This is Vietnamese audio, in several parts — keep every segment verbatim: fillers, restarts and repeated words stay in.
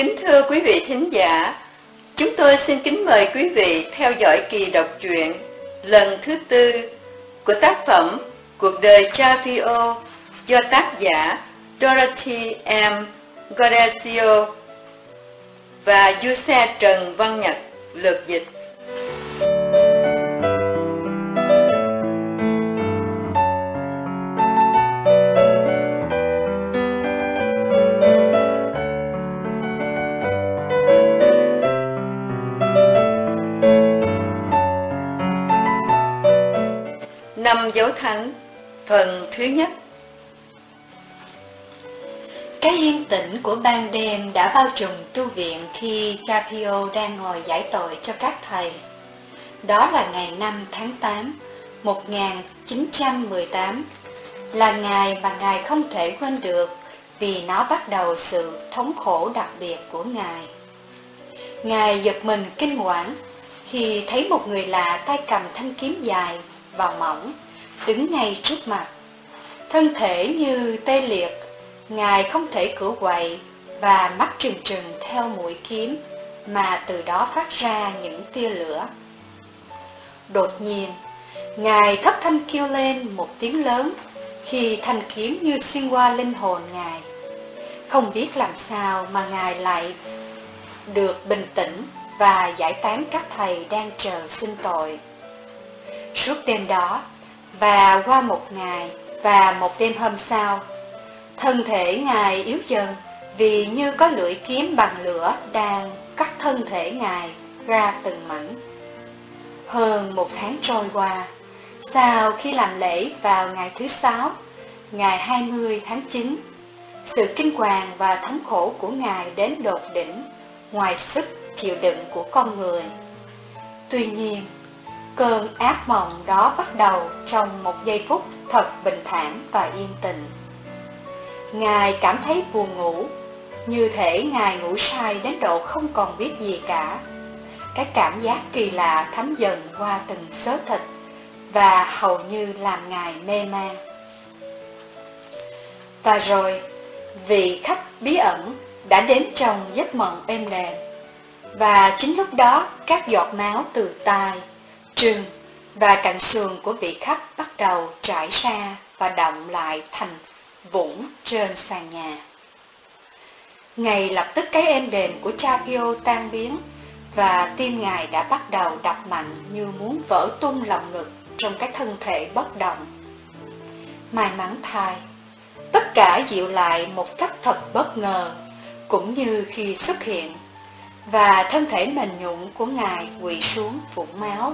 Kính thưa quý vị thính giả, chúng tôi xin kính mời quý vị theo dõi kỳ đọc truyện lần thứ tư của tác phẩm Cuộc đời Charpio do tác giả Dorothy M. Godacio và du xe Trần Văn Nhật lược dịch. Năm dấu thánh, phần thứ nhất. Cái yên tĩnh của ban đêm đã bao trùm tu viện khi Charpio đang ngồi giải tội cho các thầy. Đó là ngày năm tháng tám, một nghìn chín trăm mười tám, là ngày mà Ngài không thể quên được vì nó bắt đầu sự thống khổ đặc biệt của Ngài. Ngài giật mình kinh hoảng khi thấy một người lạ tay cầm thanh kiếm dài và mỏng đứng ngay trước mặt. Thân thể như tê liệt, Ngài không thể cử quậy và mắt trừng trừng theo mũi kiếm mà từ đó phát ra những tia lửa. Đột nhiên, Ngài thất thanh kêu lên một tiếng lớn khi thanh kiếm như xuyên qua linh hồn Ngài. Không biết làm sao mà Ngài lại được bình tĩnh và giải tán các thầy đang chờ xưng tội. Suốt đêm đó và qua một ngày và một đêm hôm sau, thân thể Ngài yếu dần vì như có lưỡi kiếm bằng lửa đang cắt thân thể Ngài ra từng mảnh. Hơn một tháng trôi qua, sau khi làm lễ vào ngày thứ sáu, ngày hai mươi tháng chín, sự kinh hoàng và thống khổ của Ngài đến đột đỉnh, ngoài sức chịu đựng của con người. Tuy nhiên, cơn ác mộng đó bắt đầu trong một giây phút thật bình thản và yên tĩnh. Ngài cảm thấy buồn ngủ, như thể Ngài ngủ say đến độ không còn biết gì cả. Cái cảm giác kỳ lạ thấm dần qua từng xớ thịt và hầu như làm Ngài mê man. Và rồi, vị khách bí ẩn đã đến trong giấc mộng êm đềm. Và chính lúc đó, các giọt máu từ tai, trừng và cạnh sườn của vị khách bắt đầu trải ra và đọng lại thành vũng trên sàn nhà. Ngay lập tức cái êm đềm của Charpio tan biến và tim Ngài đã bắt đầu đập mạnh như muốn vỡ tung lòng ngực trong cái thân thể bất động. May mắn thay, tất cả dịu lại một cách thật bất ngờ, cũng như khi xuất hiện, và thân thể mềm nhũn của Ngài quỵ xuống vũng máu.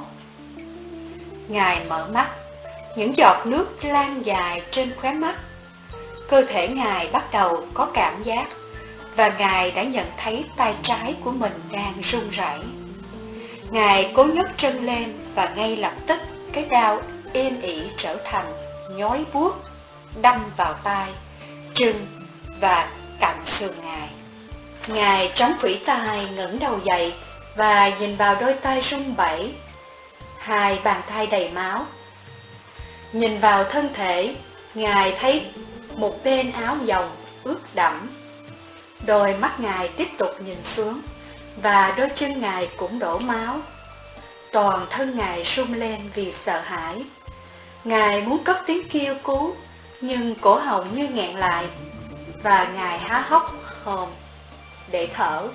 Ngài mở mắt, những giọt nước lan dài trên khóe mắt. Cơ thể Ngài bắt đầu có cảm giác, và Ngài đã nhận thấy tay trái của mình đang run rẩy. Ngài cố nhấc chân lên và ngay lập tức cái đau êm ỉ trở thành nhói buốt, đâm vào tai, chân và cạnh sườn Ngài. Ngài chống phủy tai ngẩng đầu dậy và nhìn vào đôi tay run bẩy, hai bàn tay đầy máu. Nhìn vào thân thể, Ngài thấy một bên áo dòng ướt đẫm. Đôi mắt Ngài tiếp tục nhìn xuống, và đôi chân Ngài cũng đổ máu. Toàn thân Ngài run lên vì sợ hãi. Ngài muốn cất tiếng kêu cứu, nhưng cổ họng như nghẹn lại, và Ngài há hốc hồn để thở.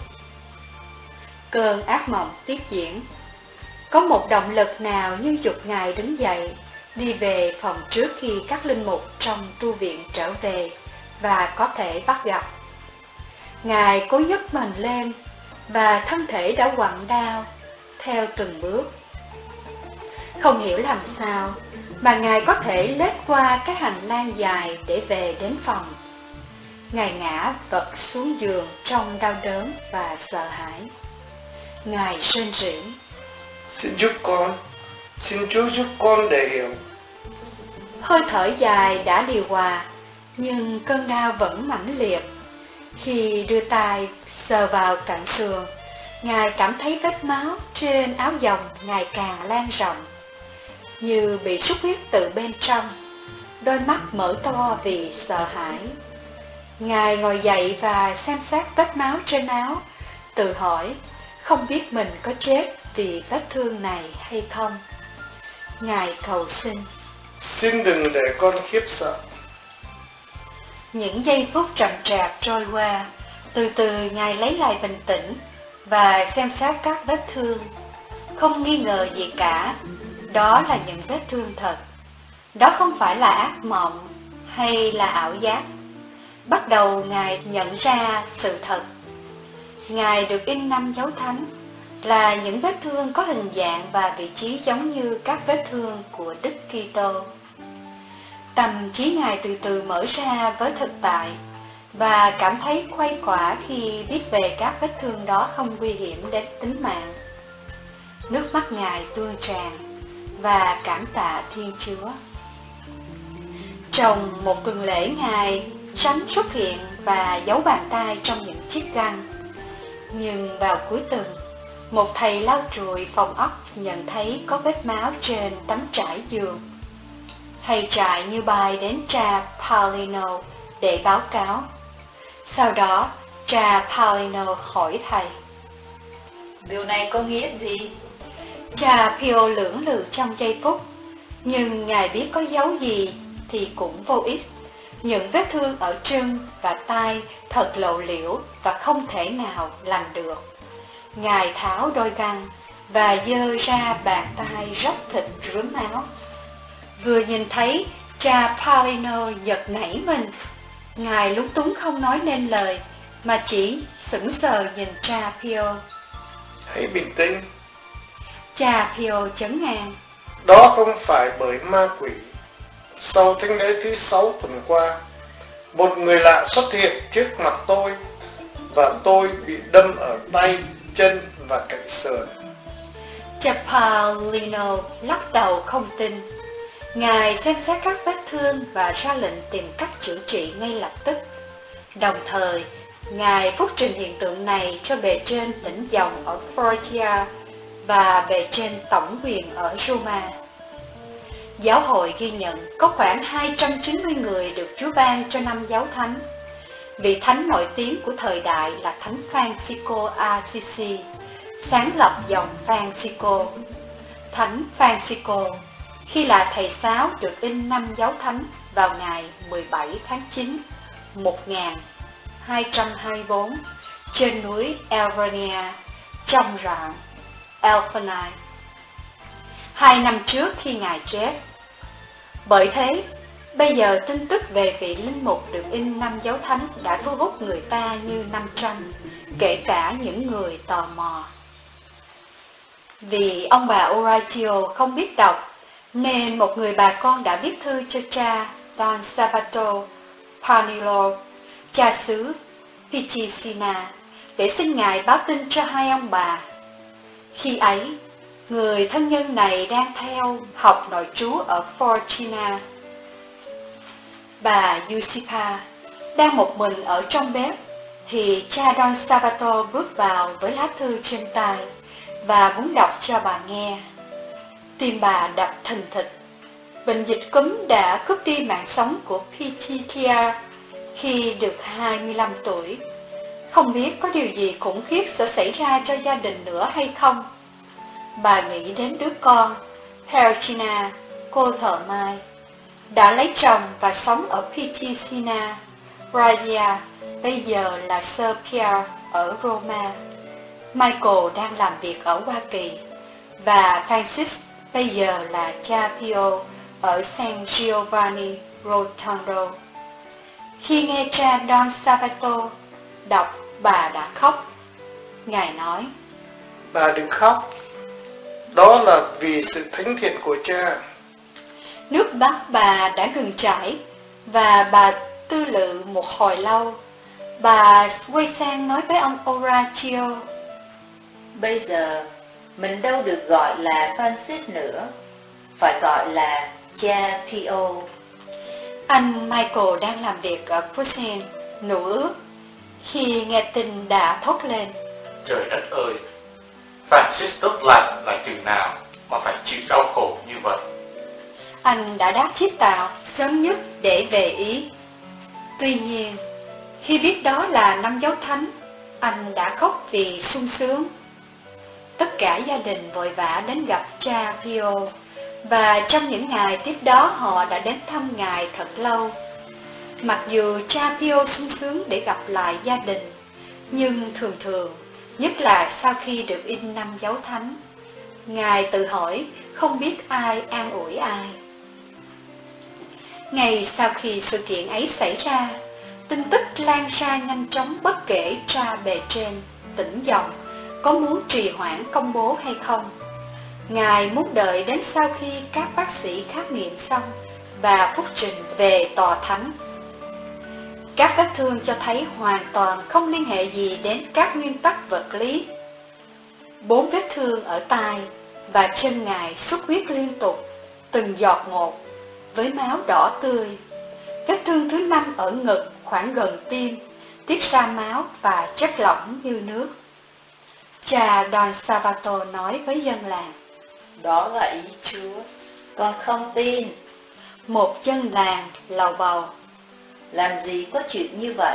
Cơn ác mộng tiếp diễn. Có một động lực nào như giục Ngài đứng dậy, đi về phòng trước khi các linh mục trong tu viện trở về và có thể bắt gặp. Ngài cố nhấc mình lên, và thân thể đã quặn đau theo từng bước. Không hiểu làm sao mà Ngài có thể lết qua cái hành lang dài để về đến phòng. Ngài ngã vật xuống giường trong đau đớn và sợ hãi. Ngài rên rỉ: Xin giúp con, xin Chúa giúp con để hiểu. Hơi thở dài đã điều hòa, nhưng cơn đau vẫn mãnh liệt. Khi đưa tay sờ vào cạnh sườn, Ngài cảm thấy vết máu trên áo dòng ngày càng lan rộng, như bị xuất huyết từ bên trong. Đôi mắt mở to vì sợ hãi. Ngài ngồi dậy và xem xét vết máu trên áo, tự hỏi không biết mình có chết vì vết thương này hay không. Ngài cầu xin: Xin đừng để con khiếp sợ. Những giây phút chậm chạp trôi qua, từ từ Ngài lấy lại bình tĩnh và xem xét các vết thương. Không nghi ngờ gì cả, đó là những vết thương thật. Đó không phải là ác mộng hay là ảo giác. Bắt đầu Ngài nhận ra sự thật. Ngài được in năm dấu thánh, là những vết thương có hình dạng và vị trí giống như các vết thương của Đức Kitô. Tâm trí Ngài từ từ mở ra với thực tại và cảm thấy khuây khỏa khi biết về các vết thương đó không nguy hiểm đến tính mạng. Nước mắt Ngài tuôn tràn và cảm tạ Thiên Chúa. Trong một tuần lễ, Ngài tránh xuất hiện và giấu bàn tay trong những chiếc găng. Nhưng vào cuối tuần, một thầy lau chùi phòng ốc nhận thấy có vết máu trên tấm trải giường. Thầy chạy như bay đến cha Paulino để báo cáo. Sau đó, cha Paulino hỏi thầy: Điều này có nghĩa gì? Cha Pio lưỡng lự trong giây phút, nhưng Ngài biết có dấu gì thì cũng vô ích. Những vết thương ở chân và tay thật lộ liễu và không thể nào lành được. Ngài tháo đôi găng và giơ ra bàn tay róc thịt rướm máu. Vừa nhìn thấy, cha Paulino giật nảy mình. Ngài lúng túng không nói nên lời, mà chỉ sững sờ nhìn cha Pio. Hãy bình tĩnh. Cha Pio chấn ngang: Đó không phải bởi ma quỷ. Sau thánh lễ thứ sáu tuần qua, một người lạ xuất hiện trước mặt tôi và tôi bị đâm ở tay, chân và cạnh sườn. Cha Paulino lắc đầu không tin. Ngài xem xét các vết thương và ra lệnh tìm cách chữa trị ngay lập tức. Đồng thời, Ngài phúc trình hiện tượng này cho bề trên tỉnh dòng ở Fortia và bề trên tổng quyền ở Roma. Giáo hội ghi nhận có khoảng hai trăm chín mươi người được Chúa ban cho năm giáo thánh. Vị thánh nổi tiếng của thời đại là Thánh Francisco Assisi, sáng lập dòng Francisco. Thánh Francisco, khi là thầy giáo, được in năm giáo thánh vào ngày mười bảy tháng chín một nghìn hai trăm hai mươi tư trên núi Alvernia trong rạn Alphenine, hai năm trước khi Ngài chết. Bởi thế, bây giờ tin tức về vị linh mục được in năm giáo thánh đã thu hút người ta như năm trăm, kể cả những người tò mò. Vì ông bà Orazio không biết đọc, nên một người bà con đã viết thư cho cha Don Salvato Panilo, cha xứ Picicina, để xin Ngài báo tin cho hai ông bà. Khi ấy, người thân nhân này đang theo học nội trú ở Fortuna. Bà Giuseppe đang một mình ở trong bếp, thì cha Don Salvato bước vào với lá thư trên tay và muốn đọc cho bà nghe. Tim bà đập thình thịch. Bệnh dịch cúm đã cướp đi mạng sống của Pitikia khi được hai mươi lăm tuổi. Không biết có điều gì khủng khiếp sẽ xảy ra cho gia đình nữa hay không. Bà nghĩ đến đứa con, Perugina, cô thợ mai, đã lấy chồng và sống ở Picicina. Brazia bây giờ là Sir Pierre ở Roma. Michael đang làm việc ở Hoa Kỳ, và Francis bây giờ là cha Pio ở San Giovanni Rotondo. Khi nghe cha Don Salvato đọc, bà đã khóc. Ngài nói: Bà đừng khóc. Đó là vì sự thánh thiện của cha. Nước mắt bà đã ngừng chảy, và bà tư lự một hồi lâu. Bà quay sang nói với ông Orazio: Bây giờ, mình đâu được gọi là Francis nữa, phải gọi là cha Pio. Anh Michael đang làm việc ở Prussian, nụ ước. Khi nghe tin đã thốt lên: Trời đất ơi, Francis tốt lành là chừng nào mà phải chịu đau khổ như vậy. Anh đã đáp chiếc tàu sớm nhất để về Ý. Tuy nhiên, Khi biết đó là năm Giáo Thánh, anh đã khóc vì sung sướng. Tất cả gia đình vội vã đến gặp cha Pio, và trong những ngày tiếp đó họ đã đến thăm ngài thật lâu. Mặc dù cha Pio sung sướng để gặp lại gia đình, nhưng thường thường, nhất là sau khi được in năm Giáo Thánh, ngài tự hỏi không biết ai an ủi ai. Ngay sau khi sự kiện ấy xảy ra, tin tức lan ra nhanh chóng bất kể tra bề trên, tỉnh dòng, có muốn trì hoãn công bố hay không. Ngài muốn đợi đến sau khi các bác sĩ khám nghiệm xong và phúc trình về tòa thánh. Các vết thương cho thấy hoàn toàn không liên hệ gì đến các nguyên tắc vật lý. Bốn vết thương ở tai và trên ngài xuất huyết liên tục, từng giọt một, với máu đỏ tươi. Vết thương thứ năm ở ngực khoảng gần tim, tiết ra máu và chất lỏng như nước. Cha Don Salvato nói với dân làng: Đó là ý Chúa, con không tin. Một dân làng lầu bầu: Làm gì có chuyện như vậy?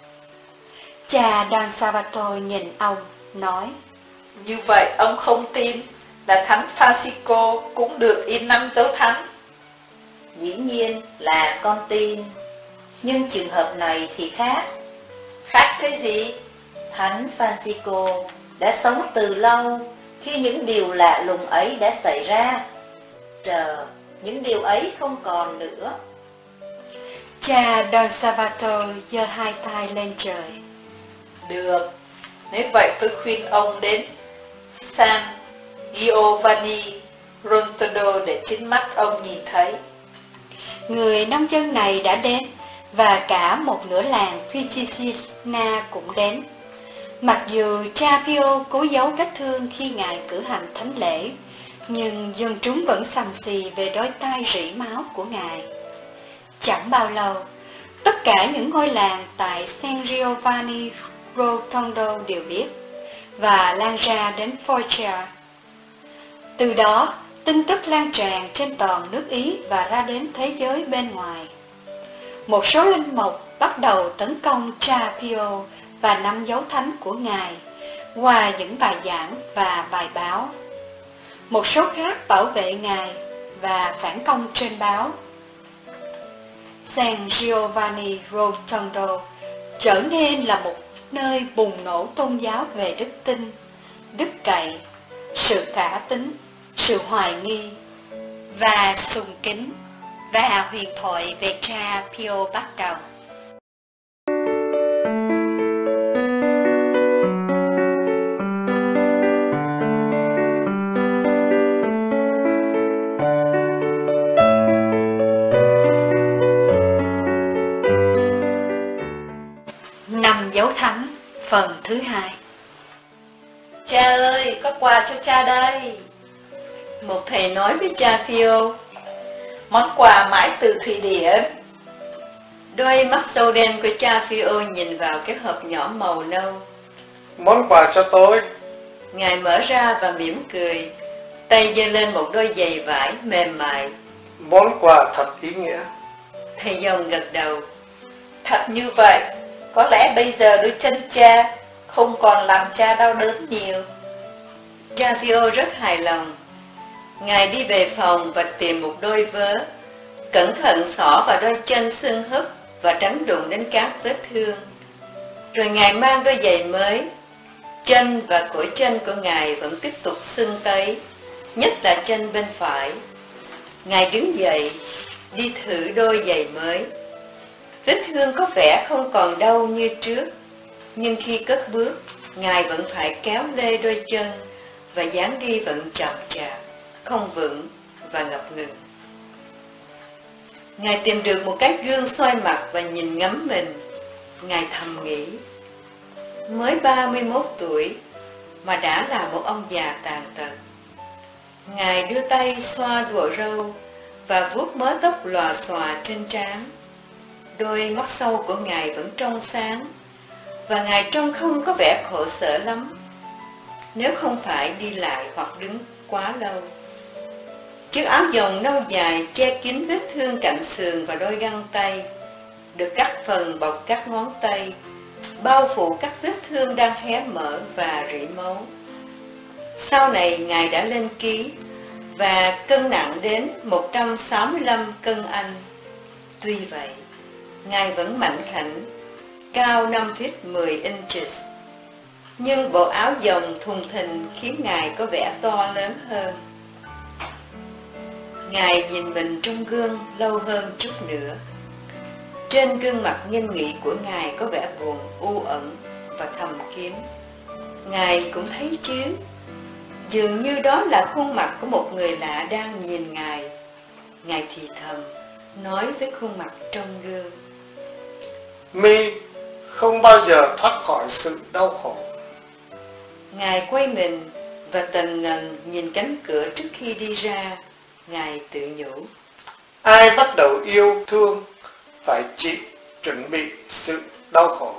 Cha Don Salvato nhìn ông, nói: Như vậy ông không tin là Thánh Francisco cũng được in năm Dấu Thánh? Dĩ nhiên là con tin, nhưng trường hợp này thì khác. Khác cái gì? Thánh Francisco đã sống từ lâu khi những điều lạ lùng ấy đã xảy ra. Giờ những điều ấy không còn nữa. Cha Don Salvato giơ hai tay lên trời: Được, nếu vậy tôi khuyên ông đến San Giovanni Rotondo để chính mắt ông nhìn thấy. Người nông dân này đã đến, và cả một nửa làng Ficicina cũng đến. Mặc dù cha Pio cố giấu vết thương khi ngài cử hành thánh lễ, nhưng dân chúng vẫn sầm xì về đôi tay rỉ máu của ngài. Chẳng bao lâu, tất cả những ngôi làng tại San Giovanni Rotondo đều biết, và lan ra đến Foggia. Từ đó, tin tức lan tràn trên toàn nước Ý và ra đến thế giới bên ngoài. Một số linh mục bắt đầu tấn công cha Pio và năm Dấu Thánh của ngài qua những bài giảng và bài báo. Một số khác bảo vệ ngài và phản công trên báo. San Giovanni Rotondo trở nên là một nơi bùng nổ tôn giáo về đức tin, đức cậy, sự cả tín, sự hoài nghi và sùng kính, và huyền thoại về cha Pio bắt đầu. Năm Dấu Thánh phần thứ hai. Cha ơi, có quà cho cha đây. Một thầy nói với cha Pio: Món quà mãi từ Thụy Điển. Đôi mắt sâu đen của cha Pio nhìn vào cái hộp nhỏ màu nâu. Món quà cho tôi. Ngài mở ra và mỉm cười, tay giơ lên một đôi giày vải mềm mại. Món quà thật ý nghĩa. Thầy dòng gật đầu. Thật như vậy, có lẽ bây giờ đôi chân cha không còn làm cha đau đớn nhiều. Cha Pio rất hài lòng. Ngài đi về phòng và tìm một đôi vớ, cẩn thận xỏ vào đôi chân sưng húp và tránh đụng đến các vết thương. Rồi Ngài mang đôi giày mới. Chân và cổ chân của Ngài vẫn tiếp tục sưng tấy, nhất là chân bên phải. Ngài đứng dậy, đi thử đôi giày mới. Vết thương có vẻ không còn đau như trước, nhưng khi cất bước, Ngài vẫn phải kéo lê đôi chân, và dáng đi vẫn chậm chạp, không vững và ngập ngừng. Ngài tìm được một cái gương soi mặt và nhìn ngắm mình. Ngài thầm nghĩ: mới ba mươi mốt tuổi mà đã là một ông già tàn tật. Ngài đưa tay xoa bộ râu và vuốt mớ tóc lòa xòa trên trán. Đôi mắt sâu của Ngài vẫn trong sáng, và Ngài trông không có vẻ khổ sở lắm, nếu không phải đi lại hoặc đứng quá lâu. Chiếc áo dòng nâu dài che kín vết thương cạnh sườn và đôi găng tay. được cắt phần bọc các ngón tay, bao phủ các vết thương đang hé mở và rỉ máu. Sau này Ngài đã lên ký và cân nặng đến một trăm sáu mươi lăm cân Anh. Tuy vậy, Ngài vẫn mạnh khảnh, cao năm feet mười inches. Nhưng bộ áo dòng thùng thình khiến Ngài có vẻ to lớn hơn. Ngài nhìn mình trong gương lâu hơn chút nữa. Trên gương mặt nghiêm nghị của Ngài có vẻ buồn, u ẩn và thầm kín. Ngài cũng thấy chứ, dường như đó là khuôn mặt của một người lạ đang nhìn Ngài. Ngài thì thầm, nói với khuôn mặt trong gương: Mi không bao giờ thoát khỏi sự đau khổ. Ngài quay mình và tần ngần nhìn cánh cửa trước khi đi ra. Ngài tự nhủ: Ai bắt đầu yêu thương phải chịu chuẩn bị sự đau khổ.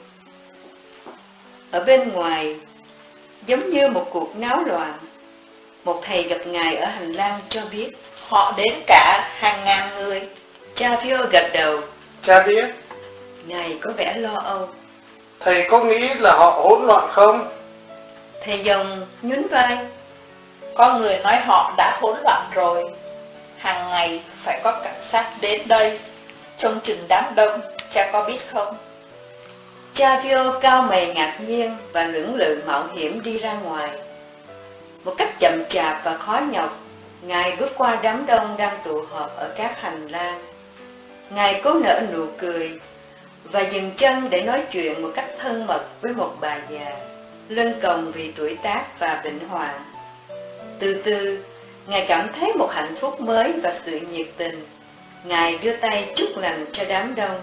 Ở bên ngoài, giống như một cuộc náo loạn, một thầy gặp Ngài ở hành lang cho biết: Họ đến cả hàng ngàn người. Cha Pio gật đầu. Cha biết. Ngài có vẻ lo âu. Thầy có nghĩ là họ hỗn loạn không? Thầy dòng nhún vai. Có người nói họ đã hỗn loạn rồi. Hàng ngày phải có cảnh sát đến đây trông chừng đám đông, cha có biết không? Cha Pio cao mày ngạc nhiên và lưỡng lự mạo hiểm đi ra ngoài. Một cách chậm chạp và khó nhọc, Ngài bước qua đám đông đang tụ họp ở các hành lang. Ngài cố nở nụ cười và dừng chân để nói chuyện một cách thân mật với một bà già, lưng còng vì tuổi tác và bệnh hoạn. Từ từ, Ngài cảm thấy một hạnh phúc mới và sự nhiệt tình. Ngài đưa tay chúc lành cho đám đông.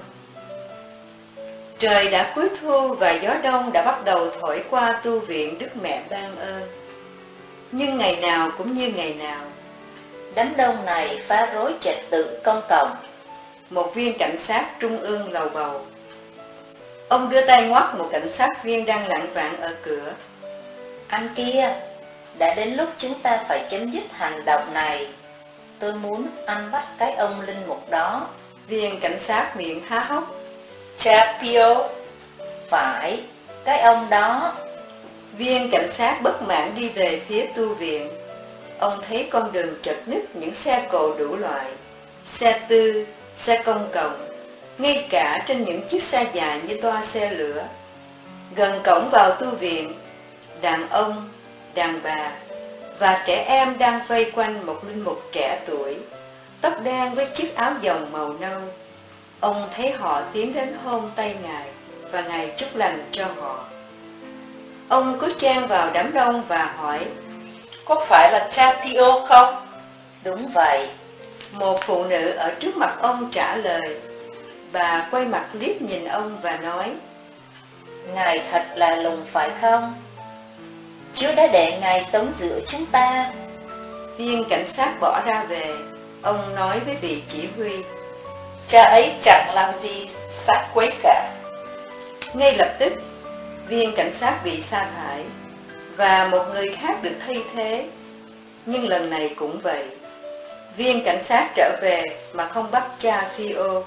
Trời đã cuối thu và gió đông đã bắt đầu thổi qua tu viện Đức Mẹ Ban Ơn. Nhưng ngày nào cũng như ngày nào, Đám đông này phá rối trật tự công cộng. Một viên cảnh sát trung ương lầu bầu. Ông đưa tay ngoắc một cảnh sát viên đang lảng vảng ở cửa. Anh kia, đã đến lúc chúng ta phải chấm dứt hành động này. Tôi muốn anh bắt cái ông linh mục đó. Viên cảnh sát miệng há hốc. Cha Pio. Phải, cái ông đó. Viên cảnh sát bất mãn đi về phía tu viện. Ông thấy con đường chật ních những xe cộ đủ loại, xe tư, xe công cộng, ngay cả trên những chiếc xe dài như toa xe lửa. Gần cổng vào tu viện, đàn ông, đàn bà và trẻ em đang vây quanh một linh mục trẻ tuổi, tóc đen với chiếc áo dòng màu nâu. Ông thấy họ tiến đến hôn tay Ngài và Ngài chúc lành cho họ. Ông cứ chen vào đám đông và hỏi: Có phải là cha Pio không? Đúng vậy. Một phụ nữ ở trước mặt ông trả lời. Bà quay mặt liếc nhìn ông và nói: Ngài thật là lùng phải không? Chúa đã để Ngài sống giữa chúng ta. Viên cảnh sát bỏ ra về. Ông nói với vị chỉ huy: Cha ấy chẳng làm gì sát quấy cả. Ngay lập tức, viên cảnh sát bị sa thải và một người khác được thay thế. Nhưng lần này cũng vậy. Viên cảnh sát trở về mà không bắt cha Pio.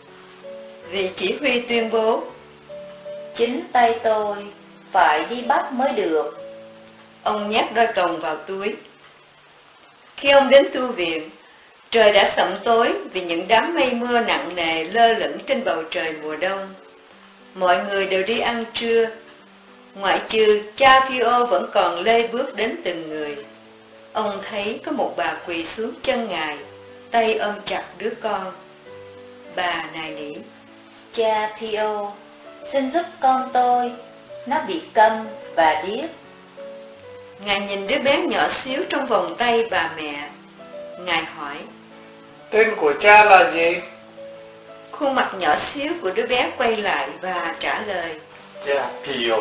Vị chỉ huy tuyên bố: Chính tay tôi phải đi bắt mới được. Ông nhét đôi còng vào túi. Khi ông đến tu viện, trời đã sẫm tối vì những đám mây mưa nặng nề lơ lửng trên bầu trời mùa đông. Mọi người đều đi ăn trưa, ngoại trừ cha Pio vẫn còn lê bước đến từng người. Ông thấy có một bà quỳ xuống chân Ngài, tay ôm chặt đứa con. Bà nài nỉ: Cha Pio, xin giúp con tôi, nó bị câm và điếc. Ngài nhìn đứa bé nhỏ xíu trong vòng tay bà mẹ. Ngài hỏi: Tên của cha là gì? Khuôn mặt nhỏ xíu của đứa bé quay lại và trả lời: Cha Pio.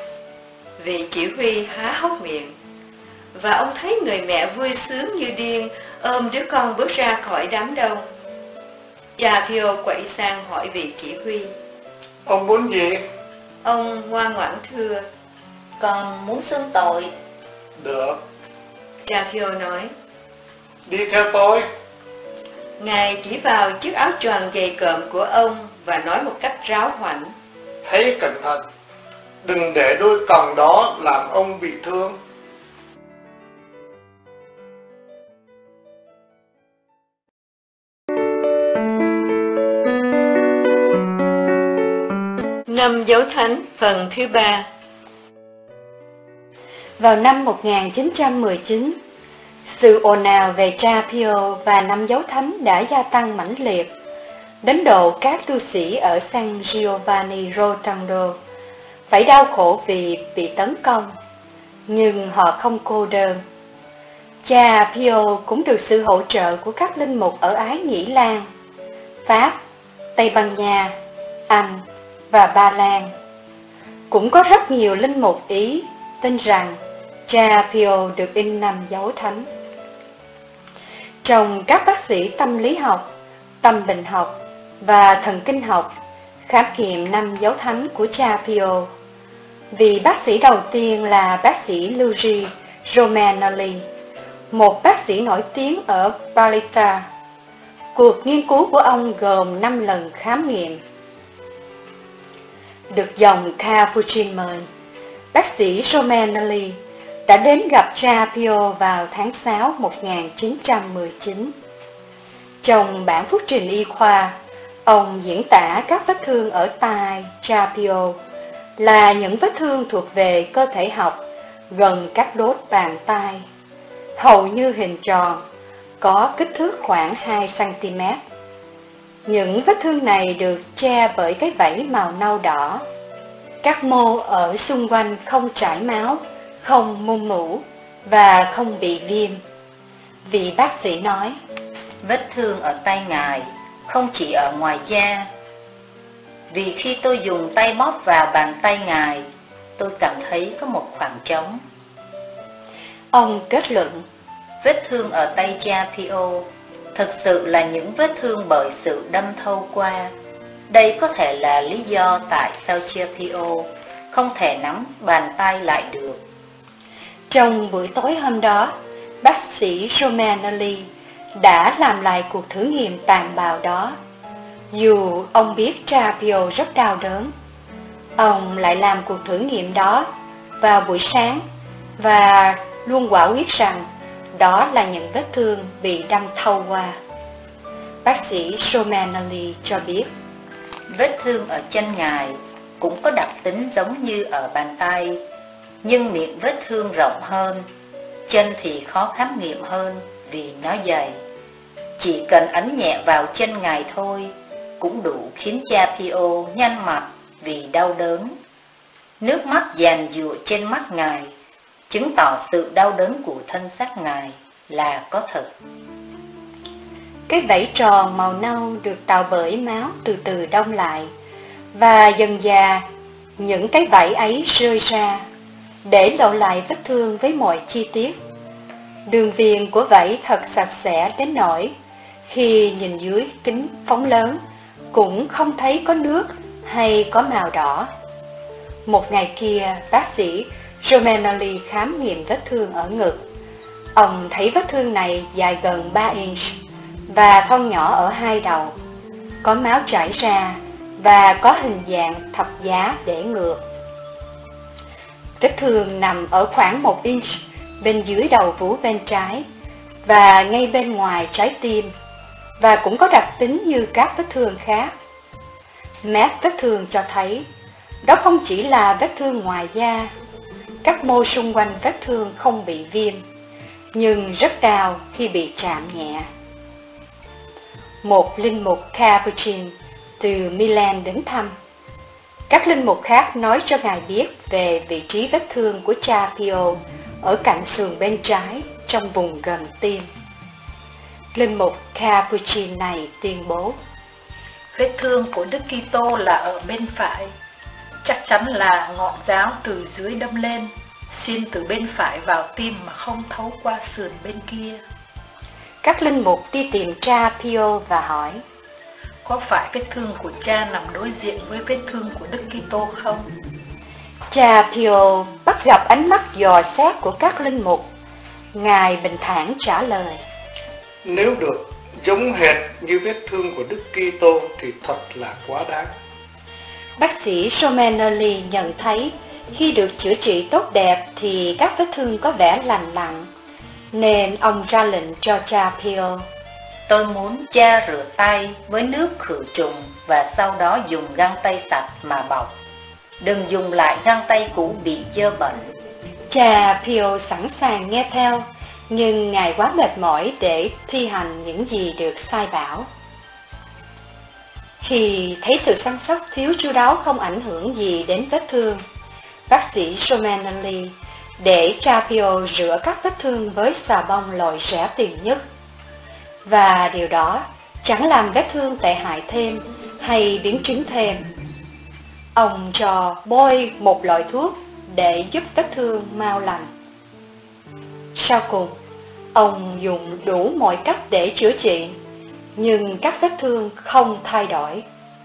Vị chỉ huy há hốc miệng. Và ông thấy người mẹ vui sướng như điên ôm đứa con bước ra khỏi đám đông. Cha Pio quay sang hỏi vị chỉ huy: Ông muốn gì? Ông ngoan ngoãn thưa: Con muốn xưng tội. Được. Cha Pio nói: Đi theo tôi. Ngài chỉ vào chiếc áo choàng dày cộm của ông và nói một cách ráo hoảnh: Hãy cẩn thận, đừng để đôi còng đó làm ông bị thương. Năm Dấu Thánh phần thứ ba. Vào năm một nghìn chín trăm mười chín, sự ồn ào về Cha Pio và năm Dấu Thánh đã gia tăng mãnh liệt, đến độ các tu sĩ ở San Giovanni Rotondo phải đau khổ vì bị tấn công, nhưng họ không cô đơn. Cha Pio cũng được sự hỗ trợ của các linh mục ở Ái Nhĩ Lan, Pháp, Tây Ban Nha, Anh và Ba Lan. Cũng có rất nhiều linh mục Ý tin rằng Cha Pio được in năm Dấu Thánh. Trong các bác sĩ tâm lý học, tâm bệnh học và thần kinh học khám nghiệm năm Dấu Thánh của Cha Pio, vị bác sĩ đầu tiên là bác sĩ Luigi Romanelli, một bác sĩ nổi tiếng ở Barletta. Cuộc nghiên cứu của ông gồm năm lần khám nghiệm. Được dòng Capuchin mời, bác sĩ Romanelli đã đến gặp Cha Pio vào tháng sáu một nghìn chín trăm mười chín. Trong bản phúc trình y khoa, ông diễn tả các vết thương ở tai Cha Pio là những vết thương thuộc về cơ thể học gần các đốt bàn tay, hầu như hình tròn, có kích thước khoảng hai xăng ti mét. Những vết thương này được che bởi cái vảy màu nâu đỏ. Các mô ở xung quanh không chảy máu, không mung mủ và không bị viêm. Vị bác sĩ nói: Vết thương ở tay ngài không chỉ ở ngoài da, vì khi tôi dùng tay bóp vào bàn tay ngài, tôi cảm thấy có một khoảng trống. Ông kết luận: Vết thương ở tay Cha Pio thực sự là những vết thương bởi sự đâm thâu qua. Đây có thể là lý do tại sao Cha Pio không thể nắm bàn tay lại được. Trong buổi tối hôm đó, bác sĩ Romanelli đã làm lại cuộc thử nghiệm tàn bạo đó. Dù ông biết Cha Pio rất đau đớn, ông lại làm cuộc thử nghiệm đó vào buổi sáng và luôn quả quyết rằng đó là những vết thương bị đâm thâu qua. Bác sĩ Romanelli cho biết: Vết thương ở chân ngài cũng có đặc tính giống như ở bàn tay, nhưng miệng vết thương rộng hơn, chân thì khó khám nghiệm hơn vì nó dày. Chỉ cần ấn nhẹ vào chân ngài thôi cũng đủ khiến Cha Pio nhăn mặt vì đau đớn. Nước mắt giàn giụa trên mắt ngài chứng tỏ sự đau đớn của thân xác ngài là có thật. Cái vảy tròn màu nâu được tạo bởi máu từ từ đông lại, và dần dà những cái vảy ấy rơi ra, để lộ lại vết thương với mọi chi tiết. Đường viền của vảy thật sạch sẽ đến nỗi khi nhìn dưới kính phóng lớn cũng không thấy có nước hay có màu đỏ. Một ngày kia, bác sĩ Romanelli khám nghiệm vết thương ở ngực. Ông thấy vết thương này dài gần ba inch và thon nhỏ ở hai đầu, có máu chảy ra và có hình dạng thập giá để ngược. Vết thương nằm ở khoảng một inch bên dưới đầu vú bên trái và ngay bên ngoài trái tim, và cũng có đặc tính như các vết thương khác. Mép vết thương cho thấy đó không chỉ là vết thương ngoài da. Các mô xung quanh vết thương không bị viêm, nhưng rất đau khi bị chạm nhẹ. Một linh mục Capuchin từ Milan đến thăm. Các linh mục khác nói cho ngài biết về vị trí vết thương của Cha Pio ở cạnh sườn bên trái trong vùng gần tim. Linh mục Capuchin này tuyên bố: Vết thương của Đức Kitô là ở bên phải, chắc chắn là ngọn giáo từ dưới đâm lên, xuyên từ bên phải vào tim mà không thấu qua sườn bên kia. Các linh mục đi tìm Cha Pio và hỏi: Có phải vết thương của cha nằm đối diện với vết thương của Đức Kitô không? Cha Pio bắt gặp ánh mắt dò xét của các linh mục. Ngài bình thản trả lời: Nếu được, giống hệt như vết thương của Đức Kitô thì thật là quá đáng. Bác sĩ Romanelli nhận thấy khi được chữa trị tốt đẹp thì các vết thương có vẻ lành lặn, nên ông ra lệnh cho cha Pio. Tôi muốn cha rửa tay với nước khử trùng và sau đó dùng găng tay sạch mà bọc. Đừng dùng lại găng tay cũ bị dơ bẩn. Cha Pio sẵn sàng nghe theo, nhưng ngài quá mệt mỏi để thi hành những gì được sai bảo. Khi thấy sự săn sóc thiếu chu đáo không ảnh hưởng gì đến vết thương, bác sĩ Romanelli để cha Pio rửa các vết thương với xà bông loại rẻ tiền nhất. Và điều đó chẳng làm vết thương tệ hại thêm hay biến chứng thêm. Ông cho bôi một loại thuốc để giúp vết thương mau lành. Sau cùng, ông dùng đủ mọi cách để chữa trị, nhưng các vết thương không thay đổi.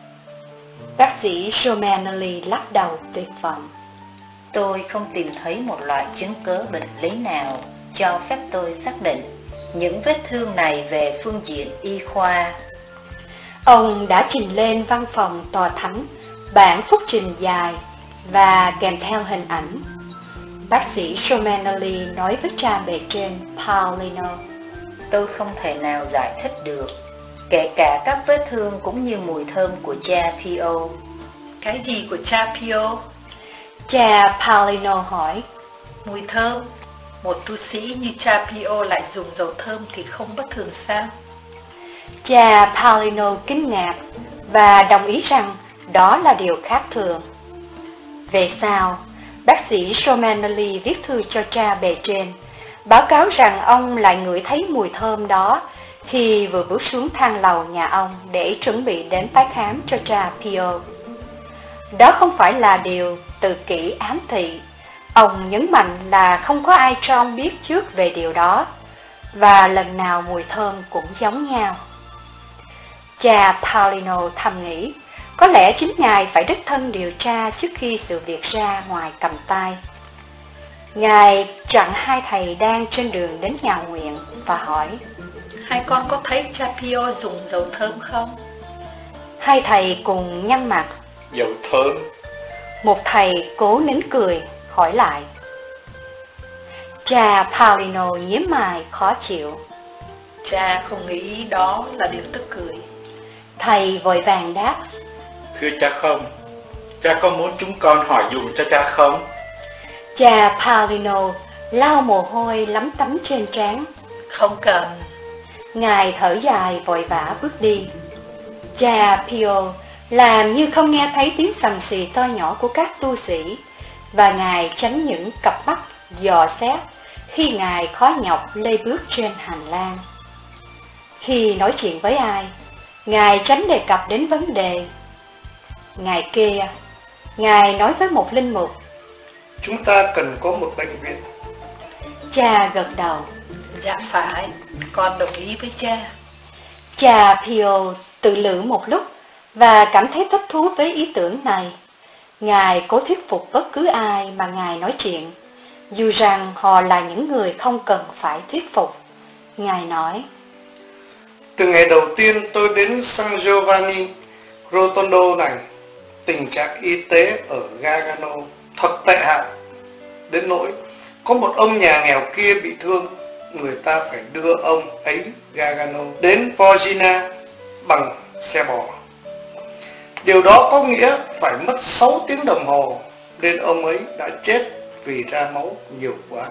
Bác sĩ Romanelli lắc đầu tuyệt vọng. Tôi không tìm thấy một loại chứng cớ bệnh lý nào cho phép tôi xác định những vết thương này về phương diện y khoa. Ông đã trình lên văn phòng tòa thánh bản phúc trình dài và kèm theo hình ảnh. Bác sĩ Romanelli nói với cha bề trên Paolino: Tôi không thể nào giải thích được, kể cả các vết thương cũng như mùi thơm của cha Pio. Cái gì của cha Pio? Cha Paolino hỏi. Mùi thơm? Một tu sĩ như cha Pio lại dùng dầu thơm thì không bất thường sao? Cha Paolino kinh ngạc và đồng ý rằng đó là điều khác thường. Về sau, bác sĩ Romanelli viết thư cho cha bề trên, báo cáo rằng ông lại ngửi thấy mùi thơm đó khi vừa bước xuống thang lầu nhà ông để chuẩn bị đến tái khám cho cha Pio. Đó không phải là điều tự kỷ ám thị. Ông nhấn mạnh là không có ai cho ông biết trước về điều đó, và lần nào mùi thơm cũng giống nhau. Cha Paolino thầm nghĩ, có lẽ chính ngài phải đích thân điều tra trước khi sự việc ra ngoài cầm tay. Ngài chặn hai thầy đang trên đường đến nhà nguyện và hỏi: Hai con có thấy cha Pio dùng dầu thơm không? Hai thầy cùng nhăn mặt. Dầu thơm? Một thầy cố nín cười, hỏi lại. Cha Paolino nhíu mày khó chịu. Cha không nghĩ đó là điều tức cười. Thầy vội vàng đáp: Thưa cha không. Cha có muốn chúng con hỏi dùng cho cha không? Cha Paolino lau mồ hôi lấm tấm trên trán. Không cần. Ngài thở dài vội vã bước đi. Cha Pio làm như không nghe thấy tiếng sầm xì to nhỏ của các tu sĩ, và ngài tránh những cặp mắt dò xét khi ngài khó nhọc lê bước trên hành lang. Khi nói chuyện với ai, ngài tránh đề cập đến vấn đề. Ngày kia, ngài nói với một linh mục: Chúng ta cần có một bệnh viện. Cha gật đầu. Dạ phải, con đồng ý với cha. Cha Pio tự lự một lúc và cảm thấy thích thú với ý tưởng này. Ngài cố thuyết phục bất cứ ai mà ngài nói chuyện, dù rằng họ là những người không cần phải thuyết phục. Ngài nói: Từ ngày đầu tiên tôi đến San Giovanni Rotondo này, tình trạng y tế ở Gargano thật tệ hại, đến nỗi có một ông nhà nghèo kia bị thương, người ta phải đưa ông ấy Gargano đến Poggina bằng xe bò. Điều đó có nghĩa phải mất sáu tiếng đồng hồ, nên ông ấy đã chết vì ra máu nhiều quá.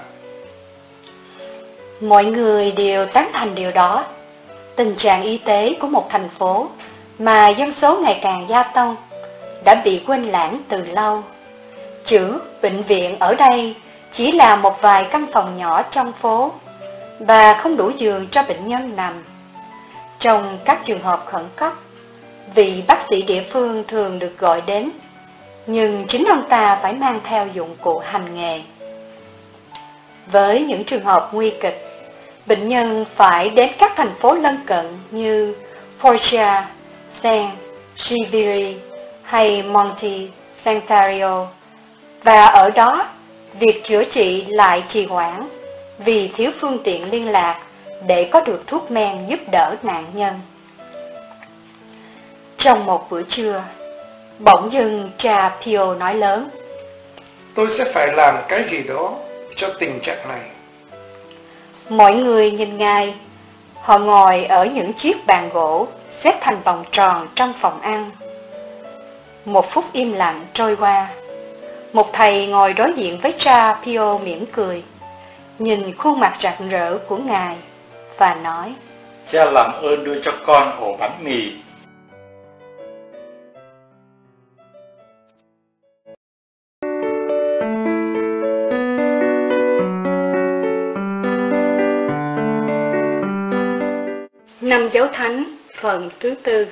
Mọi người đều tán thành điều đó. Tình trạng y tế của một thành phố mà dân số ngày càng gia tăng đã bị quên lãng từ lâu. Chữ bệnh viện ở đây chỉ là một vài căn phòng nhỏ trong phố và không đủ giường cho bệnh nhân nằm. Trong các trường hợp khẩn cấp, vị bác sĩ địa phương thường được gọi đến, nhưng chính ông ta phải mang theo dụng cụ hành nghề. Với những trường hợp nguy kịch, bệnh nhân phải đến các thành phố lân cận như Foggia, San Giviri hay Monte Santario, và ở đó việc chữa trị lại trì hoãn vì thiếu phương tiện liên lạc để có được thuốc men giúp đỡ nạn nhân. Trong một bữa trưa, bỗng dưng cha Pio nói lớn: Tôi sẽ phải làm cái gì đó cho tình trạng này. Mọi người nhìn Ngài. Họ ngồi ở những chiếc bàn gỗ xếp thành vòng tròn trong phòng ăn. Một phút im lặng trôi qua. Một thầy ngồi đối diện với cha Pio mỉm cười, nhìn khuôn mặt rạng rỡ của Ngài và nói: Cha làm ơn đưa cho con ổ bánh mì. Năm Dấu Thánh phần thứ tư.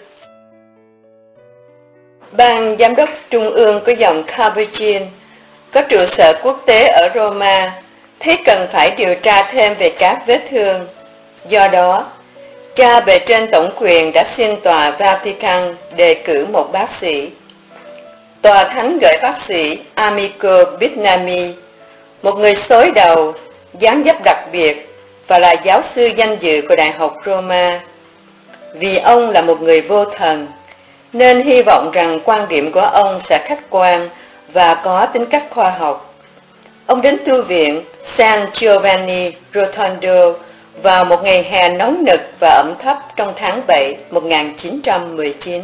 Ban giám đốc trung ương của dòng Capuchin có trụ sở quốc tế ở Roma thấy cần phải điều tra thêm về các vết thương. Do đó, cha bề trên tổng quyền đã xin tòa Vatican đề cử một bác sĩ. Tòa thánh gửi bác sĩ Amico Bignami, một người xối đầu, dáng dấp đặc biệt và là giáo sư danh dự của Đại học Roma. Vì ông là một người vô thần, nên hy vọng rằng quan điểm của ông sẽ khách quan và có tính cách khoa học. Ông đến tu viện San Giovanni Rotondo vào một ngày hè nóng nực và ẩm thấp trong tháng bảy một nghìn chín trăm mười chín.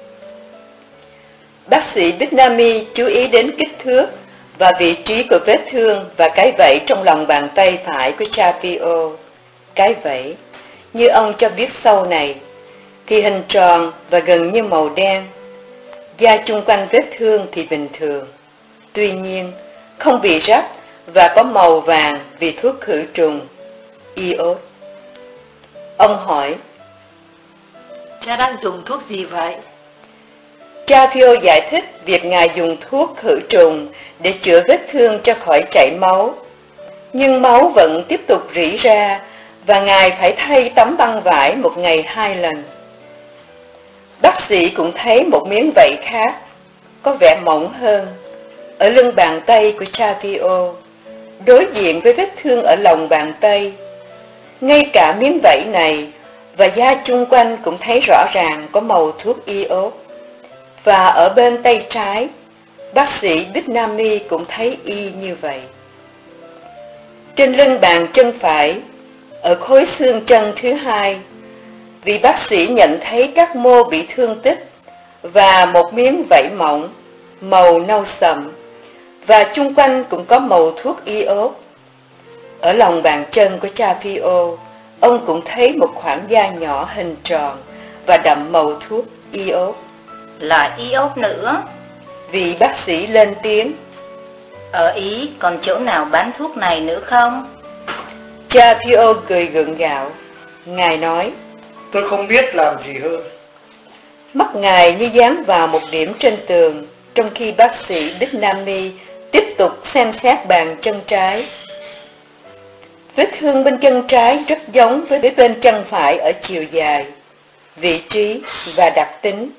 Bác sĩ Bignami chú ý đến kích thước và vị trí của vết thương và cái vẫy trong lòng bàn tay phải của cha Pio. Cái vẫy, như ông cho biết sau này, thì hình tròn và gần như màu đen. Da chung quanh vết thương thì bình thường, tuy nhiên không bị rách và có màu vàng vì thuốc khử trùng, iốt. Ông hỏi: Cha đang dùng thuốc gì vậy? Cha Pio giải thích việc Ngài dùng thuốc khử trùng để chữa vết thương cho khỏi chảy máu. Nhưng máu vẫn tiếp tục rỉ ra và Ngài phải thay tấm băng vải một ngày hai lần. Bác sĩ cũng thấy một miếng vảy khác, có vẻ mỏng hơn, ở lưng bàn tay của cha Pio, đối diện với vết thương ở lòng bàn tay. Ngay cả miếng vảy này và da chung quanh cũng thấy rõ ràng có màu thuốc iốt. Và ở bên tay trái, bác sĩ Bignami cũng thấy y như vậy. Trên lưng bàn chân phải, ở khối xương chân thứ hai, vị bác sĩ nhận thấy các mô bị thương tích và một miếng vảy mỏng, màu nâu sậm, và chung quanh cũng có màu thuốc iốt. Ở lòng bàn chân của cha Pio, ông cũng thấy một khoảng da nhỏ hình tròn và đậm màu thuốc iốt. Là iốt nữa? Vị bác sĩ lên tiếng: Ở Ý còn chỗ nào bán thuốc này nữa không? Cha Pio cười gượng gạo. Ngài nói: Tôi không biết làm gì hơn. Mắt Ngài như dán vào một điểm trên tường, trong khi bác sĩ Bignami tiếp tục xem xét bàn chân trái. Vết thương bên chân trái rất giống với bên chân phải ở chiều dài, vị trí và đặc tính.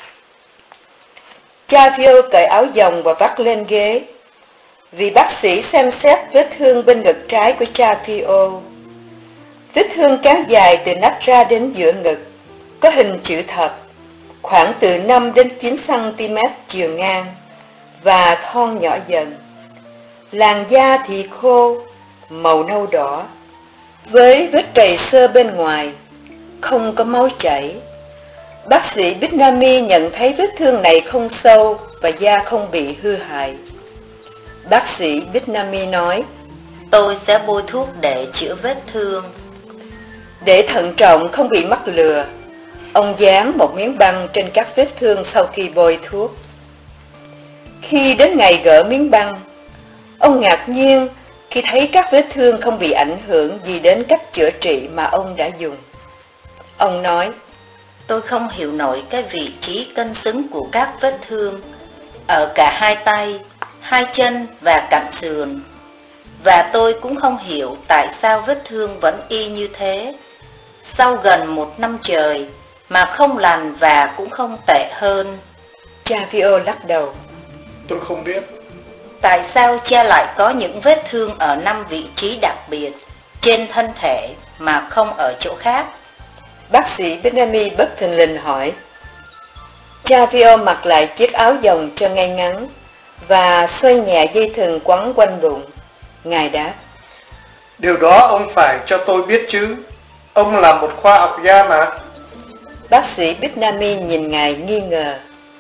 Cha Pio cởi áo dòng và vắt lên ghế. Vì bác sĩ xem xét vết thương bên ngực trái của cha Pio. Vết thương kéo dài từ nách ra đến giữa ngực, có hình chữ thập, khoảng từ năm đến chín xăng ti mét chiều ngang, và thon nhỏ dần. Làn da thì khô, màu nâu đỏ, với vết trầy xơ bên ngoài, không có máu chảy. Bác sĩ Bignami nhận thấy vết thương này không sâu và da không bị hư hại. Bác sĩ Bignami nói: Tôi sẽ bôi thuốc để chữa vết thương. Để thận trọng không bị mắc lừa, ông dán một miếng băng trên các vết thương sau khi bôi thuốc. Khi đến ngày gỡ miếng băng, ông ngạc nhiên khi thấy các vết thương không bị ảnh hưởng gì đến cách chữa trị mà ông đã dùng. Ông nói: Tôi không hiểu nổi cái vị trí cân xứng của các vết thương ở cả hai tay, hai chân và cạnh sườn. Và tôi cũng không hiểu tại sao vết thương vẫn y như thế, sau gần một năm trời mà không lành và cũng không tệ hơn. Cha Pio lắc đầu: Tôi không biết. Tại sao cha lại có những vết thương ở năm vị trí đặc biệt trên thân thể mà không ở chỗ khác? Bác sĩ Benami bất thình lình hỏi. Chavio mặc lại chiếc áo dòng cho ngay ngắn và xoay nhẹ dây thừng quấn quanh bụng. Ngài đáp. Điều đó ông phải cho tôi biết chứ. Ông là một khoa học gia mà. Bác sĩ Benami nhìn ngài nghi ngờ.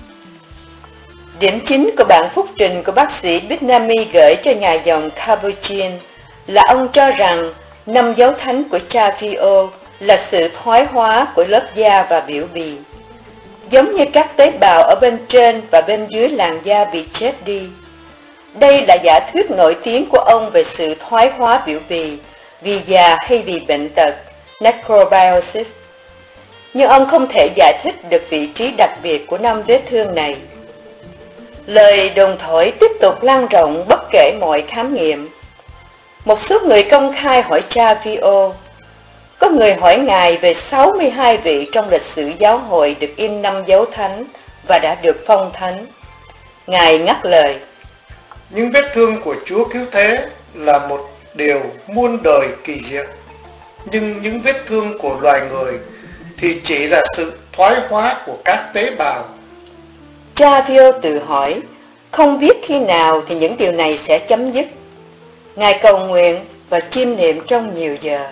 Điểm chính của bản phúc trình của bác sĩ Benami gửi cho nhà dòng Capuchin là ông cho rằng năm dấu thánh của Chavio là sự thoái hóa của lớp da và biểu bì, giống như các tế bào ở bên trên và bên dưới làn da bị chết đi. Đây là giả thuyết nổi tiếng của ông về sự thoái hóa biểu bì vì già hay vì bệnh tật, necrobiosis. Nhưng ông không thể giải thích được vị trí đặc biệt của năm vết thương này. Lời đồn thổi tiếp tục lan rộng bất kể mọi khám nghiệm. Một số người công khai hỏi Chavio. Có người hỏi ngài về sáu mươi hai vị trong lịch sử giáo hội được in năm dấu thánh và đã được phong thánh. Ngài ngắt lời. Những vết thương của Chúa Cứu Thế là một điều muôn đời kỳ diệu. Nhưng những vết thương của loài người thì chỉ là sự thoái hóa của các tế bào. Chavio tự hỏi, không biết khi nào thì những điều này sẽ chấm dứt. Ngài cầu nguyện và chiêm niệm trong nhiều giờ.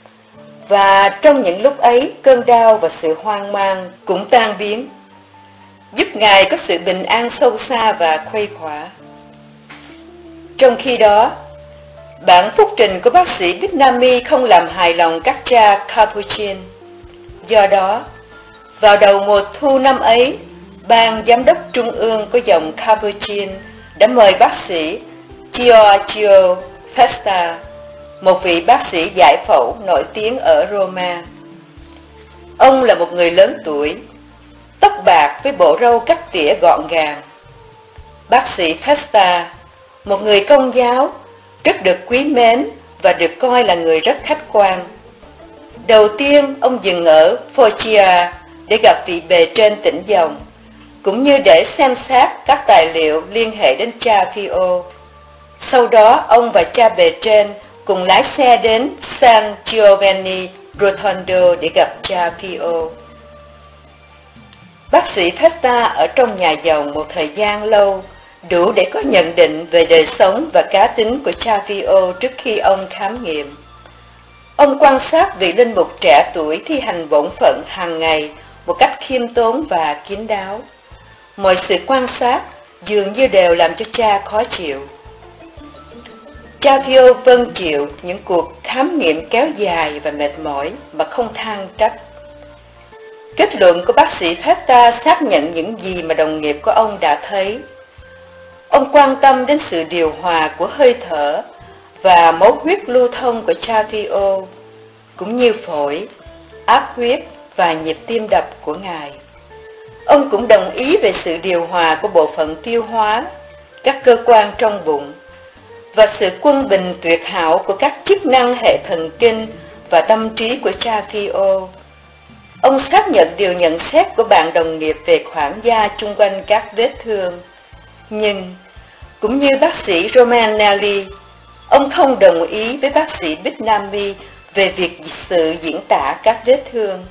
Và trong những lúc ấy, cơn đau và sự hoang mang cũng tan biến, giúp Ngài có sự bình an sâu xa và khuây khỏa. Trong khi đó, bản phúc trình của bác sĩ Benami không làm hài lòng các cha Capuchin. Do đó, vào đầu mùa thu năm ấy, ban giám đốc trung ương của dòng Capuchin đã mời bác sĩ Giorgio Festa, một vị bác sĩ giải phẫu nổi tiếng ở Roma. Ông là một người lớn tuổi, tóc bạc với bộ râu cắt tỉa gọn gàng. Bác sĩ Festa, một người công giáo, rất được quý mến và được coi là người rất khách quan. Đầu tiên, ông dừng ở Foggia để gặp vị bề trên tỉnh dòng, cũng như để xem xét các tài liệu liên hệ đến Chavio. Sau đó, ông và cha bề trên cùng lái xe đến San Giovanni Rotondo để gặp Chavio. Bác sĩ Festa ở trong nhà dòng một thời gian lâu, đủ để có nhận định về đời sống và cá tính của Chavio trước khi ông khám nghiệm. Ông quan sát vị linh mục trẻ tuổi thi hành bổn phận hàng ngày một cách khiêm tốn và kín đáo. Mọi sự quan sát dường như đều làm cho cha khó chịu. Chavio vâng chịu những cuộc khám nghiệm kéo dài và mệt mỏi mà không than trách. Kết luận của bác sĩ Festa xác nhận những gì mà đồng nghiệp của ông đã thấy. Ông quan tâm đến sự điều hòa của hơi thở và máu huyết lưu thông của Chavio, cũng như phổi, áp huyết và nhịp tim đập của ngài. Ông cũng đồng ý về sự điều hòa của bộ phận tiêu hóa, các cơ quan trong bụng, và sự quân bình tuyệt hảo của các chức năng hệ thần kinh và tâm trí của Chavio. Ông xác nhận điều nhận xét của bạn đồng nghiệp về khoảng da chung quanh các vết thương. Nhưng, cũng như bác sĩ Romanelli, ông không đồng ý với bác sĩ Benami về việc sự diễn tả các vết thương.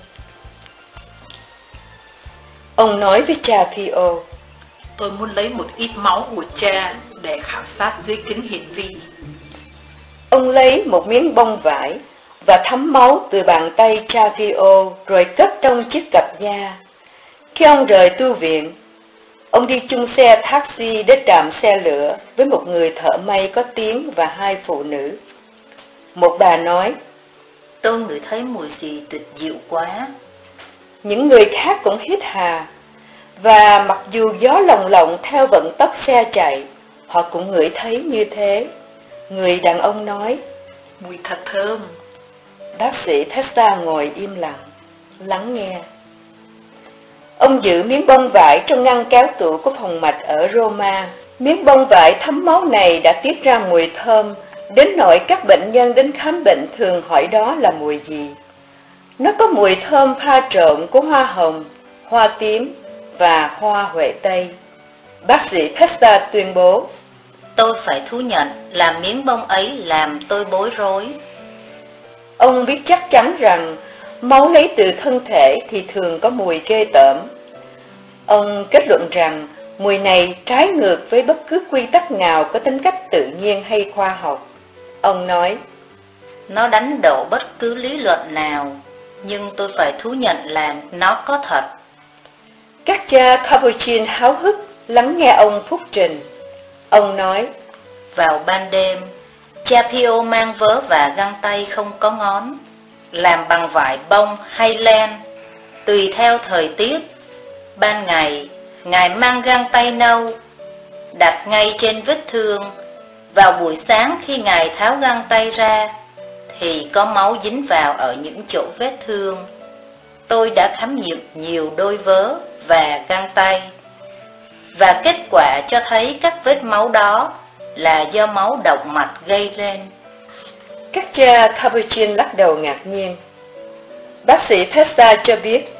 Ông nói với Chavio, tôi muốn lấy một ít máu của cha để khảo sát dưới kính hiển vi. Ông lấy một miếng bông vải và thấm máu từ bàn tay Chavio rồi cất trong chiếc cặp da. Khi ông rời tu viện, ông đi chung xe taxi đến trạm xe lửa với một người thợ may có tiếng và hai phụ nữ. Một bà nói, tôi ngửi thấy mùi gì tuyệt diệu quá. Những người khác cũng hít hà, và mặc dù gió lồng lộng theo vận tốc xe chạy, họ cũng ngửi thấy như thế. Người đàn ông nói, mùi thật thơm. Bác sĩ Festa ngồi im lặng, lắng nghe. Ông giữ miếng bông vải trong ngăn kéo tủ của phòng mạch ở Roma. Miếng bông vải thấm máu này đã tiết ra mùi thơm, đến nỗi các bệnh nhân đến khám bệnh thường hỏi đó là mùi gì. Nó có mùi thơm pha trộn của hoa hồng, hoa tím và hoa huệ tây. Bác sĩ Festa tuyên bố, tôi phải thú nhận là miếng bông ấy làm tôi bối rối. Ông biết chắc chắn rằng máu lấy từ thân thể thì thường có mùi ghê tởm. Ông kết luận rằng mùi này trái ngược với bất cứ quy tắc nào có tính cách tự nhiên hay khoa học. Ông nói, nó đánh đổ bất cứ lý luận nào, nhưng tôi phải thú nhận là nó có thật. Các cha Capuchin háo hức lắng nghe ông phúc trình. Ông nói, vào ban đêm, cha Pio mang vớ và găng tay không có ngón, làm bằng vải bông hay len, tùy theo thời tiết. Ban ngày, Ngài mang găng tay nâu, đặt ngay trên vết thương. Vào buổi sáng khi Ngài tháo găng tay ra, thì có máu dính vào ở những chỗ vết thương. Tôi đã khám nghiệm nhiều đôi vớ và găng tay, và kết quả cho thấy các vết máu đó là do máu động mạch gây lên. Các cha Capuchin lắc đầu ngạc nhiên. Bác sĩ Testa cho biết,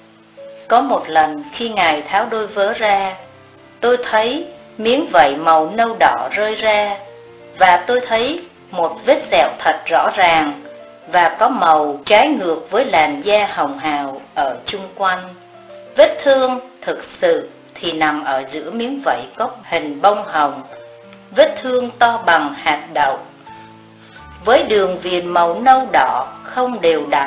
có một lần khi Ngài tháo đôi vớ ra, tôi thấy miếng vảy màu nâu đỏ rơi ra, và tôi thấy một vết sẹo thật rõ ràng và có màu trái ngược với làn da hồng hào ở chung quanh. Vết thương thực sự thì nằm ở giữa miếng vảy cốc hình bông hồng, vết thương to bằng hạt đậu, với đường viền màu nâu đỏ không đều đặn,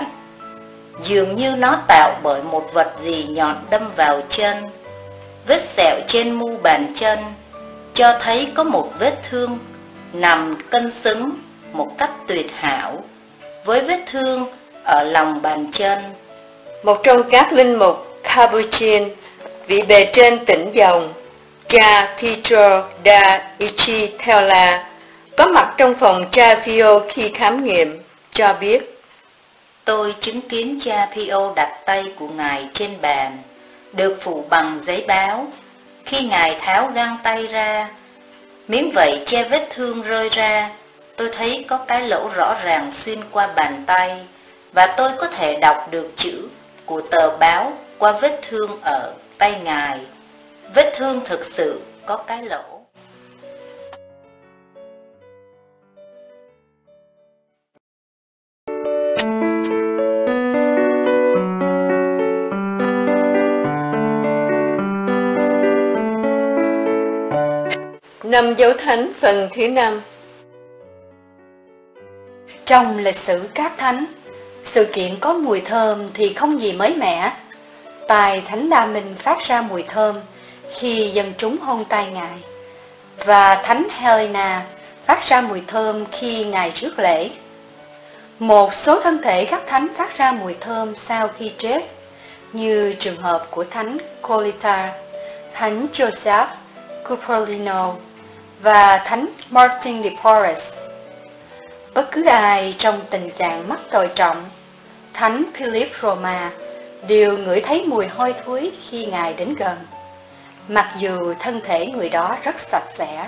dường như nó tạo bởi một vật gì nhọn đâm vào chân. Vết sẹo trên mu bàn chân cho thấy có một vết thương nằm cân xứng một cách tuyệt hảo với vết thương ở lòng bàn chân. Một trong các linh mục Capuchin, vị bề trên tỉnh dòng, cha Pietro da Ichitella, có mặt trong phòng cha Pio khi khám nghiệm, cho biết, tôi chứng kiến cha Pio đặt tay của Ngài trên bàn, được phủ bằng giấy báo. Khi Ngài tháo găng tay ra, miếng vảy che vết thương rơi ra, tôi thấy có cái lỗ rõ ràng xuyên qua bàn tay, và tôi có thể đọc được chữ của tờ báo qua vết thương ở tay Ngài. Vết thương thực sự có cái lỗ. Năm dấu thánh phần thứ năm. Trong lịch sử các thánh, sự kiện có mùi thơm thì không gì mới mẻ. Tài Thánh Đa Minh phát ra mùi thơm khi dân chúng hôn tay Ngài, và Thánh Helena phát ra mùi thơm khi Ngài rước lễ. Một số thân thể các thánh phát ra mùi thơm sau khi chết, như trường hợp của Thánh Colita, Thánh Joseph Cupolino và Thánh Martin de Porres. Bất cứ ai trong tình trạng mắc tội trọng, Thánh Philip Roma, đều ngửi thấy mùi hôi thối khi Ngài đến gần, mặc dù thân thể người đó rất sạch sẽ.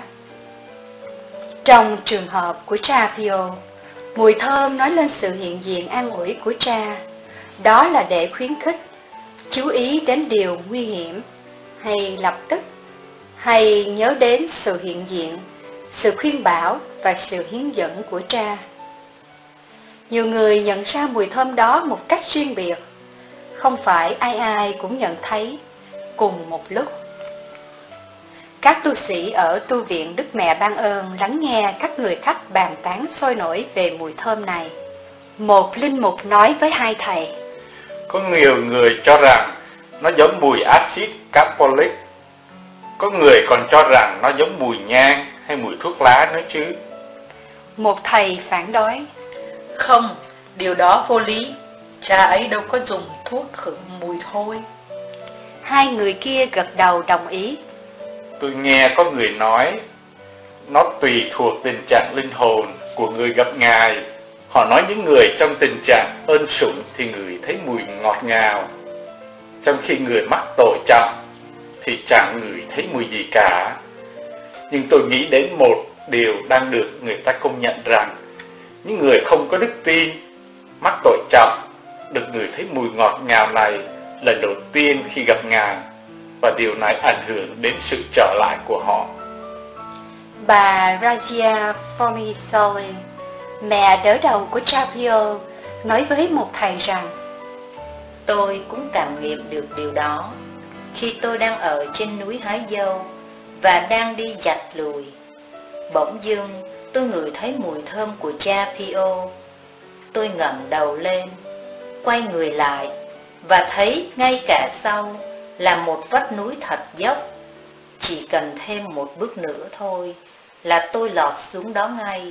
Trong trường hợp của cha Pio, mùi thơm nói lên sự hiện diện an ủi của cha. Đó là để khuyến khích, chú ý đến điều nguy hiểm, hay lập tức, hay nhớ đến sự hiện diện, sự khuyên bảo và sự hướng dẫn của cha. Nhiều người nhận ra mùi thơm đó một cách riêng biệt, không phải ai ai cũng nhận thấy cùng một lúc. Các tu sĩ ở tu viện Đức Mẹ Ban Ơn lắng nghe các người khách bàn tán sôi nổi về mùi thơm này. Một linh mục nói với hai thầy, có nhiều người cho rằng nó giống mùi axit carbolic, có người còn cho rằng nó giống mùi nhang hay mùi thuốc lá nữa chứ. Một thầy phản đối, không, điều đó vô lý, cha ấy đâu có dùng thuốc khử mùi thôi. Hai người kia gật đầu đồng ý. Tôi nghe có người nói nó tùy thuộc tình trạng linh hồn của người gặp Ngài. Họ nói những người trong tình trạng ơn sủng thì người thấy mùi ngọt ngào, trong khi người mắc tội trọng thì chẳng ngửi thấy mùi gì cả. Nhưng tôi nghĩ đến một điều đang được người ta công nhận rằng những người không có đức tin, mắc tội trọng, được ngửi thấy mùi ngọt ngào này lần đầu tiên khi gặp Ngài, và điều này ảnh hưởng đến sự trở lại của họ. Bà Razia Formisoli, Mẹ đỡ đầu của Trapio nói với một thầy rằng: Tôi cũng cảm nghiệm được điều đó khi tôi đang ở trên núi hái dâu và đang đi giặt lùi. Bỗng dưng tôi ngửi thấy mùi thơm của Trapio. Tôi ngẩng đầu lên, quay người lại và thấy ngay cả sau là một vách núi thật dốc. Chỉ cần thêm một bước nữa thôi là tôi lọt xuống đó ngay.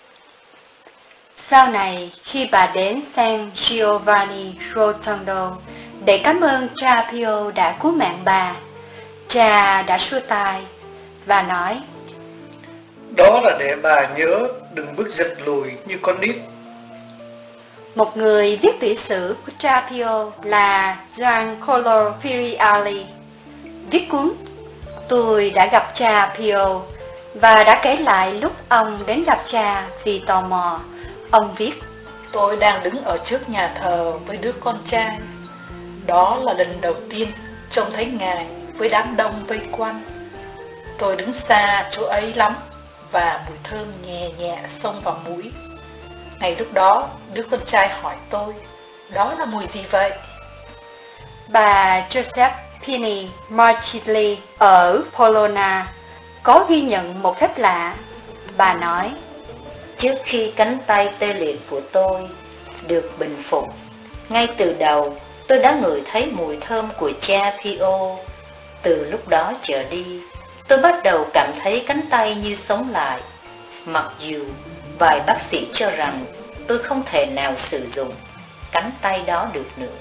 Sau này, khi bà đến San Giovanni Rotondo để cảm ơn Trapio đã cứu mạng bà, cha đã xua tay và nói: Đó là để bà nhớ đừng bước giật lùi như con nít. Một người viết tiểu sử của Trapio là Giancarlo Firiali viết cuốn Tôi đã gặp Trapio và đã kể lại lúc ông đến gặp cha vì tò mò. Ông viết: Tôi đang đứng ở trước nhà thờ với đứa con trai. Đó là lần đầu tiên trông thấy ngài với đám đông vây quanh. Tôi đứng xa chỗ ấy lắm và mùi thơm nhẹ nhẹ xông vào mũi. Ngay lúc đó, đứa con trai hỏi tôi: Đó là mùi gì vậy? Bà Giuseppini Marchilli ở Polona có ghi nhận một phép lạ. Bà nói: Trước khi cánh tay tê liệt của tôi được bình phục, ngay từ đầu tôi đã ngửi thấy mùi thơm của Trapio. Từ lúc đó trở đi, tôi bắt đầu cảm thấy cánh tay như sống lại, mặc dù vài bác sĩ cho rằng tôi không thể nào sử dụng cánh tay đó được nữa.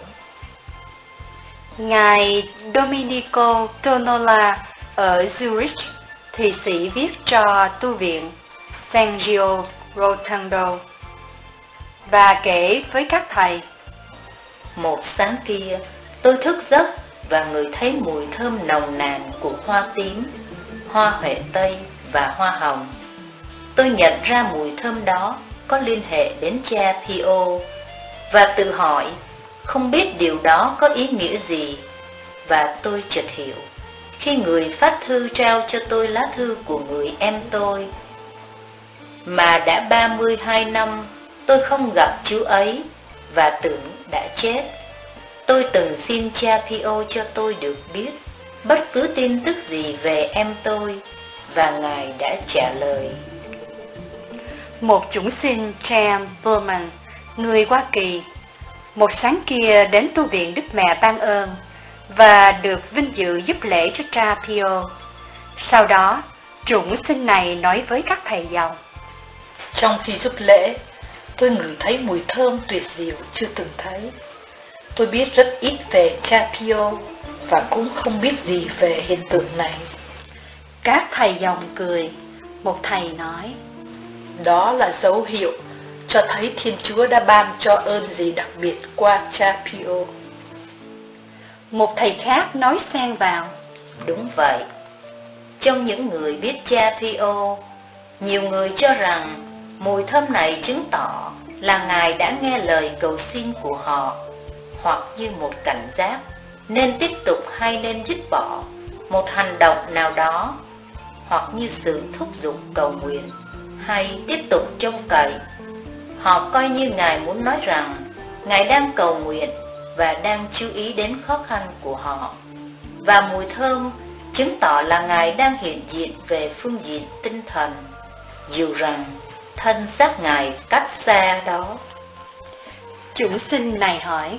Ngài Domenico Tonola ở Zurich, Thụy Sĩ viết cho tu viện San Gio Rotondo và kể với các thầy: Một sáng kia, tôi thức giấc và ngửi thấy mùi thơm nồng nàn của hoa tím, hoa huệ tây và hoa hồng. Tôi nhận ra mùi thơm đó có liên hệ đến Trapio và tự hỏi không biết điều đó có ý nghĩa gì. Và tôi chợt hiểu khi người phát thư trao cho tôi lá thư của người em tôi, mà đã ba mươi hai năm tôi không gặp chú ấy và tưởng đã chết. Tôi từng xin Trapio cho tôi được biết bất cứ tin tức gì về em tôi, và ngài đã trả lời: Một chủng sinh James Berman, người Hoa Kỳ, một sáng kia đến tu viện Đức Mẹ Ban Ơn và được vinh dự giúp lễ cho Trapio. Sau đó, chủng sinh này nói với các thầy dòng: Trong khi giúp lễ, tôi ngửi thấy mùi thơm tuyệt diệu chưa từng thấy. Tôi biết rất ít về Trapio và cũng không biết gì về hiện tượng này. Các thầy dòng cười. Một thầy nói: Đó là dấu hiệu cho thấy Thiên Chúa đã ban cho ơn gì đặc biệt qua Trapio. Một thầy khác nói xen vào: Đúng vậy. Trong những người biết Trapio, nhiều người cho rằng mùi thơm này chứng tỏ là Ngài đã nghe lời cầu xin của họ, hoặc như một cảnh giác nên tiếp tục hay nên dứt bỏ một hành động nào đó, hoặc như sự thúc giục cầu nguyện hay tiếp tục trông cậy. Họ coi như Ngài muốn nói rằng Ngài đang cầu nguyện và đang chú ý đến khó khăn của họ, và mùi thơm chứng tỏ là Ngài đang hiện diện về phương diện tinh thần, dù rằng thân xác Ngài cách xa đó. Chủng sinh này hỏi: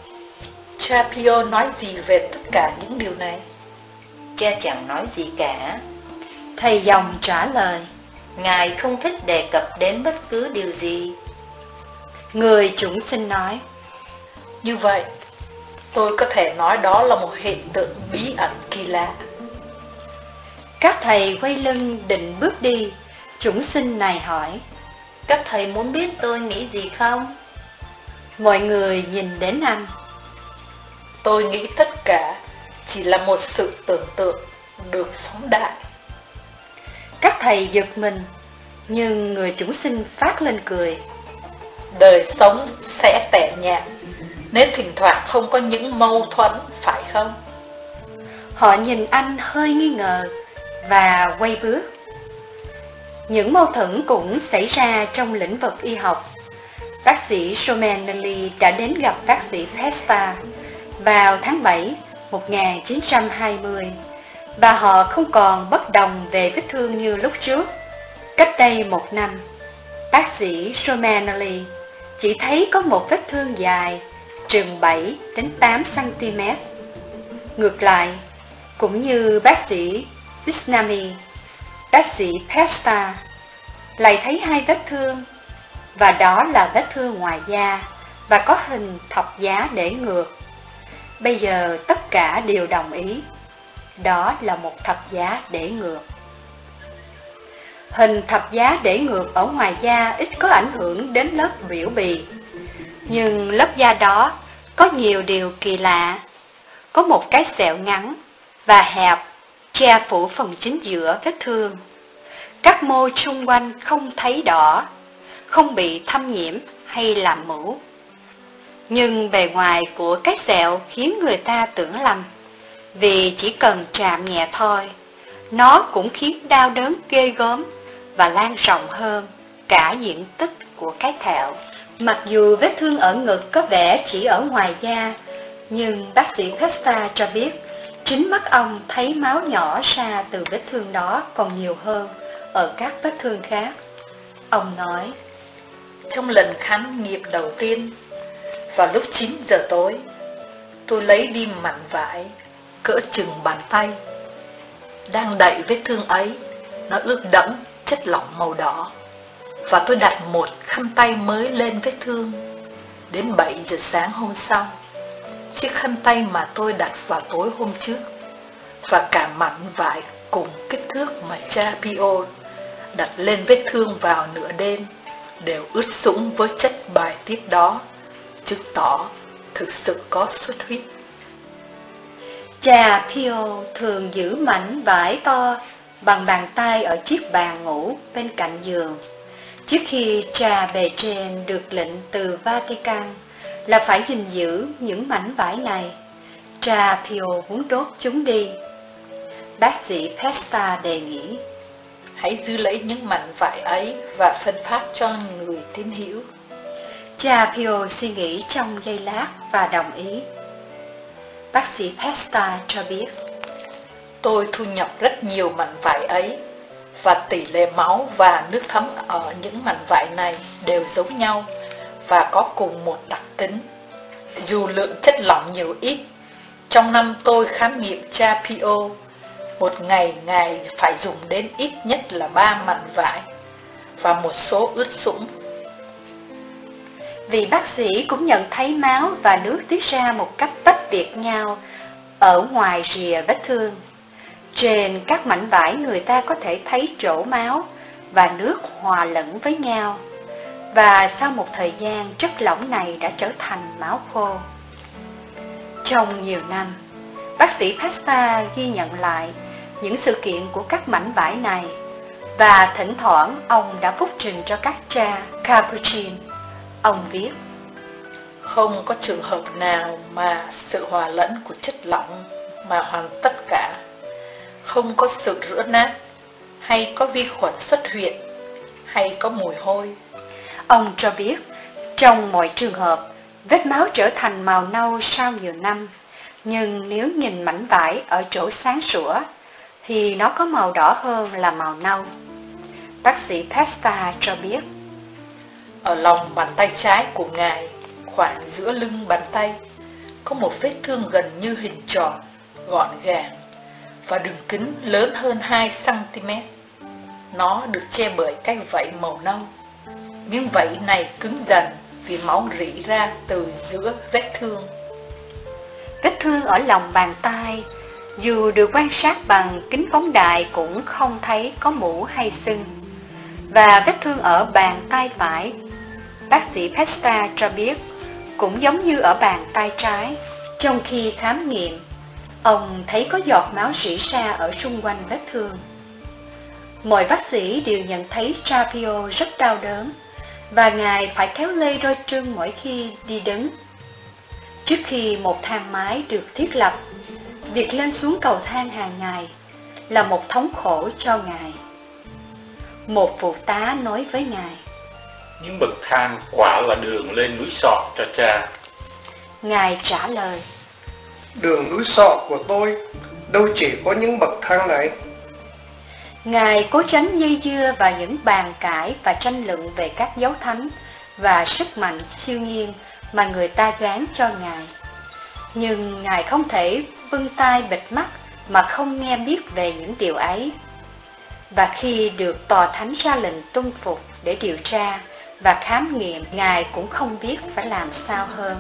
Trapio nói gì về tất cả những điều này? Cha chẳng nói gì cả. Thầy dòng trả lời: Ngài không thích đề cập đến bất cứ điều gì. Người chủng sinh nói: Như vậy, tôi có thể nói đó là một hiện tượng bí ẩn kỳ lạ. Các thầy quay lưng định bước đi. Chủng sinh này hỏi: Các thầy muốn biết tôi nghĩ gì không? Mọi người nhìn đến anh. Tôi nghĩ tất cả chỉ là một sự tưởng tượng được phóng đại. Các thầy giật mình, nhưng người chủng sinh phát lên cười. Đời sống sẽ tẻ nhạt nếu thỉnh thoảng không có những mâu thuẫn, phải không? Họ nhìn anh hơi nghi ngờ và quay bước. Những mâu thuẫn cũng xảy ra trong lĩnh vực y học. Bác sĩ Romanelli đã đến gặp bác sĩ Pesta vào tháng bảy một nghìn chín trăm hai mươi, và họ không còn bất đồng về vết thương như lúc trước. Cách đây một năm, bác sĩ Romanelli chỉ thấy có một vết thương dài chừng bảy đến tám xăng ti mét. Ngược lại, cũng như bác sĩ Visnami, bác sĩ Pesta lại thấy hai vết thương, và đó là vết thương ngoài da và có hình thập giá để ngược. Bây giờ tất cả đều đồng ý, đó là một thập giá để ngược. Hình thập giá để ngược ở ngoài da ít có ảnh hưởng đến lớp biểu bì, nhưng lớp da đó có nhiều điều kỳ lạ. Có một cái sẹo ngắn và hẹp che phủ phần chính giữa vết thương. Các mô xung quanh không thấy đỏ, không bị thâm nhiễm hay làm mủ. Nhưng bề ngoài của cái sẹo khiến người ta tưởng lầm, vì chỉ cần chạm nhẹ thôi, nó cũng khiến đau đớn ghê gớm và lan rộng hơn cả diện tích của cái thẹo. Mặc dù vết thương ở ngực có vẻ chỉ ở ngoài da, nhưng bác sĩ Pesta cho biết chính mắt ông thấy máu nhỏ ra từ vết thương đó còn nhiều hơn ở các vết thương khác. Ông nói, trong lần khám nghiệm đầu tiên, vào lúc chín giờ tối, tôi lấy đi mảnh vải cỡ chừng bàn tay. Đang đậy vết thương ấy, nó ướt đẫm chất lỏng màu đỏ, và tôi đặt một khăn tay mới lên vết thương. Đến bảy giờ sáng hôm sau, chiếc khăn tay mà tôi đặt vào tối hôm trước và cả mảnh vải cùng kích thước mà cha Pio đặt lên vết thương vào nửa đêm đều ướt sũng với chất bài tiết đó, chứng tỏ thực sự có xuất huyết. Cha Pio thường giữ mảnh vải to bằng bàn tay ở chiếc bàn ngủ bên cạnh giường. Trước khi cha bề trên được lệnh từ Vatican là phải gìn giữ những mảnh vải này, cha Pio muốn đốt chúng đi. Bác sĩ Pesta đề nghị, hãy giữ lấy những mảnh vải ấy và phân phát cho người tín hữu. Cha Pio suy nghĩ trong giây lát và đồng ý. Bác sĩ Pesta cho biết, tôi thu nhập rất nhiều mảnh vải ấy, và tỷ lệ máu và nước thấm ở những mảnh vải này đều giống nhau và có cùng một đặc tính. Dù lượng chất lỏng nhiều ít, trong năm tôi khám nghiệm cha Pio, một ngày ngài phải dùng đến ít nhất là ba mảnh vải và một số ướt sũng. Vì bác sĩ cũng nhận thấy máu và nước tiết ra một cách tách biệt nhau ở ngoài rìa vết thương. Trên các mảnh vải người ta có thể thấy chỗ máu và nước hòa lẫn với nhau, và sau một thời gian chất lỏng này đã trở thành máu khô. Trong nhiều năm, bác sĩ Pesta ghi nhận lại những sự kiện của các mảnh vải này, và thỉnh thoảng ông đã phúc trình cho các cha Capuchin. Ông viết, không có trường hợp nào mà sự hòa lẫn của chất lỏng mà hoàn tất cả. Không có sự rữa nát, hay có vi khuẩn xuất hiện, hay có mùi hôi. Ông cho biết, trong mọi trường hợp, vết máu trở thành màu nâu sau nhiều năm, nhưng nếu nhìn mảnh vải ở chỗ sáng sủa, thì nó có màu đỏ hơn là màu nâu. Bác sĩ Pesta cho biết, ở lòng bàn tay trái của ngài, khoảng giữa lưng bàn tay, có một vết thương gần như hình tròn, gọn gàng, và đường kính lớn hơn hai xăng ti mét. Nó được che bởi cái vảy màu nâu. Miếng vảy này cứng dần vì máu rỉ ra từ giữa vết thương. Vết thương ở lòng bàn tay, dù được quan sát bằng kính phóng đại cũng không thấy có mủ hay sưng. Và vết thương ở bàn tay phải, bác sĩ Pesta cho biết, cũng giống như ở bàn tay trái. Trong khi khám nghiệm, ông thấy có giọt máu rỉ ra ở xung quanh vết thương. Mọi bác sĩ đều nhận thấy cha Pio rất đau đớn, và ngài phải kéo lê đôi chân mỗi khi đi đứng. Trước khi một thang máy được thiết lập, việc lên xuống cầu thang hàng ngày là một thống khổ cho ngài. Một phụ tá nói với Ngài. Những bậc thang quả là đường lên núi Sọ cho cha. Ngài trả lời. Đường núi Sọ của tôi đâu chỉ có những bậc thang này. Ngài cố tránh dây dưa vào những bàn cãi và tranh luận về các dấu thánh và sức mạnh siêu nhiên mà người ta gán cho Ngài. Nhưng Ngài không thể vươn tai bịt mắt mà không nghe biết về những điều ấy. Và khi được tòa thánh ra lệnh tuân phục để điều tra và khám nghiệm, Ngài cũng không biết phải làm sao hơn.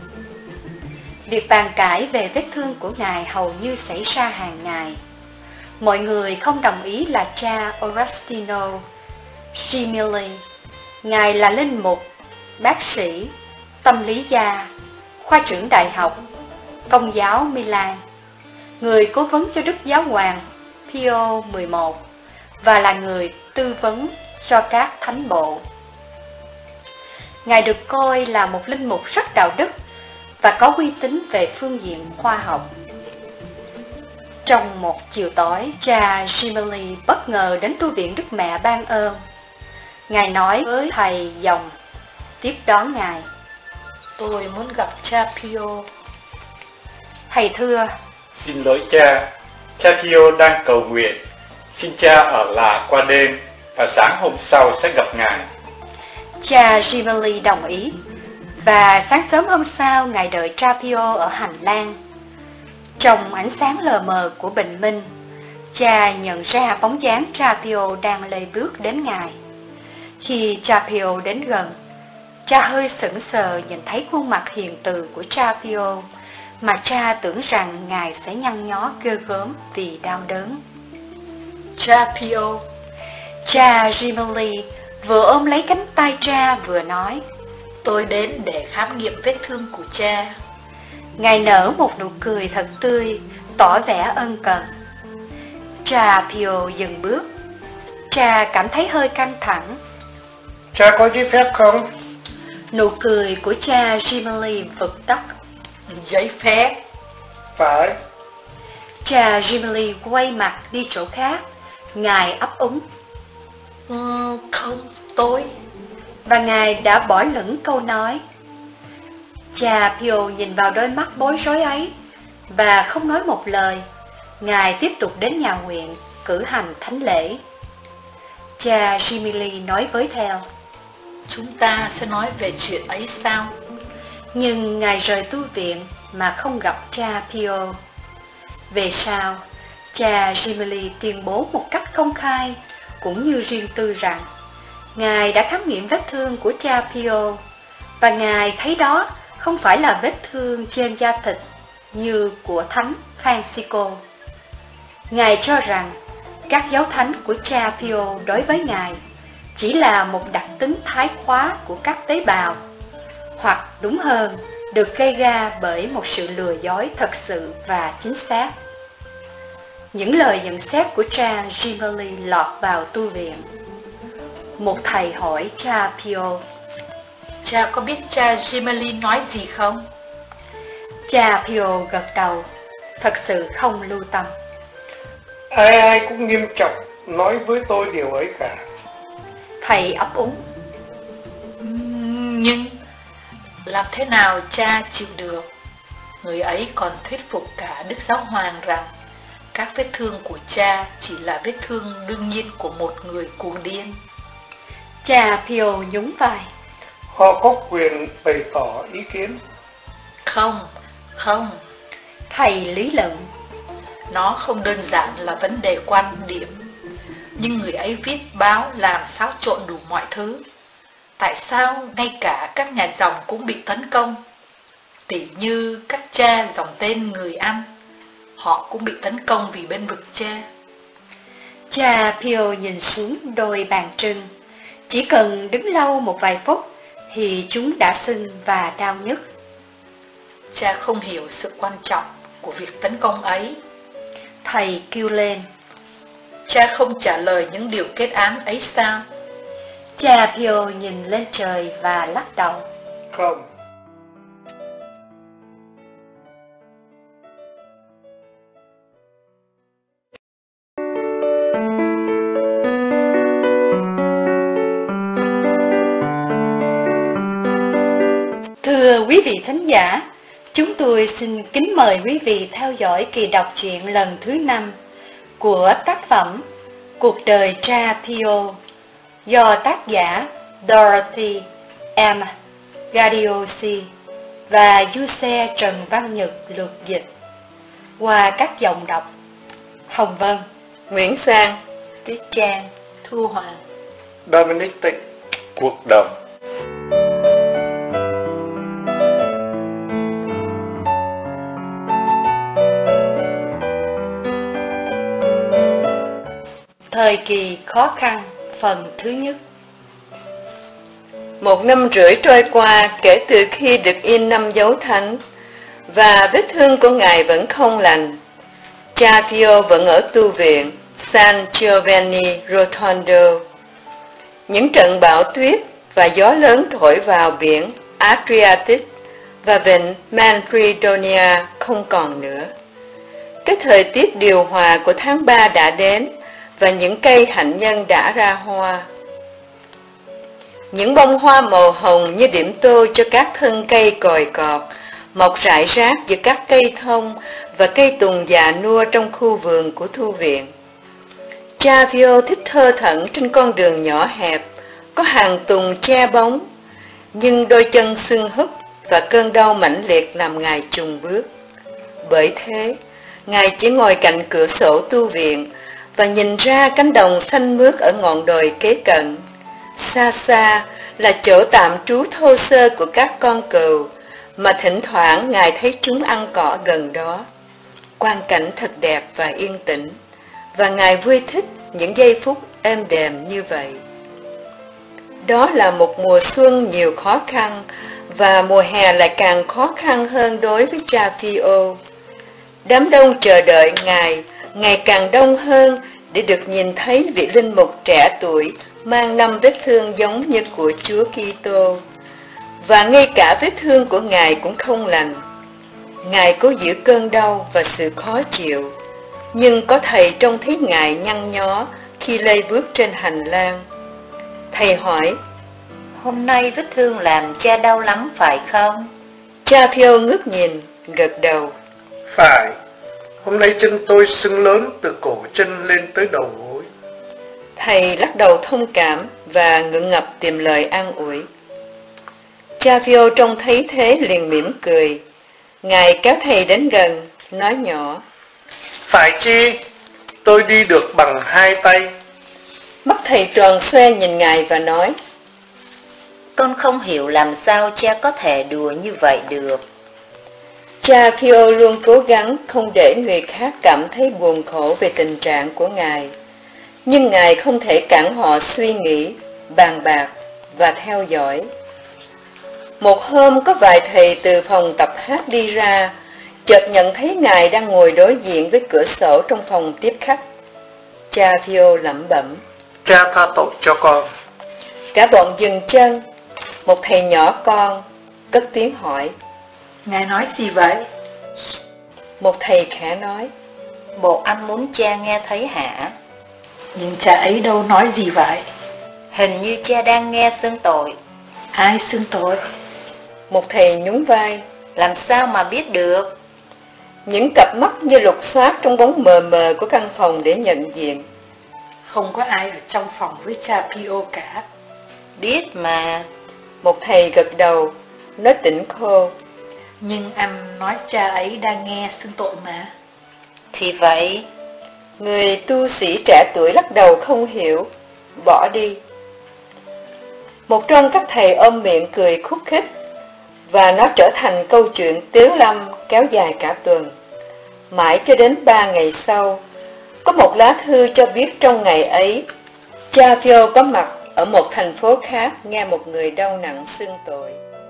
Việc bàn cãi về vết thương của Ngài hầu như xảy ra hàng ngày. Mọi người không đồng ý là cha Orestino Gemelli. Ngài là linh mục, bác sĩ, tâm lý gia, khoa trưởng đại học, Công giáo Milan, người cố vấn cho Đức Giáo hoàng Pio mười một và là người tư vấn cho các thánh bộ. Ngài được coi là một linh mục rất đạo đức và có uy tín về phương diện khoa học. Trong một chiều tối, cha Gemelli bất ngờ đến tu viện Đức Mẹ Ban Ơn. Ngài nói với thầy dòng tiếp đón Ngài. Tôi muốn gặp cha Pio. Thầy thưa. Xin lỗi cha, cha Pio đang cầu nguyện. Xin cha ở lại qua đêm và sáng hôm sau sẽ gặp ngài. Cha Gemelli đồng ý. Và sáng sớm hôm sau, Ngài đợi cha Pio ở hành lang. Trong ánh sáng lờ mờ của bình minh, cha nhận ra bóng dáng cha Pio đang lê bước đến Ngài. Khi cha Pio đến gần, cha hơi sững sờ nhìn thấy khuôn mặt hiền từ của cha Pio, mà cha tưởng rằng Ngài sẽ nhăn nhó ghê gớm vì đau đớn. Cha Pio. Cha Gemelli vừa ôm lấy cánh tay cha vừa nói. Tôi đến để khám nghiệm vết thương của cha. Ngài nở một nụ cười thật tươi, tỏ vẻ ân cần. Cha Pio dừng bước. Cha cảm thấy hơi căng thẳng. Cha có giấy phép không? Nụ cười của cha Gemelli vực tắt. Giấy phép? Phải. Cha Gemelli quay mặt đi chỗ khác. Ngài ấp úng. Ừ, không, tôi... Và Ngài đã bỏ lửng câu nói. Cha Pio nhìn vào đôi mắt bối rối ấy và không nói một lời. Ngài tiếp tục đến nhà nguyện cử hành thánh lễ. Cha Gemelli nói với theo. Chúng ta sẽ nói về chuyện ấy sau. Nhưng Ngài rời tu viện mà không gặp cha Pio. Về sau, cha Gemelli tuyên bố một cách công khai cũng như riêng tư rằng Ngài đã khám nghiệm vết thương của cha Pio và Ngài thấy đó không phải là vết thương trên da thịt như của Thánh Francisco. Ngài cho rằng các dấu thánh của cha Pio đối với Ngài chỉ là một đặc tính thái hóa của các tế bào, hoặc đúng hơn, được gây ra bởi một sự lừa dối thật sự và chính xác. Những lời nhận xét của cha Gemelli lọt vào tu viện. Một thầy hỏi cha Pio. Cha có biết cha Gemelli nói gì không? Cha Pio gật đầu, thật sự không lưu tâm. Ai ai cũng nghiêm trọng nói với tôi điều ấy cả. Thầy ấp úng. Nhưng làm thế nào cha chịu được? Người ấy còn thuyết phục cả Đức Giáo Hoàng rằng các vết thương của cha chỉ là vết thương đương nhiên của một người cuồng điên. Cha Pio nhún vai. Họ có quyền bày tỏ ý kiến. Không, không. Thầy lý luận. Nó không đơn giản là vấn đề quan điểm. Nhưng người ấy viết báo làm xáo trộn đủ mọi thứ. Tại sao ngay cả các nhà dòng cũng bị tấn công? Tỉ như các cha dòng tên người Anh, họ cũng bị tấn công vì bên vực cha. Cha Pio nhìn xuống đôi bàn trưng. Chỉ cần đứng lâu một vài phút thì chúng đã sưng và đau nhức. Cha không hiểu sự quan trọng của việc tấn công ấy. Thầy kêu lên. Cha không trả lời những điều kết án ấy sao? Cha Pio nhìn lên trời và lắc đầu. Không. quý vị thính giả, chúng tôi xin kính mời quý vị theo dõi kỳ đọc truyện lần thứ năm của tác phẩm Cuộc đời Cha Pio do tác giả Dorothy M. Gadiosi và Giuse Trần Văn Nhật lược dịch qua các dòng đọc Hồng Vân, Nguyễn Sang, Tuyết Trang, Thu Hoàng, Dominic Tịnh. Cuộc đồng. Thời kỳ khó khăn phần thứ nhất. Một năm rưỡi trôi qua kể từ khi được in năm dấu thánh, và vết thương của Ngài vẫn không lành. Cha Pio vẫn ở tu viện San Giovanni Rotondo. Những trận bão tuyết và gió lớn thổi vào biển Adriatic và vịnh Manfredonia không còn nữa. Cái thời tiết điều hòa của tháng ba đã đến, và những cây hạnh nhân đã ra hoa. Những bông hoa màu hồng như điểm tô cho các thân cây còi cọt, mọc rải rác giữa các cây thông và cây tùng già nua trong khu vườn của thư viện. Cha Pio thích thơ thẩn trên con đường nhỏ hẹp, có hàng tùng che bóng, nhưng đôi chân sưng húp và cơn đau mãnh liệt làm Ngài chùng bước. Bởi thế, Ngài chỉ ngồi cạnh cửa sổ tu viện và nhìn ra cánh đồng xanh mướt ở ngọn đồi kế cận. Xa xa là chỗ tạm trú thô sơ của các con cừu, mà thỉnh thoảng Ngài thấy chúng ăn cỏ gần đó. Quang cảnh thật đẹp và yên tĩnh, và Ngài vui thích những giây phút êm đềm như vậy. Đó là một mùa xuân nhiều khó khăn, và mùa hè lại càng khó khăn hơn đối với cha Pio. Đám đông chờ đợi Ngài ngày càng đông hơn để được nhìn thấy vị linh mục trẻ tuổi mang năm vết thương giống như của Chúa Kitô. Và ngay cả vết thương của Ngài cũng không lành. Ngài cố giữ cơn đau và sự khó chịu, nhưng có thầy trông thấy Ngài nhăn nhó khi lê bước trên hành lang. Thầy hỏi: hôm nay vết thương làm cha đau lắm phải không? Cha Pio ngước nhìn, gật đầu. Phải, hôm nay chân tôi sưng lớn từ cổ chân lên tới đầu gối. Thầy lắc đầu thông cảm và ngượng ngập tìm lời an ủi. Cha Pio trông thấy thế liền mỉm cười. Ngài kéo thầy đến gần, nói nhỏ: Phải chi, tôi đi được bằng hai tay. Mắt thầy tròn xoe nhìn Ngài và nói: Con không hiểu làm sao cha có thể đùa như vậy được. Cha Pio luôn cố gắng không để người khác cảm thấy buồn khổ về tình trạng của Ngài, nhưng Ngài không thể cản họ suy nghĩ, bàn bạc và theo dõi. Một hôm có vài thầy từ phòng tập hát đi ra, chợt nhận thấy Ngài đang ngồi đối diện với cửa sổ trong phòng tiếp khách. Cha Pio lẩm bẩm: Cha tha tội cho con. Cả bọn dừng chân. Một thầy nhỏ con cất tiếng hỏi: Ngài nói gì vậy? Một thầy khẽ nói: Bộ anh muốn cha nghe thấy hả? Nhưng cha ấy đâu nói gì vậy? Hình như cha đang nghe xưng tội. Ai xưng tội? Một thầy nhún vai: Làm sao mà biết được? Những cặp mắt như lục soát trong bóng mờ mờ của căn phòng để nhận diện. Không có ai ở trong phòng với cha Pio cả. Biết mà. Một thầy gật đầu, nói tỉnh khô: Nhưng anh nói cha ấy đang nghe xưng tội mà. Thì vậy. Người tu sĩ trẻ tuổi lắc đầu không hiểu, bỏ đi. Một trong các thầy ôm miệng cười khúc khích, và nó trở thành câu chuyện tiếu lâm kéo dài cả tuần. Mãi cho đến ba ngày sau, có một lá thư cho biết trong ngày ấy, cha Pio có mặt ở một thành phố khác nghe một người đau nặng xưng tội.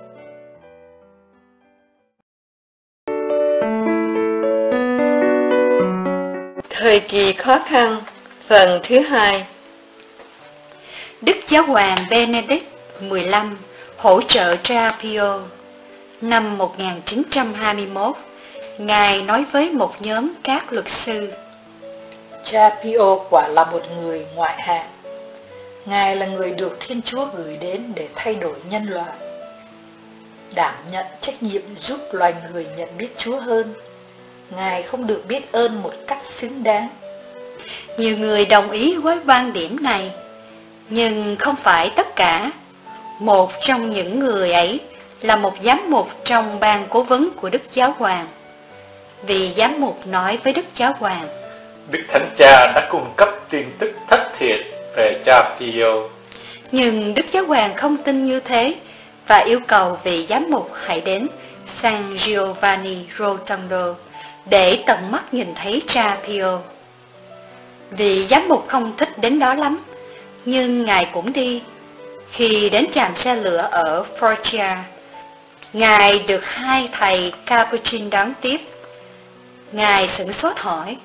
Thời kỳ khó khăn, phần thứ hai. Đức Giáo hoàng Benedict mười lăm hỗ trợ cha Pio. Năm một nghìn chín trăm hai mươi mốt, Ngài nói với một nhóm các luật sư: Cha Pio quả là một người ngoại hạng. Ngài là người được Thiên Chúa gửi đến để thay đổi nhân loại. đảm nhận trách nhiệm giúp loài người nhận biết Chúa hơn. Ngài không được biết ơn một cách xứng đáng. Nhiều người đồng ý với quan điểm này, nhưng không phải tất cả. Một trong những người ấy là một giám mục trong ban cố vấn của Đức Giáo Hoàng. Vị giám mục nói với Đức Giáo Hoàng: Đức Thánh Cha đã cung cấp tin tức thất thiệt về cha Pio. Nhưng Đức Giáo Hoàng không tin như thế và yêu cầu vị giám mục hãy đến San Giovanni Rotondo để tận mắt nhìn thấy cha Pio. Vị giám mục không thích đến đó lắm, nhưng Ngài cũng đi. Khi đến trạm xe lửa ở Foggia, Ngài được hai thầy Capuchin đón tiếp. Ngài sửng sốt hỏi: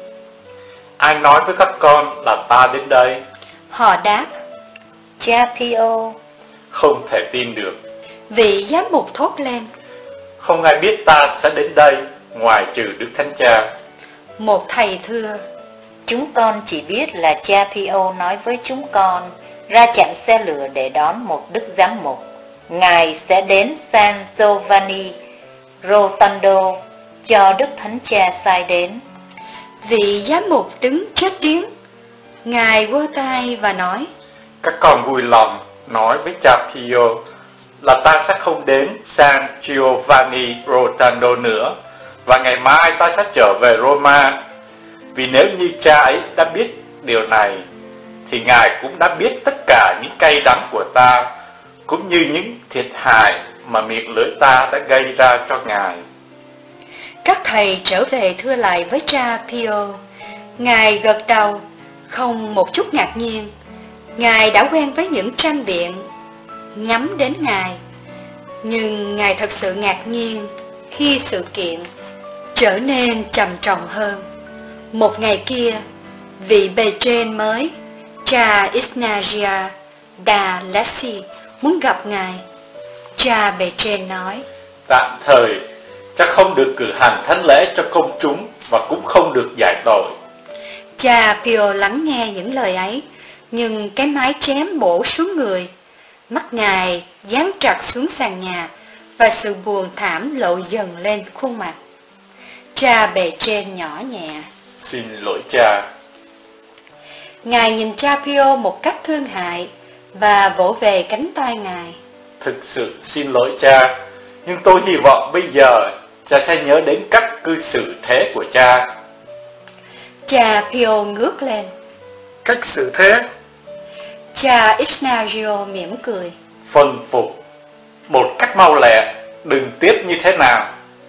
Ai nói với các con là ta đến đây? Họ đáp: Cha Pio. Không thể tin được. Vị giám mục thốt lên: Không ai biết ta sẽ đến đây ngoài trừ Đức Thánh Cha. Một thầy thưa: Chúng con chỉ biết là cha Pio nói với chúng con ra chạm xe lửa để đón một đức giám mục. Ngài sẽ đến San Giovanni Rotondo cho Đức Thánh Cha sai đến. Vị giám mục đứng chết tiếng. Ngài quơ tay và nói: Các con vui lòng nói với cha Pio là ta sẽ không đến San Giovanni Rotondo nữa, và ngày mai ta sẽ trở về Roma. Vì nếu như cha ấy đã biết điều này, thì Ngài cũng đã biết tất cả những cay đắng của ta, cũng như những thiệt hại mà miệng lưỡi ta đã gây ra cho Ngài. Các thầy trở về thưa lại với cha Pio. Ngài gật đầu, không một chút ngạc nhiên. Ngài đã quen với những tranh biện nhắm đến Ngài. Nhưng Ngài thật sự ngạc nhiên khi sự kiện trở nên trầm trọng hơn. Một ngày kia, vị bề trên mới, cha Ignazio da Lessi, muốn gặp Ngài. Cha bề trên nói: Tạm thời, cha không được cử hành thánh lễ cho công chúng và cũng không được giải tội. Cha Pio lắng nghe những lời ấy, nhưng cái mái chém bổ xuống người. Mắt Ngài dán trặt xuống sàn nhà và sự buồn thảm lộ dần lên khuôn mặt. Cha bề trên nhỏ nhẹ: Xin lỗi cha. Ngài nhìn cha Pio một cách thương hại và vỗ về cánh tay Ngài. Thực sự xin lỗi cha, nhưng tôi hy vọng bây giờ cha sẽ nhớ đến cách cư xử thế của cha. Cha Pio ngước lên: Cách xử thế? Cha Ignazio mỉm cười: Phân phục một cách mau lẹ, đừng tiếp như thế nào.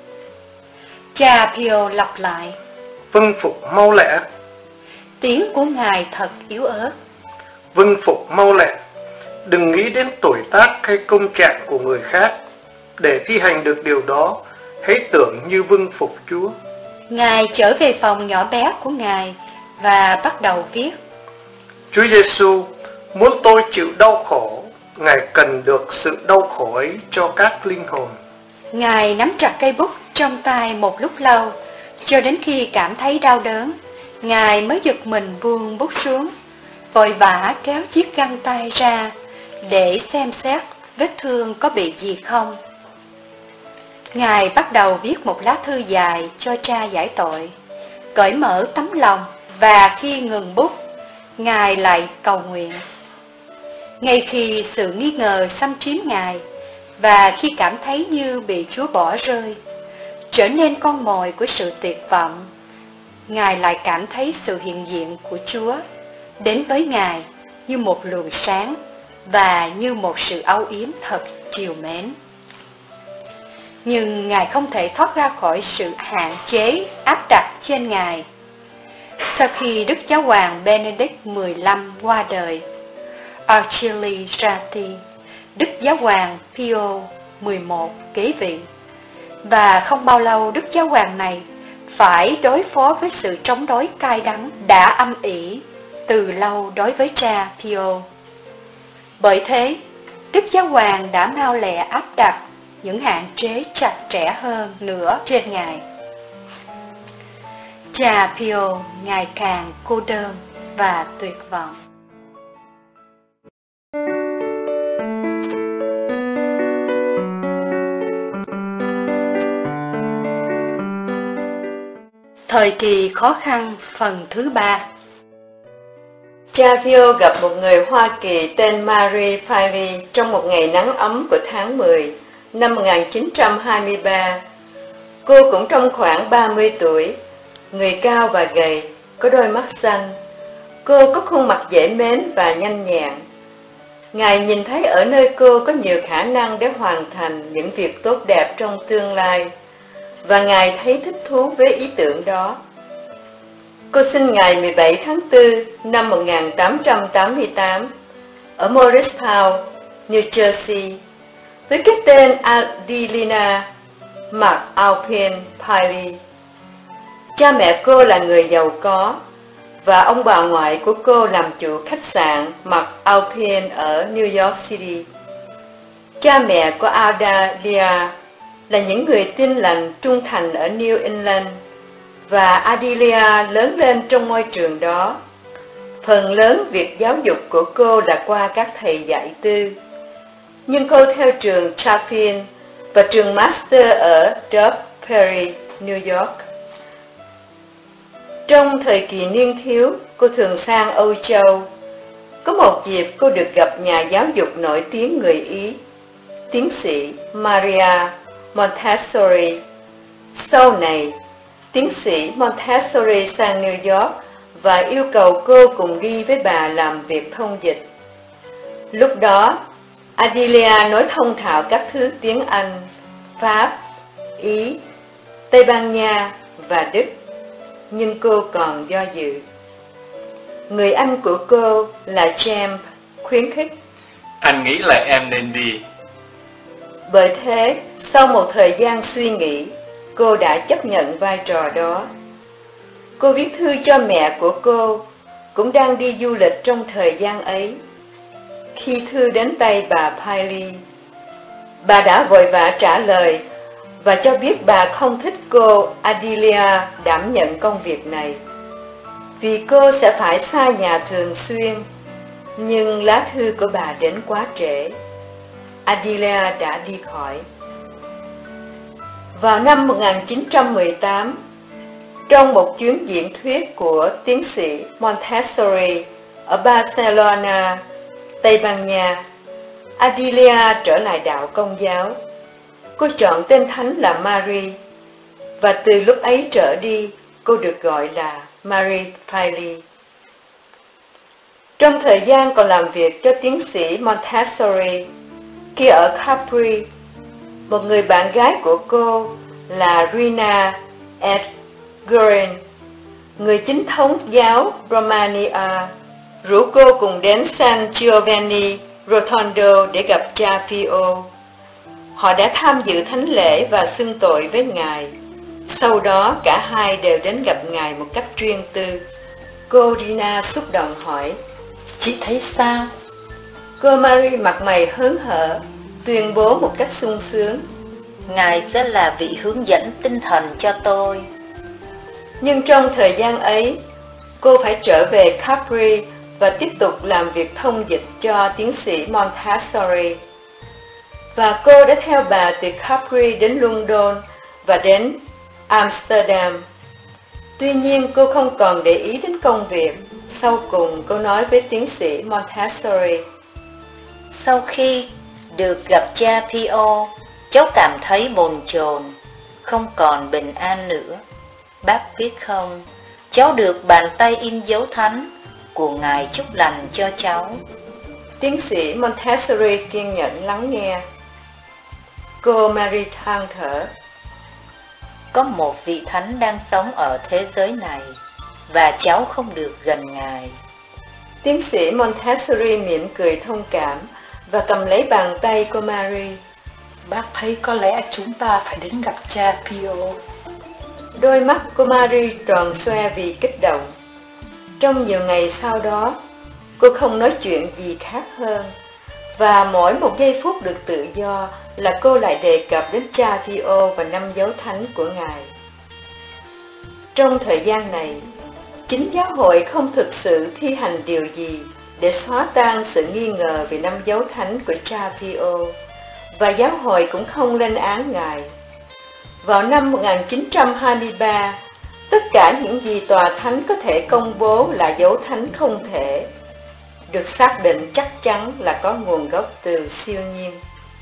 Cha Pio lặp lại: Vâng phục mau lẹ. Tiếng của Ngài thật yếu ớt. Vâng phục mau lẹ. Đừng nghĩ đến tuổi tác hay công trạng của người khác. Để thi hành được điều đó, hãy tưởng như vâng phục Chúa. Ngài trở về phòng nhỏ bé của Ngài và bắt đầu viết: Chúa Giêsu muốn tôi chịu đau khổ. Ngài cần được sự đau khổ ấy cho các linh hồn. Ngài nắm chặt cây bút trong tay một lúc lâu, cho đến khi cảm thấy đau đớn, Ngài mới giật mình buông bút xuống, vội vã kéo chiếc găng tay ra để xem xét vết thương có bị gì không. Ngài bắt đầu viết một lá thư dài cho cha giải tội, cởi mở tấm lòng, và khi ngừng bút, Ngài lại cầu nguyện. Ngay khi sự nghi ngờ xâm chiếm Ngài, và khi cảm thấy như bị Chúa bỏ rơi, trở nên con mồi của sự tuyệt vọng, Ngài lại cảm thấy sự hiện diện của Chúa đến với Ngài như một luồng sáng và như một sự âu yếm thật trìu mến. Nhưng Ngài không thể thoát ra khỏi sự hạn chế áp đặt trên Ngài. Sau khi Đức Giáo hoàng Benedict mười lăm qua đời, Archiliati, Đức Giáo hoàng Pio mười một kế vị, và không bao lâu Đức Giáo hoàng này phải đối phó với sự chống đối cay đắng đã âm ỉ từ lâu đối với cha Pio. Bởi thế, Đức Giáo hoàng đã mau lẹ áp đặt những hạn chế chặt chẽ hơn nữa trên Ngài. Cha Pio ngày càng cô đơn và tuyệt vọng. Thời kỳ khó khăn phần thứ ba. Cha Pio gặp một người Hoa Kỳ tên Marie Filey trong một ngày nắng ấm của tháng mười năm một nghìn chín trăm hai mươi ba. Cô cũng trong khoảng ba mươi tuổi, người cao và gầy, có đôi mắt xanh. Cô có khuôn mặt dễ mến và nhanh nhẹn. Ngài nhìn thấy ở nơi cô có nhiều khả năng để hoàn thành những việc tốt đẹp trong tương lai, và Ngài thấy thích thú với ý tưởng đó. Cô sinh ngày mười bảy tháng tư năm một nghìn tám trăm tám mươi tám ở Morristown, New Jersey, với cái tên Adelina McAlpin Piley. Cha mẹ cô là người giàu có, và ông bà ngoại của cô làm chủ khách sạn McAlpin ở New York City. Cha mẹ của Adelia là những người tin lành trung thành ở New England, và Adelia lớn lên trong môi trường đó. Phần lớn việc giáo dục của cô là qua các thầy dạy tư, nhưng cô theo trường Chaffin và trường Master ở Dove Prairie, New York. Trong thời kỳ niên thiếu, cô thường sang Âu Châu. Có một dịp cô được gặp nhà giáo dục nổi tiếng người Ý, tiến sĩ Maria Montessori. Sau này, tiến sĩ Montessori sang New York và yêu cầu cô cùng đi với bà làm việc thông dịch. Lúc đó, Adelia nói thông thạo các thứ tiếng Anh, Pháp, Ý, Tây Ban Nha và Đức, nhưng cô còn do dự. Người anh của cô là James khuyến khích: Anh nghĩ là em nên đi. Bởi thế, sau một thời gian suy nghĩ, cô đã chấp nhận vai trò đó. Cô viết thư cho mẹ của cô, cũng đang đi du lịch trong thời gian ấy. Khi thư đến tay bà Piley, bà đã vội vã trả lời và cho biết bà không thích cô Adelia đảm nhận công việc này, vì cô sẽ phải xa nhà thường xuyên. Nhưng lá thư của bà đến quá trễ. Adelia đã đi khỏi. Vào năm một nghìn chín trăm mười tám, trong một chuyến diễn thuyết của tiến sĩ Montessori ở Barcelona, Tây Ban Nha, Adelia trở lại đạo Công giáo. Cô chọn tên thánh là Marie, và từ lúc ấy trở đi, cô được gọi là Marie Piley. Trong thời gian còn làm việc cho tiến sĩ Montessori, khi ở Capri, một người bạn gái của cô là Rina Edgren, người chính thống giáo Romania, rủ cô cùng đến San Giovanni Rotondo để gặp cha Pio. Họ đã tham dự thánh lễ và xưng tội với Ngài. Sau đó cả hai đều đến gặp Ngài một cách riêng tư. Cô Rina xúc động hỏi: Chị thấy sao? Cô Marie mặt mày hớn hở, tuyên bố một cách sung sướng: Ngài sẽ là vị hướng dẫn tinh thần cho tôi. Nhưng trong thời gian ấy, cô phải trở về Capri và tiếp tục làm việc thông dịch cho tiến sĩ Montessori. Và cô đã theo bà từ Capri đến London và đến Amsterdam. Tuy nhiên cô không còn để ý đến công việc. Sau cùng cô nói với tiến sĩ Montessori: Sau khi được gặp cha Pio, cháu cảm thấy bồn chồn, không còn bình an nữa. Bác biết không, cháu được bàn tay in dấu thánh của Ngài chúc lành cho cháu. Tiến sĩ Montessori kiên nhẫn lắng nghe. Cô Marie than thở: Có một vị thánh đang sống ở thế giới này, và cháu không được gần Ngài. Tiến sĩ Montessori mỉm cười thông cảm và cầm lấy bàn tay cô Marie. Bác thấy có lẽ chúng ta phải đến gặp cha Pio. Đôi mắt cô Marie tròn xoe vì kích động. Trong nhiều ngày sau đó, cô không nói chuyện gì khác hơn, và mỗi một giây phút được tự do là cô lại đề cập đến cha Pio và năm dấu thánh của Ngài. Trong thời gian này, chính giáo hội không thực sự thi hành điều gì để xóa tan sự nghi ngờ về năm dấu thánh của cha Pio, và giáo hội cũng không lên án Ngài. Vào năm một nghìn chín trăm hai mươi ba, Tất cả những gì tòa thánh có thể công bố là dấu thánh không thể, được xác định chắc chắn là có nguồn gốc từ siêu nhiên.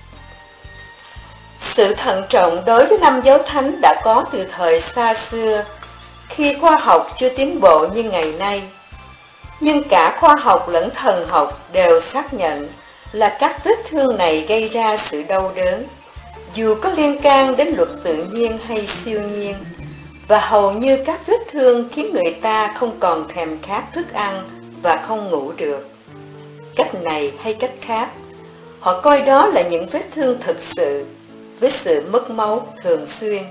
Sự thận trọng đối với năm dấu thánh đã có từ thời xa xưa, khi khoa học chưa tiến bộ như ngày nay. Nhưng cả khoa học lẫn thần học đều xác nhận là các vết thương này gây ra sự đau đớn, dù có liên can đến luật tự nhiên hay siêu nhiên, và hầu như các vết thương khiến người ta không còn thèm khát thức ăn và không ngủ được. Cách này hay cách khác, họ coi đó là những vết thương thực sự, với sự mất máu thường xuyên.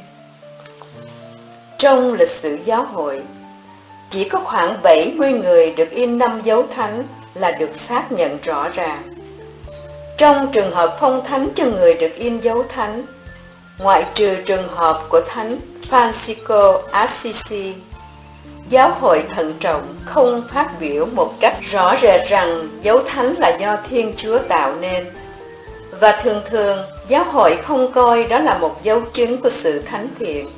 Trong lịch sử giáo hội, chỉ có khoảng bảy mươi người được in năm dấu thánh là được xác nhận rõ ràng. Trong trường hợp phong thánh cho người được in dấu thánh, ngoại trừ trường hợp của Thánh Francisco Assisi, giáo hội thận trọng không phát biểu một cách rõ rệt rằng dấu thánh là do Thiên Chúa tạo nên, và thường thường giáo hội không coi đó là một dấu chứng của sự thánh thiện.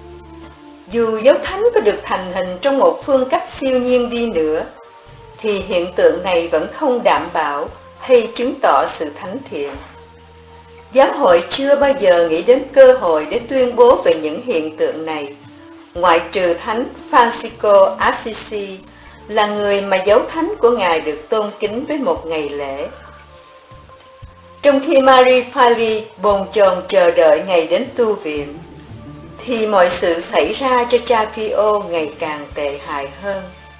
Dù dấu thánh có được thành hình trong một phương cách siêu nhiên đi nữa, thì hiện tượng này vẫn không đảm bảo hay chứng tỏ sự thánh thiện. Giáo hội chưa bao giờ nghĩ đến cơ hội để tuyên bố về những hiện tượng này, ngoại trừ Thánh Francisco Assisi là người mà dấu thánh của Ngài được tôn kính với một ngày lễ. Trong khi Marie Pali bồn chồn chờ đợi ngày đến tu viện, thì mọi sự xảy ra cho cha Pio ngày càng tệ hại hơn.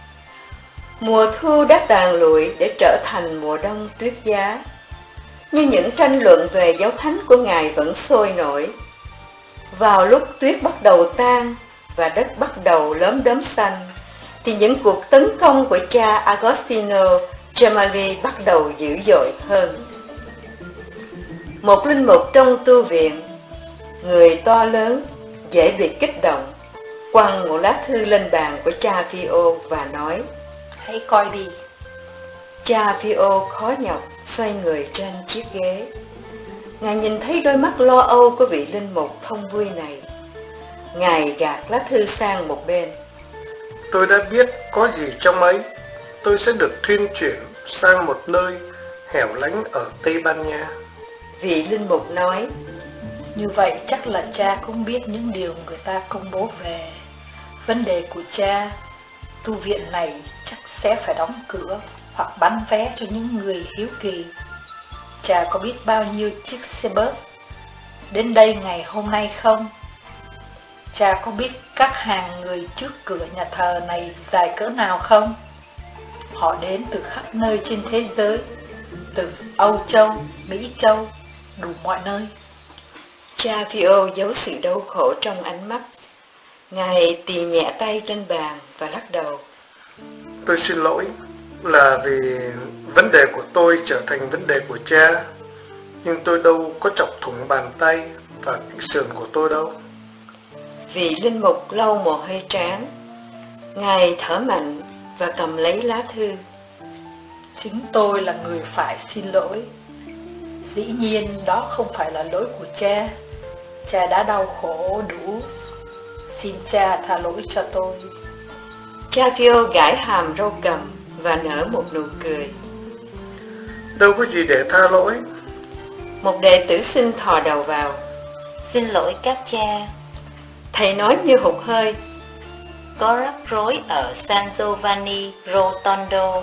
Mùa thu đã tàn lụi để trở thành mùa đông tuyết giá, nhưng những tranh luận về dấu thánh của Ngài vẫn sôi nổi. Vào lúc tuyết bắt đầu tan và đất bắt đầu lốm đốm xanh, thì những cuộc tấn công của cha Agostino Gemelli bắt đầu dữ dội hơn. Một linh mục trong tu viện, người to lớn, dễ bị kích động, quăng một lá thư lên bàn của cha Pio và nói: Hãy coi đi. Cha Pio khó nhọc xoay người trên chiếc ghế. Ngài nhìn thấy đôi mắt lo âu của vị linh mục không vui này. Ngài gạt lá thư sang một bên. Tôi đã biết có gì trong ấy. Tôi sẽ được thuyên chuyển sang một nơi hẻo lánh ở Tây Ban Nha. Vị linh mục nói: Như vậy chắc là cha cũng biết những điều người ta công bố về. Vấn đề của cha, tu viện này chắc sẽ phải đóng cửa hoặc bán vé cho những người hiếu kỳ. Cha có biết bao nhiêu chiếc xe bus đến đây ngày hôm nay không? Cha có biết các hàng người trước cửa nhà thờ này dài cỡ nào không? Họ đến từ khắp nơi trên thế giới, từ Âu Châu, Mỹ Châu, đủ mọi nơi. Cha Pio giấu sự đau khổ trong ánh mắt. Ngài tì nhẹ tay trên bàn và lắc đầu. Tôi xin lỗi là vì vấn đề của tôi trở thành vấn đề của cha, nhưng tôi đâu có chọc thủng bàn tay và cái sườn của tôi đâu. Vị linh mục lau mồ hôi trán. Ngài thở mạnh và cầm lấy lá thư. Chính tôi là người phải xin lỗi. Dĩ nhiên đó không phải là lỗi của cha. Cha đã đau khổ đủ. Xin cha tha lỗi cho tôi. Cha Pio gãi hàm râu cầm và nở một nụ cười. Đâu có gì để tha lỗi. Một đệ tử sinh thò đầu vào. Xin lỗi các cha. Thầy nói như hụt hơi. Có rắc rối ở San Giovanni Rotondo.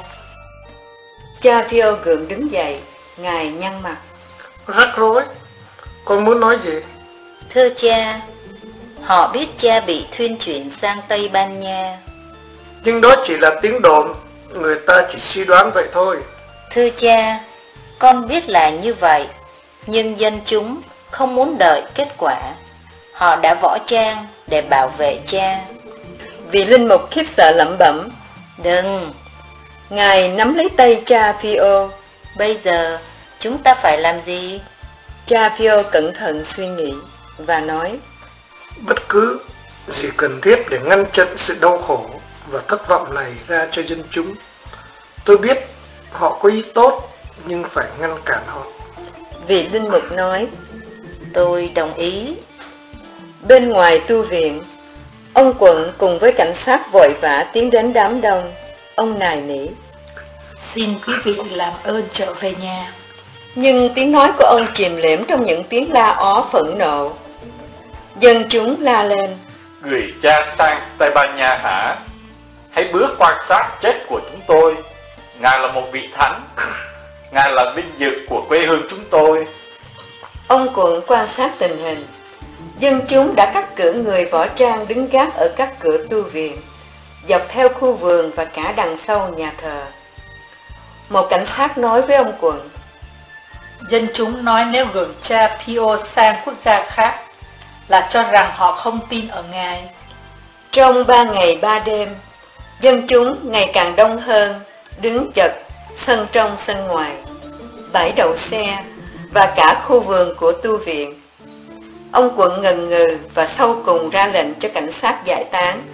Cha Pio gượng đứng dậy. Ngài nhăn mặt. Rắc rối? Con muốn nói gì? Thưa cha, họ biết cha bị thuyên chuyển sang Tây Ban Nha. Nhưng đó chỉ là tiếng đồn, người ta chỉ suy đoán vậy thôi. Thưa cha, con biết là như vậy, nhưng dân chúng không muốn đợi kết quả. Họ đã võ trang để bảo vệ cha. Vị linh mục khiếp sợ lẩm bẩm. Đừng. Ngài nắm lấy tay cha Pio. Bây giờ chúng ta phải làm gì? Cha Pio cẩn thận suy nghĩ và nói: Bất cứ gì cần thiết để ngăn chặn sự đau khổ và thất vọng này ra cho dân chúng. Tôi biết họ có ý tốt, nhưng phải ngăn cản họ. Vị linh mục nói: Tôi đồng ý. Bên ngoài tu viện, Ông quận cùng với cảnh sát vội vã tiến đến đám đông. Ông nài nỉ: Xin quý vị làm ơn trở về nhà. Nhưng tiếng nói của ông chìm liễm trong những tiếng la ó phẫn nộ. Dân chúng la lên: Người cha sang Tây Ban Nha hả? Hãy bước quan sát chết của chúng tôi. Ngài là một vị thánh. Ngài là vinh dự của quê hương chúng tôi. Ông quận quan sát tình hình. Dân chúng đã cắt cử người võ trang đứng gác ở các cửa tu viện, dọc theo khu vườn và cả đằng sau nhà thờ. Một cảnh sát nói với ông quận: Dân chúng nói nếu gửi cha Pio sang quốc gia khác là cho rằng họ không tin ở Ngài. Trong ba ngày ba đêm, dân chúng ngày càng đông hơn, đứng chật sân trong sân ngoài, bãi đậu xe và cả khu vườn của tu viện. Ông quận ngần ngừ và sau cùng ra lệnh cho cảnh sát giải tán.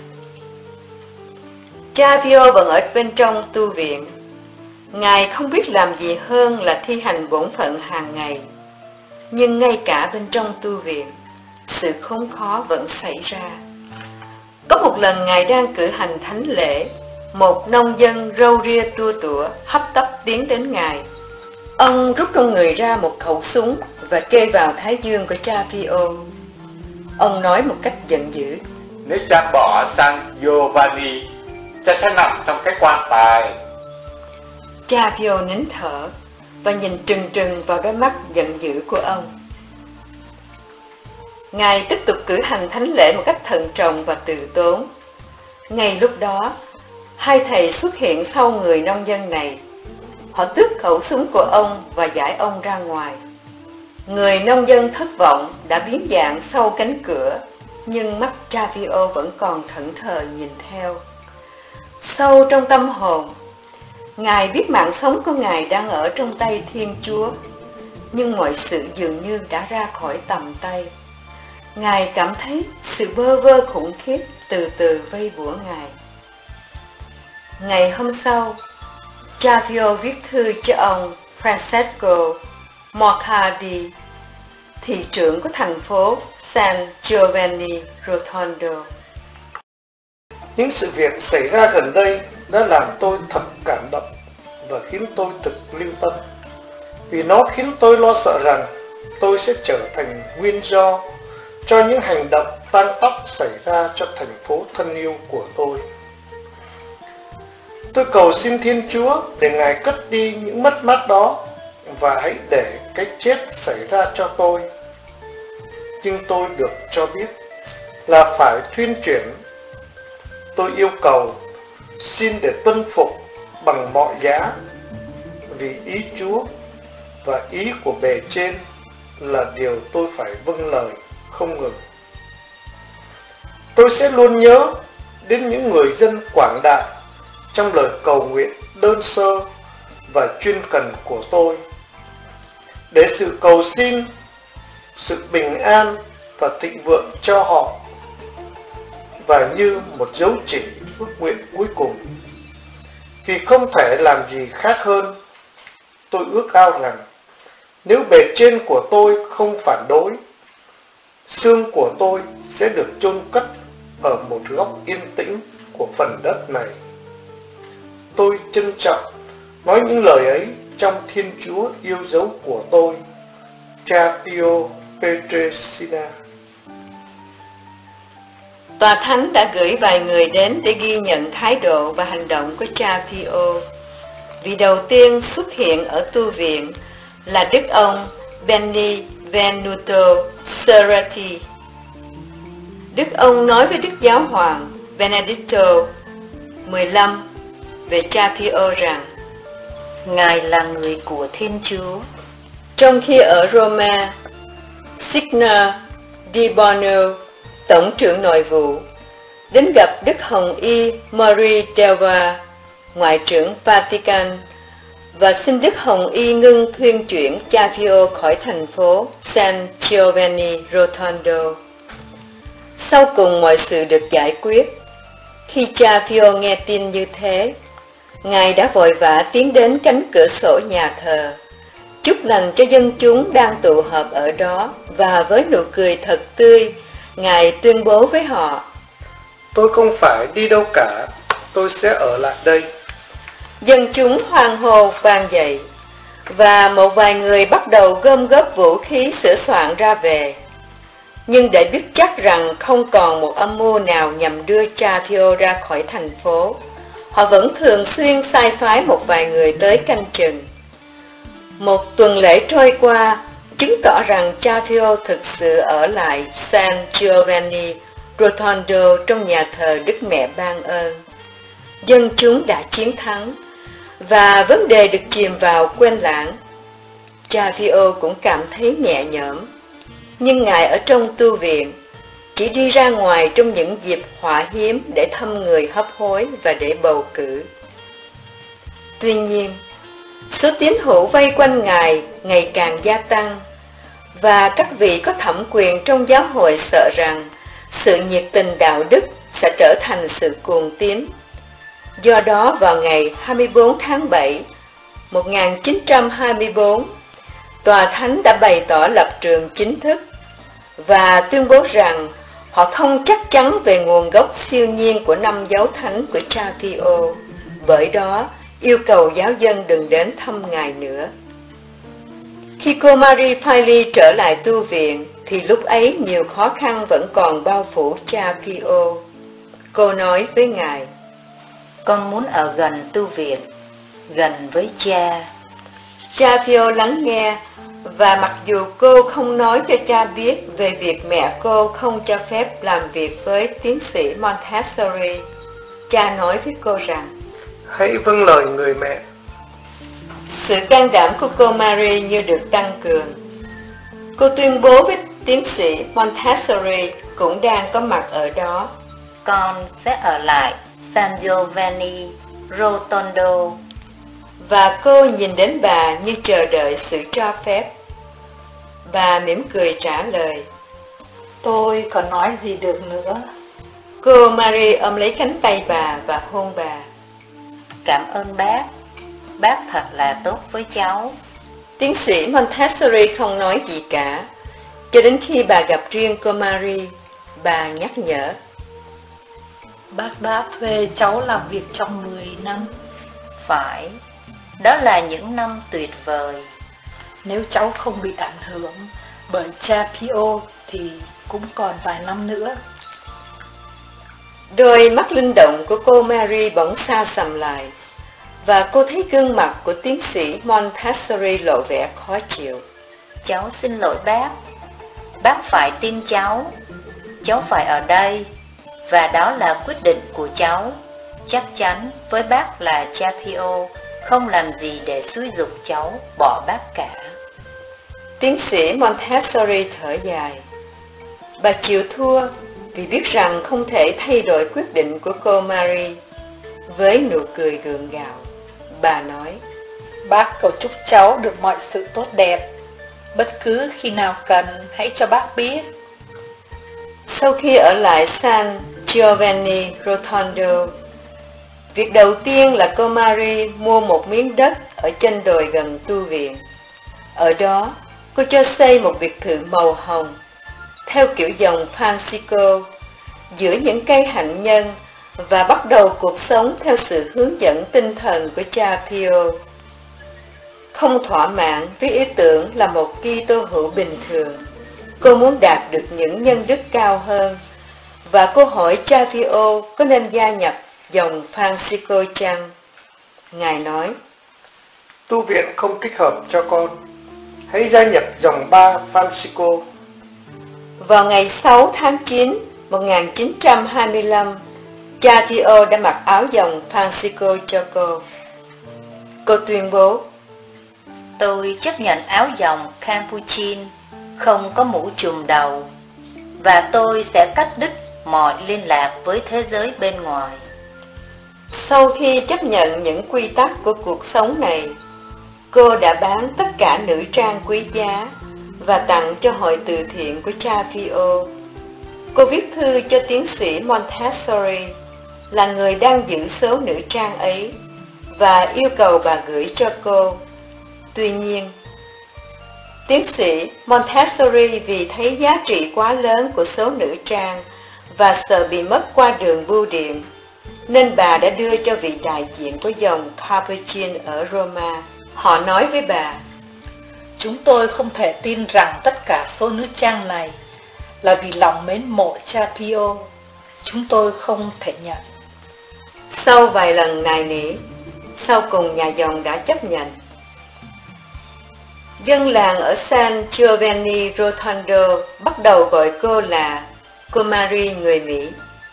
Cha Pio vẫn ở bên trong tu viện. Ngài không biết làm gì hơn là thi hành bổn phận hàng ngày. Nhưng ngay cả bên trong tu viện, sự khốn khó vẫn xảy ra. Có một lần Ngài đang cử hành thánh lễ, một nông dân râu ria tua tủa hấp tấp tiến đến Ngài. Ông rút trong người ra một khẩu súng và kê vào thái dương của cha Pio. Ông nói một cách giận dữ: Nếu cha bỏ San Giovanni, cha sẽ nằm trong cái quan tài. Cha Pio nín thở và nhìn trừng trừng vào đôi mắt giận dữ của ông. Ngài tiếp tục cử hành thánh lễ một cách thận trọng và từ tốn. Ngay lúc đó, hai thầy xuất hiện sau người nông dân này. Họ tước khẩu súng của ông và giải ông ra ngoài. Người nông dân thất vọng đã biến dạng sau cánh cửa, nhưng mắt cha Pio vẫn còn thẫn thờ nhìn theo. Sâu trong tâm hồn, Ngài biết mạng sống của Ngài đang ở trong tay Thiên Chúa, nhưng mọi sự dường như đã ra khỏi tầm tay. Ngài cảm thấy sự bơ vơ khủng khiếp từ từ vây bủa Ngài. Ngày hôm sau, cha Pio viết thư cho ông Francesco Morcardi, thị trưởng của thành phố San Giovanni Rotondo. Những sự việc xảy ra gần đây đã làm tôi thật cảm động và khiến tôi thực lưu tâm, vì nó khiến tôi lo sợ rằng tôi sẽ trở thành nguyên do cho những hành động tan tóc xảy ra cho thành phố thân yêu của tôi. Tôi cầu xin Thiên Chúa để Ngài cất đi những mất mát đó và hãy để cái chết xảy ra cho tôi. Nhưng tôi được cho biết là phải thuyên chuyển. Tôi yêu cầu xin để tuân phục bằng mọi giá, vì ý Chúa và ý của bề trên là điều tôi phải vâng lời không ngừng. Tôi sẽ luôn nhớ đến những người dân quảng đại trong lời cầu nguyện đơn sơ và chuyên cần của tôi, để sự cầu xin sự bình an và thịnh vượng cho họ. Và như một dấu chỉ ước nguyện cuối cùng, vì không thể làm gì khác hơn, tôi ước ao rằng nếu bề trên của tôi không phản đối, xương của tôi sẽ được chôn cất ở một góc yên tĩnh của phần đất này. Tôi trân trọng nói những lời ấy trong Thiên Chúa yêu dấu của tôi, cha Pio Pietrelcina. Tòa thánh đã gửi vài người đến để ghi nhận thái độ và hành động của cha Pio. Vị đầu tiên xuất hiện ở tu viện là đức ông Benvenuto Cerati. Đức ông nói với Đức Giáo hoàng Benedicto mười lăm về cha Pio rằng Ngài là người của Thiên Chúa. Trong khi ở Roma, Signa Di Bono, Tổng trưởng Nội vụ, đến gặp Đức Hồng Y Marie Delva, Ngoại trưởng Vatican, và xin Đức Hồng Y ngưng thuyên chuyển cha Pio khỏi thành phố San Giovanni Rotondo. Sau cùng mọi sự được giải quyết. Khi cha Pio nghe tin như thế, Ngài đã vội vã tiến đến cánh cửa sổ nhà thờ, chúc lành cho dân chúng đang tụ họp ở đó, và với nụ cười thật tươi, Ngài tuyên bố với họ: Tôi không phải đi đâu cả, tôi sẽ ở lại đây. Dân chúng hoan hô vang dậy, và một vài người bắt đầu gom góp vũ khí sửa soạn ra về. Nhưng để biết chắc rằng không còn một âm mưu nào nhằm đưa Chapio ra khỏi thành phố, họ vẫn thường xuyên sai phái một vài người tới canh chừng. Một tuần lễ trôi qua, chứng tỏ rằng Chapio thực sự ở lại San Giovanni Rotondo trong nhà thờ Đức Mẹ Ban Ơn. Dân chúng đã chiến thắng, và vấn đề được chìm vào quên lãng. Chapio cũng cảm thấy nhẹ nhõm, nhưng ngài ở trong tu viện, chỉ đi ra ngoài trong những dịp họa hiếm để thăm người hấp hối và để bầu cử. Tuy nhiên, số tín hữu vây quanh ngài ngày càng gia tăng, và các vị có thẩm quyền trong giáo hội sợ rằng sự nhiệt tình đạo đức sẽ trở thành sự cuồng tín. Do đó vào ngày hai mươi tư tháng bảy một nghìn chín trăm hai mươi tư, Tòa Thánh đã bày tỏ lập trường chính thức và tuyên bố rằng họ không chắc chắn về nguồn gốc siêu nhiên của năm dấu thánh của Chapio, bởi đó yêu cầu giáo dân đừng đến thăm ngài nữa. Khi cô Marie Philey trở lại tu viện, thì lúc ấy nhiều khó khăn vẫn còn bao phủ Chapio. Cô nói với ngài: Con muốn ở gần tu viện, gần với cha. Chapio lắng nghe, và mặc dù cô không nói cho cha biết về việc mẹ cô không cho phép làm việc với tiến sĩ Montessori, cha nói với cô rằng: Hãy vâng lời người mẹ. Sự can đảm của cô Marie như được tăng cường. Cô tuyên bố với tiến sĩ Montessori cũng đang có mặt ở đó: Con sẽ ở lại San Giovanni Rotondo. Và cô nhìn đến bà như chờ đợi sự cho phép. Bà mỉm cười trả lời: Tôi còn nói gì được nữa. Cô Marie ôm lấy cánh tay bà và hôn bà. Cảm ơn bác, bác thật là tốt với cháu. Tiến sĩ Montessori không nói gì cả, cho đến khi bà gặp riêng cô Marie. Bà nhắc nhở: Bác đã thuê cháu làm việc trong mười năm. Phải, đó là những năm tuyệt vời. Nếu cháu không bị ảnh hưởng bởi Chapio thì cũng còn vài năm nữa. Đôi mắt linh động của cô Marie bỗng xa sầm lại, và cô thấy gương mặt của tiến sĩ Montessori lộ vẻ khó chịu. Cháu xin lỗi bác, bác phải tin cháu. Cháu phải ở đây, và đó là quyết định của cháu. Chắc chắn với bác là Chapio không làm gì để xúi giục cháu bỏ bác cả. Tiến sĩ Montessori thở dài. Bà chịu thua vì biết rằng không thể thay đổi quyết định của cô Marie. Với nụ cười gượng gạo, bà nói: Bác cầu chúc cháu được mọi sự tốt đẹp. Bất cứ khi nào cần, hãy cho bác biết. Sau khi ở lại San Giovanni Rotondo, việc đầu tiên là cô Marie mua một miếng đất ở chân đồi gần tu viện. Ở đó, cô cho xây một biệt thự màu hồng, theo kiểu dòng Francisco, giữa những cây hạnh nhân, và bắt đầu cuộc sống theo sự hướng dẫn tinh thần của Chapio. Không thỏa mãn với ý tưởng là một Kitô hữu bình thường, cô muốn đạt được những nhân đức cao hơn, và cô hỏi Chapio có nên gia nhập dòng Francisco chăng? Ngài nói: Tu viện không thích hợp cho con, hãy gia nhập dòng ba Francisco. Vào ngày sáu tháng chín một nghìn chín trăm hai mươi lăm, Chapio đã mặc áo dòng Francisco cho cô. Cô tuyên bố: Tôi chấp nhận áo dòng Capuchin, không có mũ trùm đầu, và tôi sẽ cắt đứt mọi liên lạc với thế giới bên ngoài. Sau khi chấp nhận những quy tắc của cuộc sống này, cô đã bán tất cả nữ trang quý giá và tặng cho hội từ thiện của Chapio. Cô viết thư cho tiến sĩ Montessori, là người đang giữ số nữ trang ấy, và yêu cầu bà gửi cho cô. Tuy nhiên, tiến sĩ Montessori vì thấy giá trị quá lớn của số nữ trang và sợ bị mất qua đường bưu điện, nên bà đã đưa cho vị đại diện của dòng Capuchin ở Roma. Họ nói với bà: Chúng tôi không thể tin rằng tất cả số nữ trang này là vì lòng mến mộ cha Pio. Chúng tôi không thể nhận. Sau vài lần nài nỉ, sau cùng nhà dòng đã chấp nhận. Dân làng ở San Giovanni Rotondo bắt đầu gọi cô là cô Marie người Mỹ,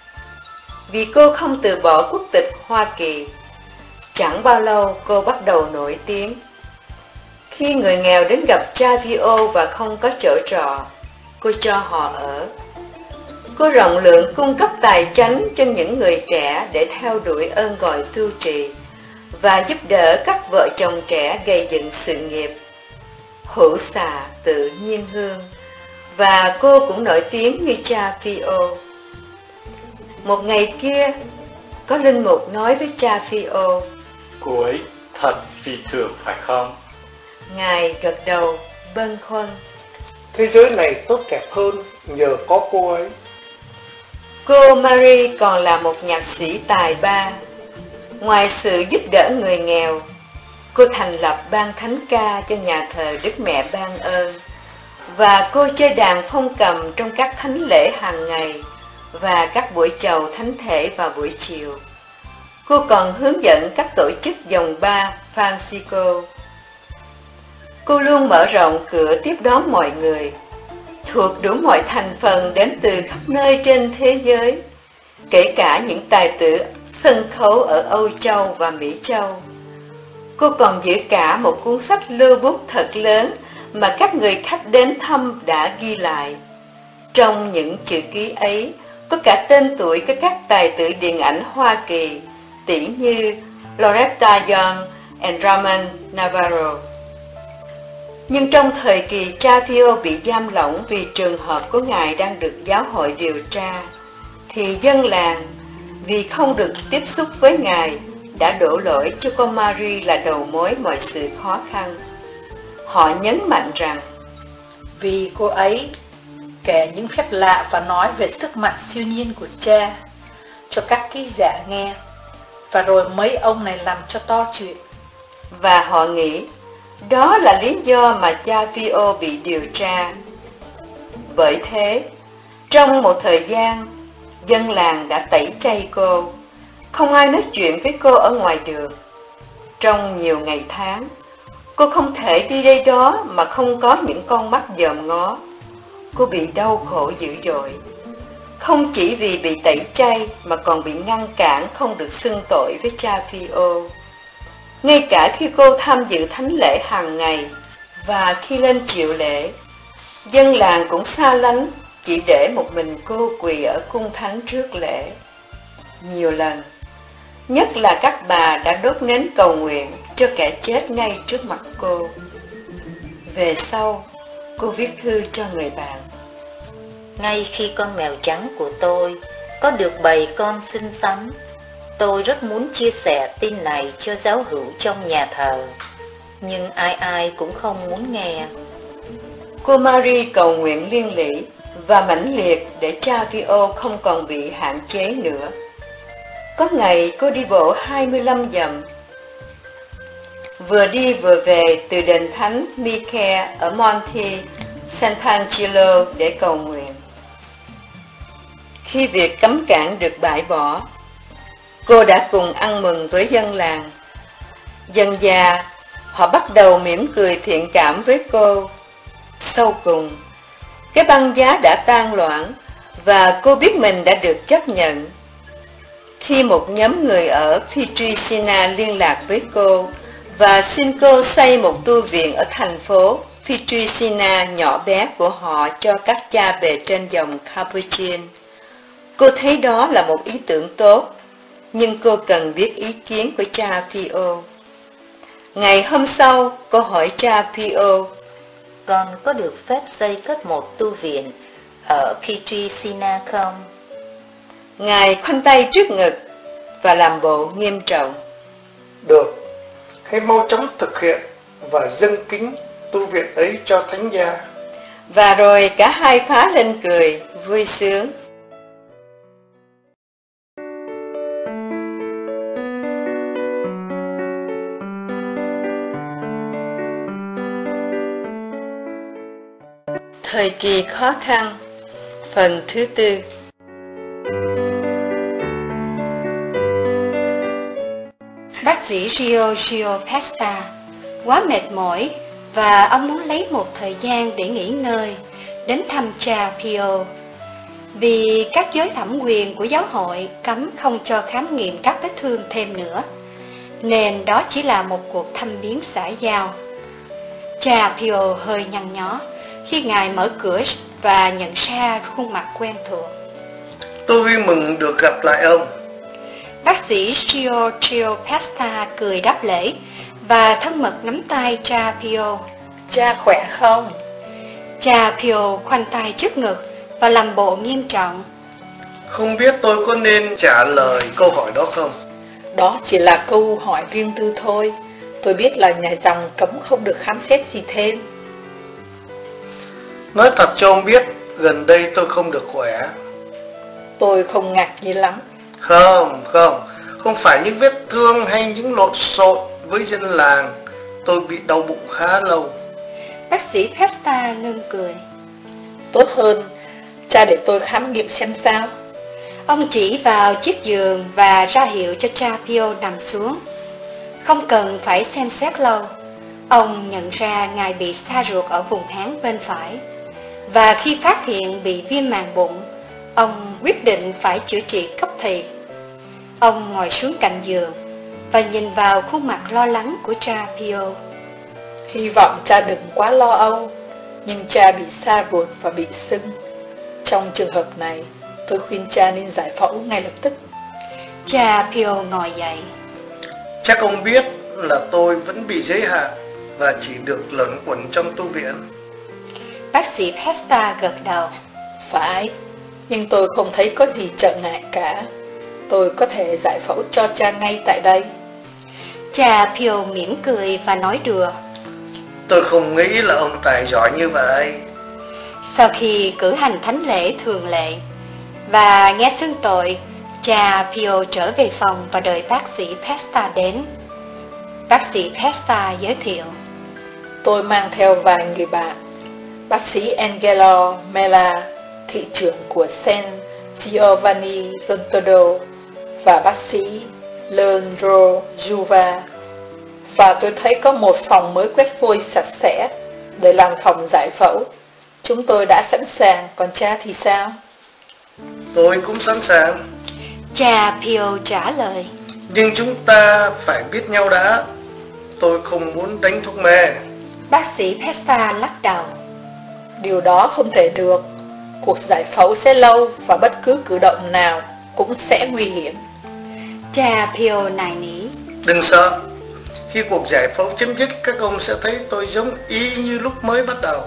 vì cô không từ bỏ quốc tịch Hoa Kỳ. Chẳng bao lâu cô bắt đầu nổi tiếng. Khi người nghèo đến gặp cha Pio và không có chỗ trọ, cô cho họ ở. Cô rộng lượng cung cấp tài chánh cho những người trẻ để theo đuổi ơn gọi tu trì và giúp đỡ các vợ chồng trẻ gây dựng sự nghiệp. Hữu xạ tự nhiên hương, và cô cũng nổi tiếng như cha Pio. Một ngày kia, có linh mục nói với cha Pio: Cô ấy thật phi thường phải không? Ngài gật đầu bâng khuâng: Thế giới này tốt đẹp hơn nhờ có cô ấy. Cô Marie còn là một nhạc sĩ tài ba. Ngoài sự giúp đỡ người nghèo, cô thành lập ban thánh ca cho nhà thờ Đức Mẹ Ban Ơn, và cô chơi đàn phong cầm trong các thánh lễ hàng ngày và các buổi chầu thánh thể vào buổi chiều. Cô còn hướng dẫn các tổ chức dòng ba Francisco. Cô luôn mở rộng cửa tiếp đón mọi người, thuộc đủ mọi thành phần đến từ khắp nơi trên thế giới, kể cả những tài tử sân khấu ở Âu Châu và Mỹ Châu. Cô còn giữ cả một cuốn sách lưu bút thật lớn mà các người khách đến thăm đã ghi lại. Trong những chữ ký ấy có cả tên tuổi của các tài tử điện ảnh Hoa Kỳ, tỷ như Loretta Young and Ramon Navarro. Nhưng trong thời kỳ cha Pio bị giam lỏng vì trường hợp của ngài đang được giáo hội điều tra, thì dân làng, vì không được tiếp xúc với ngài, đã đổ lỗi cho cô Marie là đầu mối mọi sự khó khăn. Họ nhấn mạnh rằng vì cô ấy kể những phép lạ và nói về sức mạnh siêu nhiên của cha cho các ký giả nghe, và rồi mấy ông này làm cho to chuyện. Và họ nghĩ đó là lý do mà cha Pio bị điều tra. Bởi thế, trong một thời gian, dân làng đã tẩy chay cô, không ai nói chuyện với cô ở ngoài đường. Trong nhiều ngày tháng, cô không thể đi đây đó mà không có những con mắt dòm ngó. Cô bị đau khổ dữ dội, không chỉ vì bị tẩy chay mà còn bị ngăn cản không được xưng tội với cha Pio. Ngay cả khi cô tham dự thánh lễ hàng ngày và khi lên chiều lễ, dân làng cũng xa lánh, chỉ để một mình cô quỳ ở cung thánh trước lễ. Nhiều lần, nhất là các bà đã đốt nến cầu nguyện cho kẻ chết ngay trước mặt cô. Về sau, cô viết thư cho người bạn: Ngay khi con mèo trắng của tôi có được bầy con xinh xắn, tôi rất muốn chia sẻ tin này cho giáo hữu trong nhà thờ, nhưng ai ai cũng không muốn nghe. Cô Marie cầu nguyện liên lỉ và mãnh liệt để cha Pio không còn bị hạn chế nữa. Có ngày cô đi bộ hai mươi lăm dặm, vừa đi vừa về từ đền thánh Michael ở Monte Sant'Angelo để cầu nguyện. Khi việc cấm cản được bãi bỏ, cô đã cùng ăn mừng với dân làng. Dần dà, họ bắt đầu mỉm cười thiện cảm với cô. Sau cùng, cái băng giá đã tan loãng và cô biết mình đã được chấp nhận. Khi một nhóm người ở Pietrelcina liên lạc với cô và xin cô xây một tu viện ở thành phố Pietrelcina nhỏ bé của họ cho các cha bề trên dòng Capuchin, cô thấy đó là một ý tưởng tốt, nhưng cô cần biết ý kiến của cha Pio. Ngày hôm sau, cô hỏi cha Pio: Con có được phép xây cất một tu viện ở Pietrelcina không? Ngài khoanh tay trước ngực và làm bộ nghiêm trọng: Được, hãy mau chóng thực hiện và dâng kính tu viện ấy cho thánh gia. Và rồi cả hai phá lên cười, vui sướng. Thời kỳ khó khăn. Phần thứ tư. Bác sĩ Rio Gio Pesta quá mệt mỏi và ông muốn lấy một thời gian để nghỉ ngơi, đến thăm cha Pio. Vì các giới thẩm quyền của giáo hội cấm không cho khám nghiệm các vết thương thêm nữa, nên đó chỉ là một cuộc thăm viếng xã giao. Cha Pio hơi nhăn nhó khi ngài mở cửa và nhận ra khuôn mặt quen thuộc. Tôi vui mừng được gặp lại ông. Bác sĩ Rio Gio Pesta cười đáp lễ và thân mật nắm tay cha Pio. Cha khỏe không? Cha Pio khoanh tay trước ngực và làm bộ nghiêm trọng. Không biết tôi có nên trả lời câu hỏi đó không? Đó chỉ là câu hỏi riêng tư thôi. Tôi biết là nhà dòng cấm không được khám xét gì thêm. Nói thật cho ông biết, gần đây tôi không được khỏe. Tôi không ngạc nhiên lắm. Không, không, không phải những vết thương hay những lộn xộn với dân làng. Tôi bị đau bụng khá lâu. Bác sĩ Pesta ngưng cười. Tốt hơn, cha để tôi khám nghiệm xem sao. Ông chỉ vào chiếc giường và ra hiệu cho cha Pio nằm xuống. Không cần phải xem xét lâu, ông nhận ra ngài bị sa ruột ở vùng háng bên phải. Và khi phát hiện bị viêm màng bụng, ông quyết định phải chữa trị cấp thì. Ông ngồi xuống cạnh giường và nhìn vào khuôn mặt lo lắng của cha Pio. Hy vọng cha đừng quá lo âu, nhưng cha bị sa ruột và bị sưng. Trong trường hợp này, tôi khuyên cha nên giải phẫu ngay lập tức. Cha Pio ngồi dậy. Chắc ông biết là tôi vẫn bị giới hạn và chỉ được luẩn quẩn trong tu viện. Bác sĩ Pesta gật đầu. Phải, nhưng tôi không thấy có gì trở ngại cả. Tôi có thể giải phẫu cho cha ngay tại đây. Cha Pio mỉm cười và nói đùa. Tôi không nghĩ là ông tài giỏi như vậy. Sau khi cử hành thánh lễ thường lệ và nghe xưng tội, cha Pio trở về phòng và đợi bác sĩ Pesta đến. Bác sĩ Pesta giới thiệu. Tôi mang theo vài người bạn. Bác sĩ Angelo Mela, thị trưởng của San Giovanni Rontodo, và bác sĩ Leandro Juva. Và tôi thấy có một phòng mới quét vôi sạch sẽ để làm phòng giải phẫu. Chúng tôi đã sẵn sàng, còn cha thì sao? Tôi cũng sẵn sàng. Cha Pio trả lời. Nhưng chúng ta phải biết nhau đã. Tôi không muốn đánh thuốc mê. Bác sĩ Pesta lắc đầu. Điều đó không thể được. Cuộc giải phẫu sẽ lâu và bất cứ cử động nào cũng sẽ nguy hiểm. Cha Pio nài nỉ. Đừng sợ. Khi cuộc giải phẫu chấm dứt, các ông sẽ thấy tôi giống y như lúc mới bắt đầu.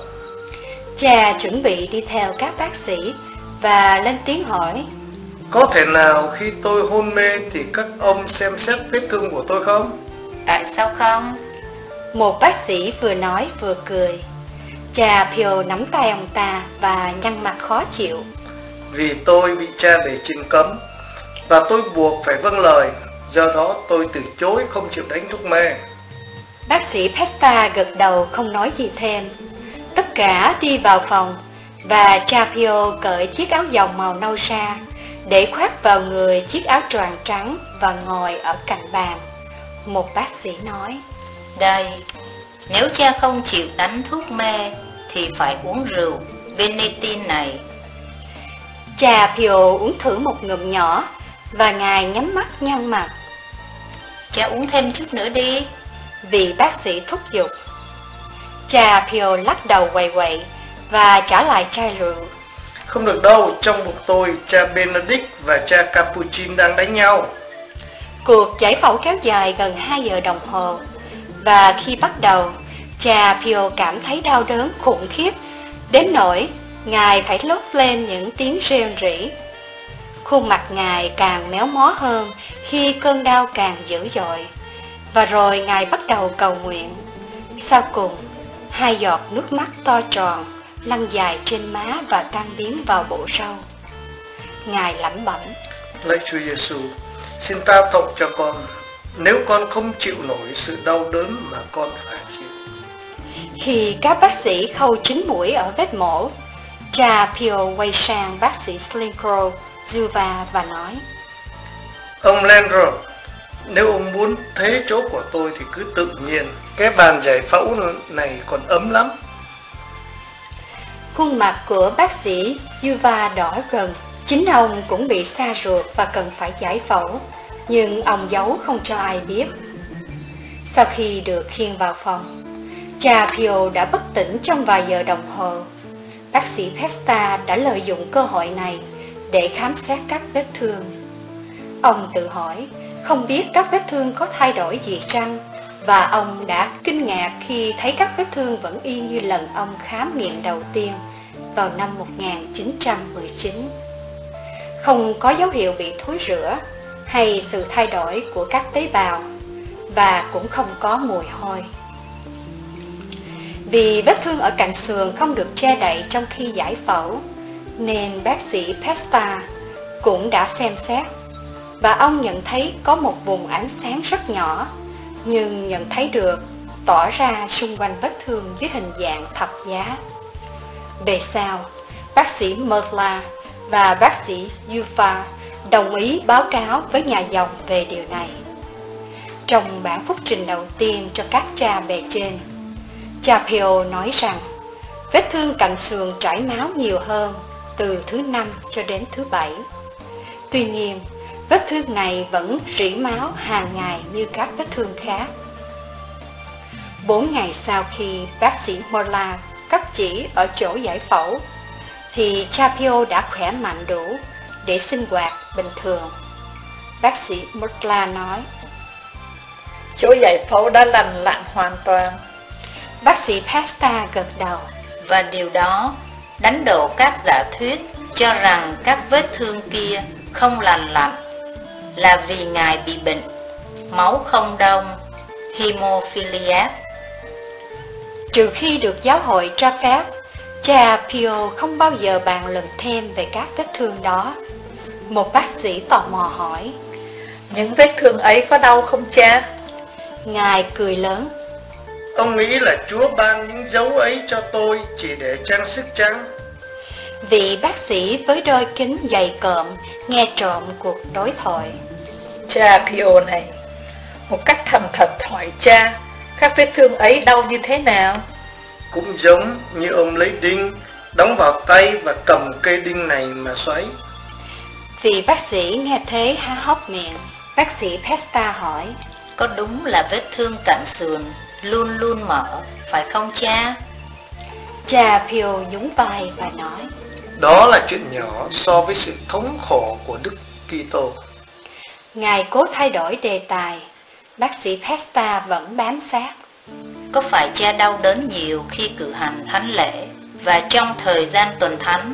Cha chuẩn bị đi theo các bác sĩ và lên tiếng hỏi. Có thể nào khi tôi hôn mê thì các ông xem xét vết thương của tôi không? Tại sao không? Một bác sĩ vừa nói vừa cười. Cha Pio nắm tay ông ta và nhăn mặt khó chịu. Vì tôi bị cha để trình cấm và tôi buộc phải vâng lời. Do đó tôi từ chối không chịu đánh thuốc mê. Bác sĩ Pesta gật đầu không nói gì thêm. Tất cả đi vào phòng và cha Pio cởi chiếc áo dòng màu nâu ra để khoác vào người chiếc áo choàng trắng và ngồi ở cạnh bàn. Một bác sĩ nói. Đây, nếu cha không chịu đánh thuốc mê thì phải uống rượu Venetin này. Cha Pio uống thử một ngụm nhỏ và ngài nhắm mắt nhăn mặt. Cha uống thêm chút nữa đi. Vì bác sĩ thúc giục. Cha Pio lắc đầu quậy quậy và trả lại chai rượu. Không được đâu, trong bụng tôi cha Benedict và cha Capuchin đang đánh nhau. Cuộc giải phẫu kéo dài gần hai giờ đồng hồ. Và khi bắt đầu, cha Pio cảm thấy đau đớn khủng khiếp, đến nỗi ngài phải lốt lên những tiếng rên rỉ. Khuôn mặt ngài càng méo mó hơn khi cơn đau càng dữ dội. Và rồi ngài bắt đầu cầu nguyện. Sau cùng, hai giọt nước mắt to tròn lăn dài trên má và tan biến vào bộ râu. Ngài lẩm bẩm. Lạy Chúa Giêsu, xin ta tội cho con, nếu con không chịu nổi sự đau đớn mà con phải chịu. Khi các bác sĩ khâu chín mũi ở vết mổ, cha Pio quay sang bác sĩ Slinkro Zuva và nói: Ông Lenro, nếu ông muốn thế chỗ của tôi thì cứ tự nhiên, cái bàn giải phẫu này còn ấm lắm. Khuôn mặt của bác sĩ Zuva đỏ rần, chính ông cũng bị sa ruột và cần phải giải phẫu, nhưng ông giấu không cho ai biết. Sau khi được khiêng vào phòng, cha Pio đã bất tỉnh trong vài giờ đồng hồ. Bác sĩ Pesta đã lợi dụng cơ hội này để khám xét các vết thương. Ông tự hỏi không biết các vết thương có thay đổi gì chăng, và ông đã kinh ngạc khi thấy các vết thương vẫn y như lần ông khám nghiệm đầu tiên vào năm một nghìn chín trăm mười chín. Không có dấu hiệu bị thối rữa hay sự thay đổi của các tế bào, và cũng không có mùi hôi. Vì vết thương ở cạnh sườn không được che đậy trong khi giải phẫu, nên bác sĩ Pesta cũng đã xem xét, và ông nhận thấy có một vùng ánh sáng rất nhỏ, nhưng nhận thấy được tỏ ra xung quanh vết thương dưới hình dạng thập giá. Về sau, bác sĩ Merla và bác sĩ Yufa đồng ý báo cáo với nhà dòng về điều này. Trong bản phúc trình đầu tiên cho các cha bề trên, cha Pio nói rằng vết thương cạnh sườn chảy máu nhiều hơn từ thứ năm cho đến thứ bảy. Tuy nhiên, vết thương này vẫn rỉ máu hàng ngày như các vết thương khác. Bốn ngày sau khi bác sĩ Morla cấp chỉ ở chỗ giải phẫu, thì cha Pio đã khỏe mạnh đủ để sinh hoạt bình thường. Bác sĩ Morla nói: Chỗ giải phẫu đã lành lặn hoàn toàn. Bác sĩ Pesta gật đầu. Và điều đó đánh đổ các giả thuyết cho rằng các vết thương kia không lành lặn là vì ngài bị bệnh máu không đông, hemophiliac. Trừ khi được giáo hội cho phép, cha Pio không bao giờ bàn luận thêm về các vết thương đó. Một bác sĩ tò mò hỏi: Những vết thương ấy có đau không cha? Ngài cười lớn: Ông nghĩ là Chúa ban những dấu ấy cho tôi chỉ để trang sức chăng? Vị bác sĩ với đôi kính dày cộm nghe trộm cuộc đối thoại. Cha Pio này, một cách thành thật hỏi cha, các vết thương ấy đau như thế nào? Cũng giống như ông lấy đinh đóng vào tay và cầm cây đinh này mà xoáy. Vị bác sĩ nghe thế há hốc miệng. Bác sĩ Pesta hỏi: Có đúng là vết thương cạnh sườn luôn luôn mở, phải không cha? Cha Pio nhún vai và nói: Đó là chuyện nhỏ so với sự thống khổ của Đức Kitô. Ngài cố thay đổi đề tài. Bác sĩ Pesta vẫn bám sát: Có phải cha đau đớn nhiều khi cử hành thánh lễ và trong thời gian tuần thánh?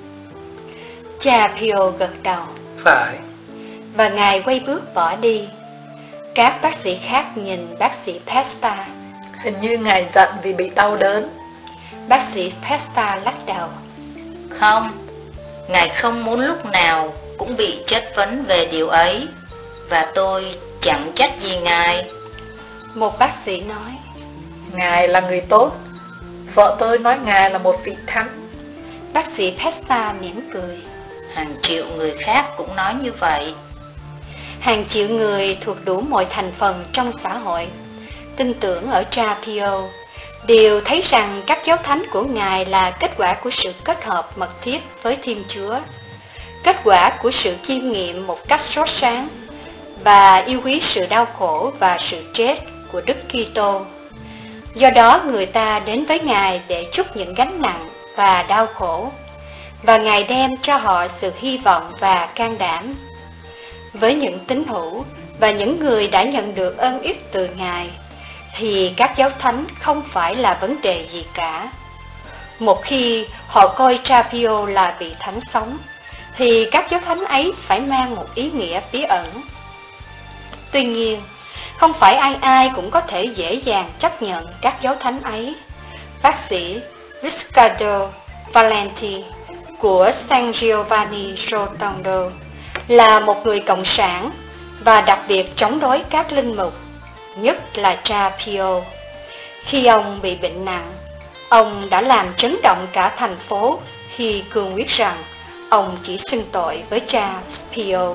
Cha Pio gật đầu: Phải. Và ngài quay bước bỏ đi. Các bác sĩ khác nhìn bác sĩ Pesta. Hình như ngài giận vì bị đau đớn. Bác sĩ Pesta lắc đầu: Không, ngài không muốn lúc nào cũng bị chất vấn về điều ấy, và tôi chẳng trách gì ngài. Một bác sĩ nói: Ngài là người tốt. Vợ tôi nói ngài là một vị thánh. Bác sĩ Pesta mỉm cười: Hàng triệu người khác cũng nói như vậy. Hàng triệu người thuộc đủ mọi thành phần trong xã hội tin tưởng ở cha Pio, đều thấy rằng các giáo thánh của ngài là kết quả của sự kết hợp mật thiết với Thiên Chúa, kết quả của sự chiêm nghiệm một cách sốt sáng và yêu quý sự đau khổ và sự chết của Đức Kitô. Do đó người ta đến với ngài để trút những gánh nặng và đau khổ, và ngài đem cho họ sự hy vọng và can đảm. Với những tín hữu và những người đã nhận được ơn ích từ ngài, thì các giáo thánh không phải là vấn đề gì cả. Một khi họ coi cha Pio là vị thánh sống, thì các giáo thánh ấy phải mang một ý nghĩa bí ẩn. Tuy nhiên, không phải ai ai cũng có thể dễ dàng chấp nhận các giáo thánh ấy. Bác sĩ Riccardo Valenti của San Giovanni Rotondo là một người cộng sản và đặc biệt chống đối các linh mục, nhất là cha Pio. Khi ông bị bệnh nặng, ông đã làm chấn động cả thành phố khi cương quyết rằng ông chỉ xưng tội với cha Pio.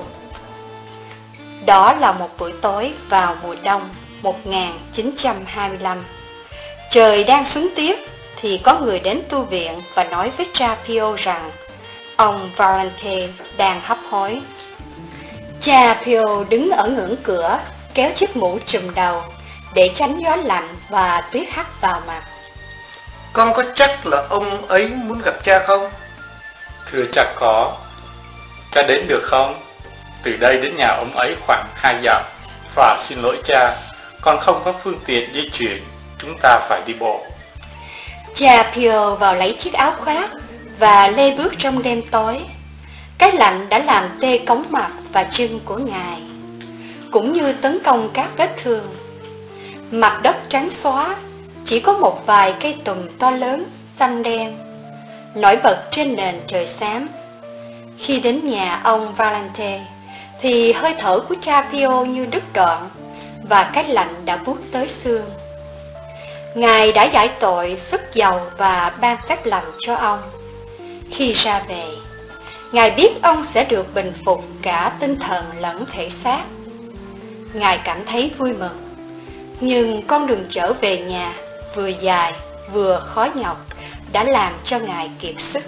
Đó là một buổi tối vào mùa đông một nghìn chín trăm hai mươi lăm. Trời đang xuống tiếp thì có người đến tu viện và nói với cha Pio rằng ông Valente đang hấp hối. Cha Pio đứng ở ngưỡng cửa, kéo chiếc mũ trùm đầu để tránh gió lạnh và tuyết hắt vào mặt. Con có chắc là ông ấy muốn gặp cha không? Thưa cha có. Cha đến được không? Từ đây đến nhà ông ấy khoảng hai dặm. Và xin lỗi cha, con không có phương tiện di chuyển, chúng ta phải đi bộ. Cha Pio vào lấy chiếc áo khoác và lê bước trong đêm tối. Cái lạnh đã làm tê cống mặt và chân của ngài, cũng như tấn công các vết thương. Mặt đất trắng xóa, chỉ có một vài cây tùng to lớn, xanh đen, nổi bật trên nền trời xám. Khi đến nhà ông Valente, thì hơi thở của cha Pio như đứt đoạn, và cái lạnh đã buốt tới xương. Ngài đã giải tội, sức dầu và ban phép lành cho ông. Khi ra về, Ngài biết ông sẽ được bình phục cả tinh thần lẫn thể xác. Ngài cảm thấy vui mừng, nhưng con đường trở về nhà vừa dài vừa khó nhọc đã làm cho Ngài kiệt sức.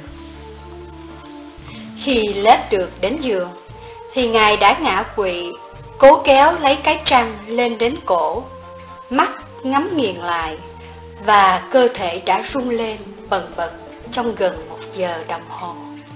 Khi lết được đến giường, thì Ngài đã ngã quỵ, cố kéo lấy cái trăng lên đến cổ, mắt ngắm nghiền lại, và cơ thể đã rung lên bần bật trong gần một giờ đồng hồ.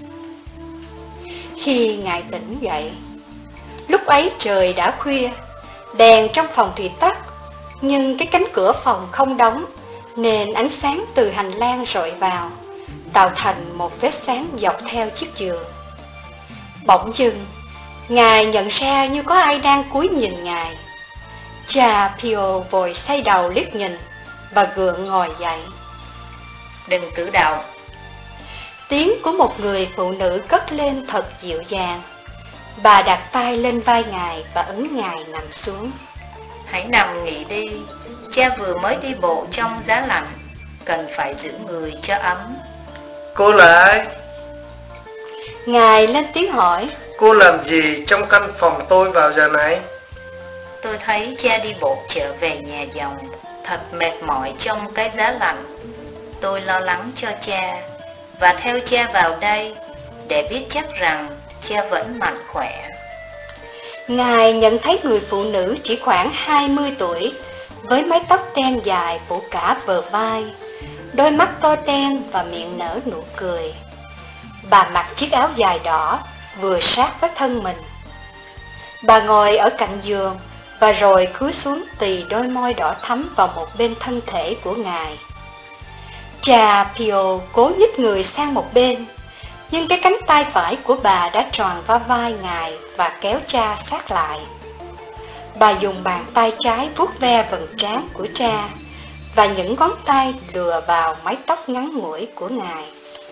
Khi Ngài tỉnh dậy, lúc ấy trời đã khuya, đèn trong phòng thì tắt, nhưng cái cánh cửa phòng không đóng, nên ánh sáng từ hành lang rọi vào, tạo thành một vết sáng dọc theo chiếc giường. Bỗng dưng, Ngài nhận ra như có ai đang cúi nhìn Ngài. Cha Pio vội xoay đầu liếc nhìn và gượng ngồi dậy. Đừng cử động. Tiếng của một người phụ nữ cất lên thật dịu dàng. Bà đặt tay lên vai Ngài và ấn Ngài nằm xuống. Hãy nằm nghỉ đi, cha vừa mới đi bộ trong giá lạnh, cần phải giữ người cho ấm. Cô là ai? Ngài lên tiếng hỏi. Cô làm gì trong căn phòng tôi vào giờ này? Tôi thấy cha đi bộ trở về nhà dòng, thật mệt mỏi trong cái giá lạnh. Tôi lo lắng cho cha, và theo cha vào đây để biết chắc rằng cha vẫn mạnh khỏe. Ngài nhận thấy người phụ nữ chỉ khoảng hai mươi tuổi, với mái tóc đen dài phủ cả bờ vai, đôi mắt to đen và miệng nở nụ cười. Bà mặc chiếc áo dài đỏ, vừa sát với thân mình. Bà ngồi ở cạnh giường, và rồi cúi xuống tì đôi môi đỏ thắm vào một bên thân thể của Ngài. Cha Pio cố nhích người sang một bên, nhưng cái cánh tay phải của bà đã tròn vào vai Ngài và kéo cha sát lại. Bà dùng bàn tay trái vuốt ve vầng trán của cha, và những ngón tay lùa vào mái tóc ngắn ngủi của Ngài.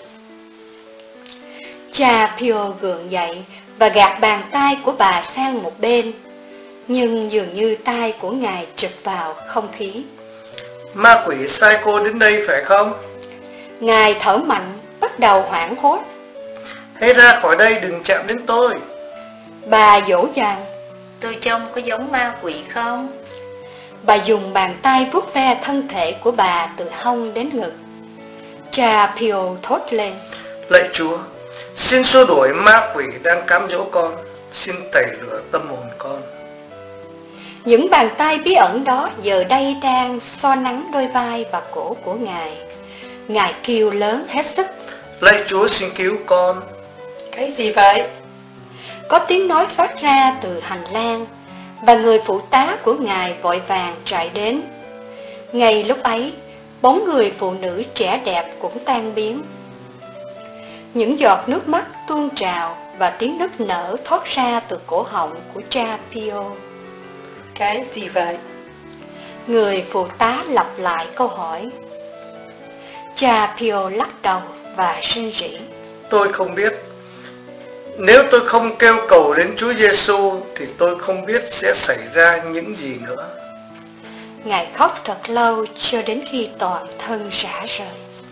Cha Pio gượng dậy và gạt bàn tay của bà sang một bên, nhưng dường như tay của Ngài trượt vào không khí. Ma quỷ sai cô đến đây phải không? Ngài thở mạnh, bắt đầu hoảng hốt. Hãy ra khỏi đây, đừng chạm đến tôi. Bà dỗ dành. Tôi trông có giống ma quỷ không? Bà dùng bàn tay vuốt ve thân thể của bà từ hông đến ngực. Cha Pio thốt lên. Lạy Chúa, xin xua đuổi ma quỷ đang cám dỗ con, xin tẩy rửa tâm hồn con. Những bàn tay bí ẩn đó giờ đây đang xoa nắng đôi vai và cổ của Ngài. Ngài kêu lớn hết sức. Lạy Chúa, xin cứu con. Cái gì vậy? Có tiếng nói phát ra từ hành lang, và người phụ tá của Ngài vội vàng chạy đến. Ngay lúc ấy, bóng người phụ nữ trẻ đẹp cũng tan biến. Những giọt nước mắt tuôn trào và tiếng nức nở thoát ra từ cổ họng của cha Pio. Cái gì vậy? Người phụ tá lặp lại câu hỏi. Cha Pio lắc đầu và rên rỉ. Tôi không biết. Nếu tôi không kêu cầu đến Chúa Giêsu thì tôi không biết sẽ xảy ra những gì nữa. Ngài khóc thật lâu cho đến khi toàn thân rã rời.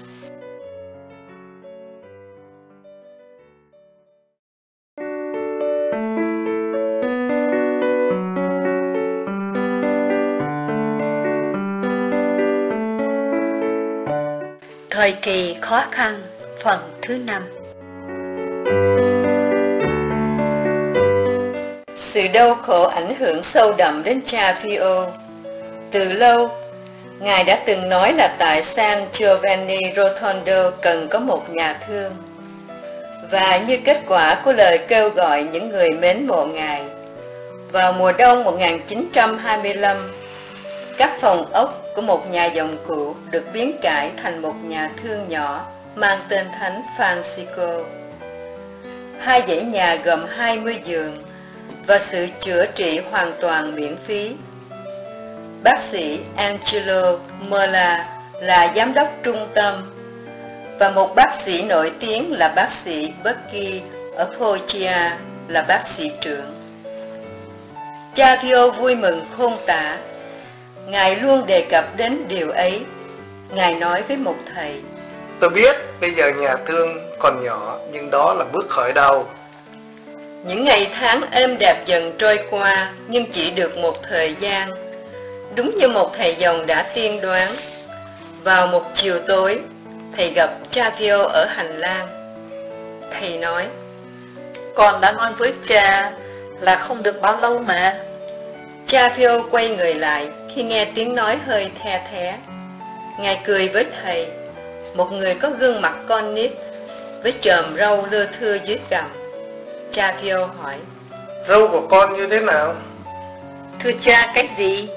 Thời kỳ khó khăn phần thứ năm. Sự đau khổ ảnh hưởng sâu đậm đến cha Pio. Từ lâu, Ngài đã từng nói là tại San Giovanni Rotondo cần có một nhà thương. Và như kết quả của lời kêu gọi những người mến mộ Ngài, vào mùa đông một nghìn chín trăm hai mươi lăm, các phòng ốc của một nhà dòng cũ được biến cải thành một nhà thương nhỏ mang tên Thánh Francisco. Hai dãy nhà gồm hai mươi giường và sự chữa trị hoàn toàn miễn phí. Bác sĩ Angelo Mola là giám đốc trung tâm và một bác sĩ nổi tiếng là bác sĩ Bucky ở Foggia là bác sĩ trưởng. Cha Pio vui mừng khôn tả. Ngài luôn đề cập đến điều ấy. Ngài nói với một thầy: Tôi biết bây giờ nhà thương còn nhỏ, nhưng đó là bước khởi đầu. Những ngày tháng êm đẹp dần trôi qua, nhưng chỉ được một thời gian. Đúng như một thầy dòng đã tiên đoán, vào một chiều tối, thầy gặp cha Pio ở hành lang. Thầy nói: Con đã nói với cha là không được bao lâu mà. Cha Pio quay người lại khi nghe tiếng nói hơi the thé. Ngài cười với thầy, một người có gương mặt con nít, với chòm râu lưa thưa dưới cằm. Cha Pio hỏi: Râu của con như thế nào? Thưa cha, cách gì?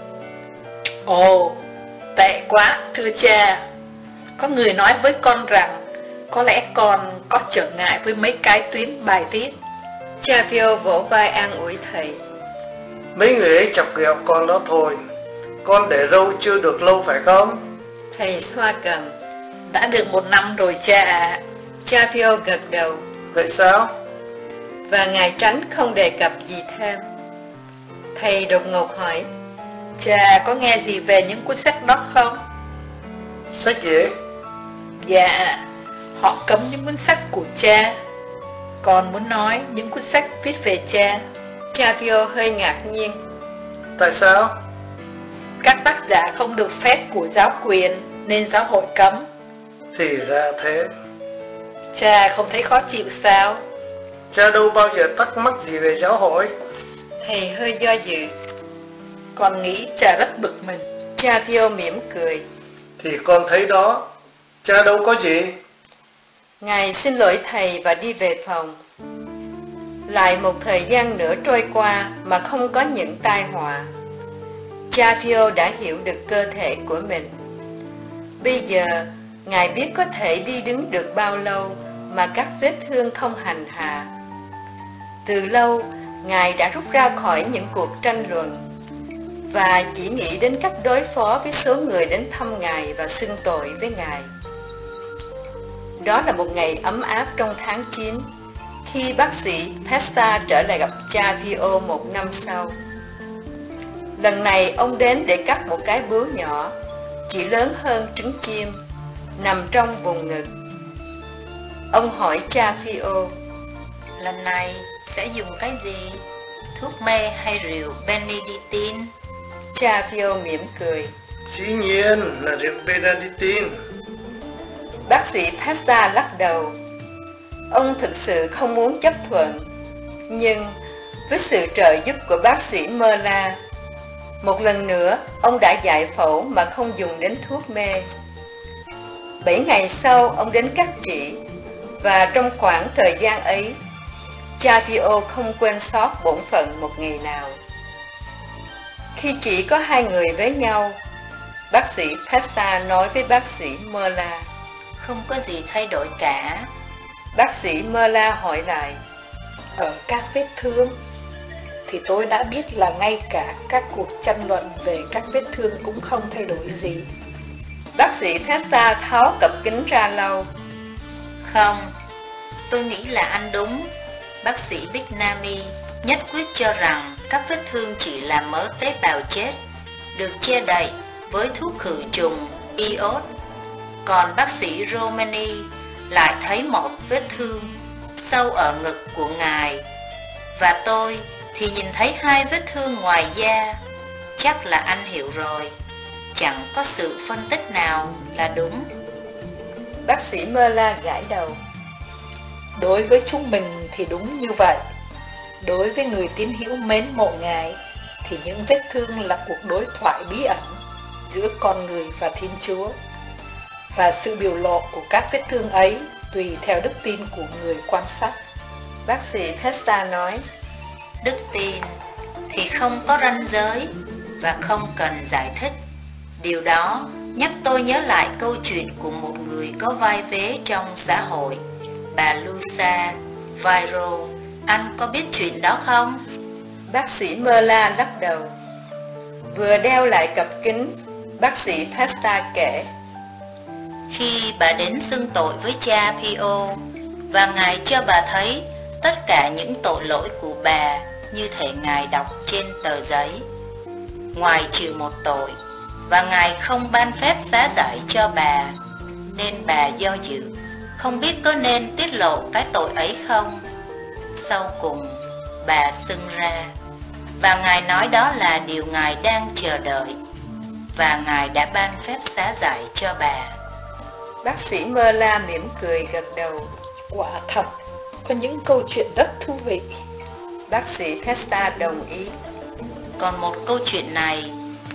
Ồ, tệ quá, thưa cha. Có người nói với con rằng có lẽ con có trở ngại với mấy cái tuyến bài tiết. Cha Pio vỗ vai an ủi thầy: Mấy người ấy chọc ghẹo con đó thôi. Con để râu chưa được lâu phải không? Thầy xoa cằm: Đã được một năm rồi cha ạ. Cha Pio gật đầu. Vậy sao? Và Ngài tránh không đề cập gì thêm. Thầy đột ngột hỏi: Cha có nghe gì về những cuốn sách đó không? Sách gì? Dạ, họ cấm những cuốn sách của cha. Con muốn nói những cuốn sách viết về cha. Cha Pio hơi ngạc nhiên. Tại sao? Các tác giả không được phép của giáo quyền nên giáo hội cấm. Thì ra thế. Cha không thấy khó chịu sao? Cha đâu bao giờ thắc mắc gì về giáo hội. Thầy hơi do dự. Con nghĩ cha rất bực mình. Cha Pio mỉm cười. Thì con thấy đó, cha đâu có gì. Ngài xin lỗi thầy và đi về phòng. Lại một thời gian nữa trôi qua mà không có những tai họa. Cha Pio đã hiểu được cơ thể của mình. Bây giờ, Ngài biết có thể đi đứng được bao lâu mà các vết thương không hành hạ. Từ lâu, Ngài đã rút ra khỏi những cuộc tranh luận và chỉ nghĩ đến cách đối phó với số người đến thăm Ngài và xưng tội với Ngài. Đó là một ngày ấm áp trong tháng chín, khi bác sĩ Pesta trở lại gặp cha Pio một năm sau. Lần này ông đến để cắt một cái bướu nhỏ, chỉ lớn hơn trứng chim, nằm trong vùng ngực. Ông hỏi cha Pio: Lần này sẽ dùng cái gì? Thuốc mê hay rượu Benedictine? Cha Pio mỉm cười: Dĩ nhiên là rượu Benedictine. Bác sĩ Pesta lắc đầu. Ông thực sự không muốn chấp thuận, nhưng với sự trợ giúp của bác sĩ Mola, một lần nữa ông đã giải phẫu mà không dùng đến thuốc mê. Bảy ngày sau ông đến cắt chỉ, và trong khoảng thời gian ấy, cha Pio không quên sót bổn phận một ngày nào. Khi chỉ có hai người với nhau, bác sĩ Pesta nói với bác sĩ Mola: Không có gì thay đổi cả. Bác sĩ Mola hỏi lại: Ở các vết thương thì tôi đã biết là ngay cả các cuộc tranh luận về các vết thương cũng không thay đổi gì. Bác sĩ Pesta tháo cặp kính ra lau: Không, tôi nghĩ là anh đúng. Bác sĩ Bignami nhất quyết cho rằng các vết thương chỉ là mớ tế bào chết, được che đậy với thuốc khử trùng iốt, còn bác sĩ Romani lại thấy một vết thương sâu ở ngực của ngài, và tôi thì nhìn thấy hai vết thương ngoài da. Chắc là anh hiểu rồi, chẳng có sự phân tích nào là đúng. Bác sĩ Merla gãi đầu. Đối với chúng mình thì đúng như vậy. Đối với người tín hữu mến mộ Ngài thì những vết thương là cuộc đối thoại bí ẩn giữa con người và Thiên Chúa, và sự biểu lộ của các vết thương ấy tùy theo đức tin của người quan sát. Bác sĩ Pesta nói, đức tin thì không có ranh giới và không cần giải thích. Điều đó nhắc tôi nhớ lại câu chuyện của một người có vai vế trong xã hội, bà Lucia Vairo. Anh có biết chuyện đó không? Bác sĩ Merla lắc đầu. Vừa đeo lại cặp kính, bác sĩ Pesta kể. Khi bà đến xưng tội với cha Pio, và Ngài cho bà thấy tất cả những tội lỗi của bà như thể Ngài đọc trên tờ giấy, ngoài trừ một tội, và Ngài không ban phép xá giải cho bà, nên bà do dự, không biết có nên tiết lộ cái tội ấy không. Sau cùng, bà xưng ra, và Ngài nói đó là điều Ngài đang chờ đợi, và Ngài đã ban phép xá giải cho bà. Bác sĩ Merla mỉm cười gật đầu. Quả thật, có những câu chuyện rất thú vị. Bác sĩ Pesta đồng ý. Còn một câu chuyện này,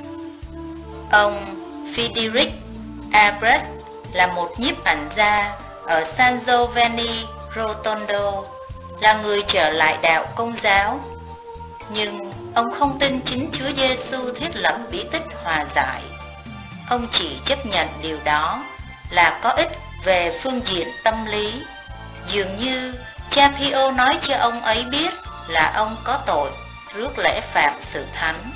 ông Frederick Albrecht là một nhiếp ảnh gia ở San Giovanni Rotondo, là người trở lại đạo Công giáo. Nhưng ông không tin chính Chúa Giêsu thiết lập bí tích hòa giải. Ông chỉ chấp nhận điều đó là có ích về phương diện tâm lý. Dường như cha Pio nói cho ông ấy biết là ông có tội rước lễ phạm sự thánh,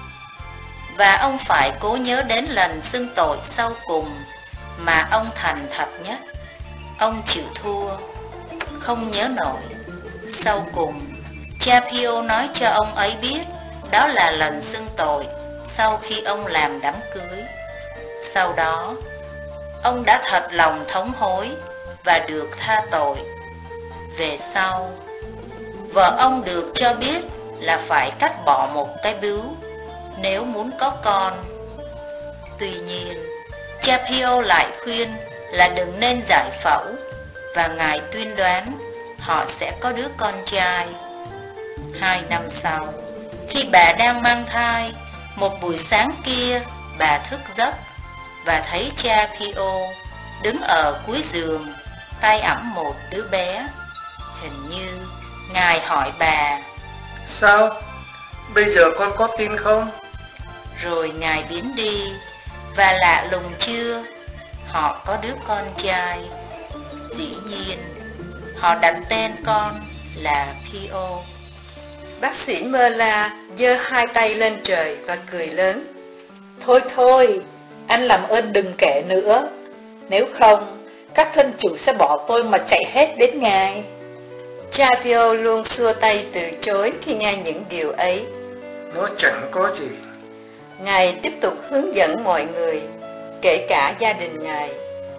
và ông phải cố nhớ đến lần xưng tội sau cùng mà ông thành thật nhất. Ông chịu thua, không nhớ nổi. Sau cùng, cha Pio nói cho ông ấy biết đó là lần xưng tội sau khi ông làm đám cưới. Sau đó, ông đã thật lòng thống hối và được tha tội. Về sau, vợ ông được cho biết là phải cắt bỏ một cái bướu nếu muốn có con. Tuy nhiên, cha Pio lại khuyên là đừng nên giải phẫu, và Ngài tuyên đoán họ sẽ có đứa con trai. Hai năm sau, khi bà đang mang thai, một buổi sáng kia bà thức giấc và thấy cha Pio đứng ở cuối giường, tay ẵm một đứa bé. Hình như Ngài hỏi bà, sao? Bây giờ con có tin không? Rồi Ngài biến đi, và lạ lùng chưa, họ có đứa con trai. Dĩ nhiên, họ đặt tên con là Pio. Bác sĩ Merla giơ hai tay lên trời và cười lớn. Thôi thôi, anh làm ơn đừng kể nữa. Nếu không, các thân chủ sẽ bỏ tôi mà chạy hết đến Ngài. Cha Pio luôn xua tay từ chối khi nghe những điều ấy. Nó chẳng có gì. Ngài tiếp tục hướng dẫn mọi người, kể cả gia đình Ngài.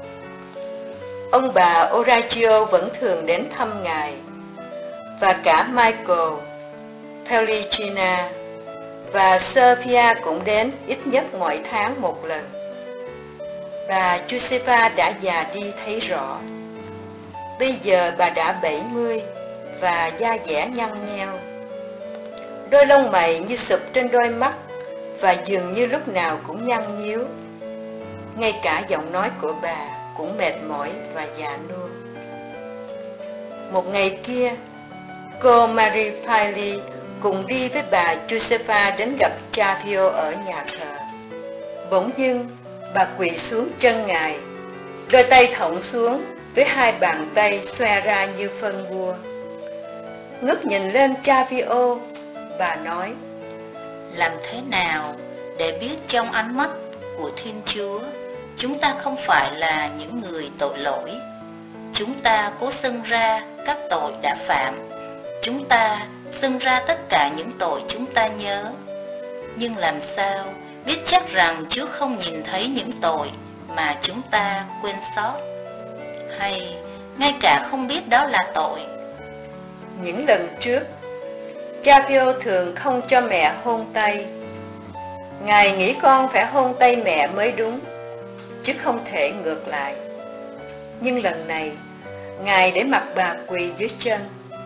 Ông bà Orazio vẫn thường đến thăm Ngài, và cả Michael, Pellicina và Sophia cũng đến ít nhất mỗi tháng một lần. Bà Josefa đã già đi thấy rõ. Bây giờ bà đã bảy mươi và da dẻ nhăn nheo. Đôi lông mày như sụp trên đôi mắt và dường như lúc nào cũng nhăn nhíu. Ngay cả giọng nói của bà cũng mệt mỏi và già nua. Một ngày kia, cô Marie Piley cùng đi với bà Josefa đến gặp cha Pio ở nhà thờ. Bỗng dưng, bà quỳ xuống chân Ngài, đôi tay thõng xuống với hai bàn tay xòe ra như phân bua. Ngước nhìn lên cha Pio, bà nói, làm thế nào để biết trong ánh mắt của Thiên Chúa chúng ta không phải là những người tội lỗi? Chúng ta cố xưng ra các tội đã phạm, chúng ta xưng ra tất cả những tội chúng ta nhớ, nhưng làm sao biết chắc rằng Chúa không nhìn thấy những tội mà chúng ta quên sót, hay ngay cả không biết đó là tội. Những lần trước, cha Pio thường không cho mẹ hôn tay. Ngài nghĩ con phải hôn tay mẹ mới đúng, chứ không thể ngược lại. Nhưng lần này, Ngài để mặt bà quỳ dưới chân.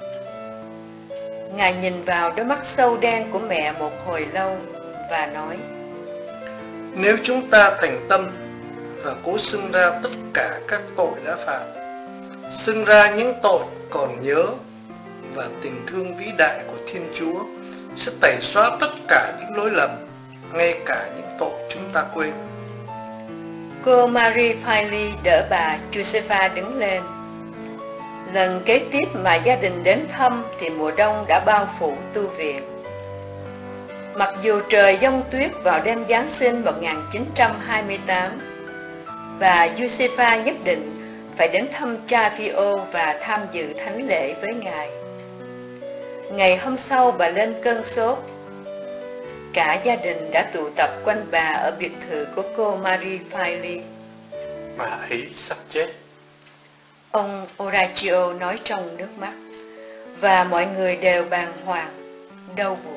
Ngài nhìn vào đôi mắt sâu đen của mẹ một hồi lâu và nói: Nếu chúng ta thành tâm và cố xưng ra tất cả các tội đã phạm, xưng ra những tội còn nhớ, và tình thương vĩ đại của Thiên Chúa sẽ tẩy xóa tất cả những lỗi lầm, ngay cả những tội chúng ta quên. Cô Marie Piley đỡ bà Josepha đứng lên. Lần kế tiếp mà gia đình đến thăm thì mùa đông đã bao phủ tu viện. Mặc dù trời giông tuyết vào đêm Giáng sinh một nghìn chín trăm hai mươi tám, và Josepha nhất định phải đến thăm cha Pio và tham dự thánh lễ với ngài. Ngày hôm sau bà lên cơn sốt. Cả gia đình đã tụ tập quanh bà ở biệt thự của cô Marie Piley. Bà ấy sắp chết. Ông Horacio nói trong nước mắt, và mọi người đều bàng hoàng, đau buồn.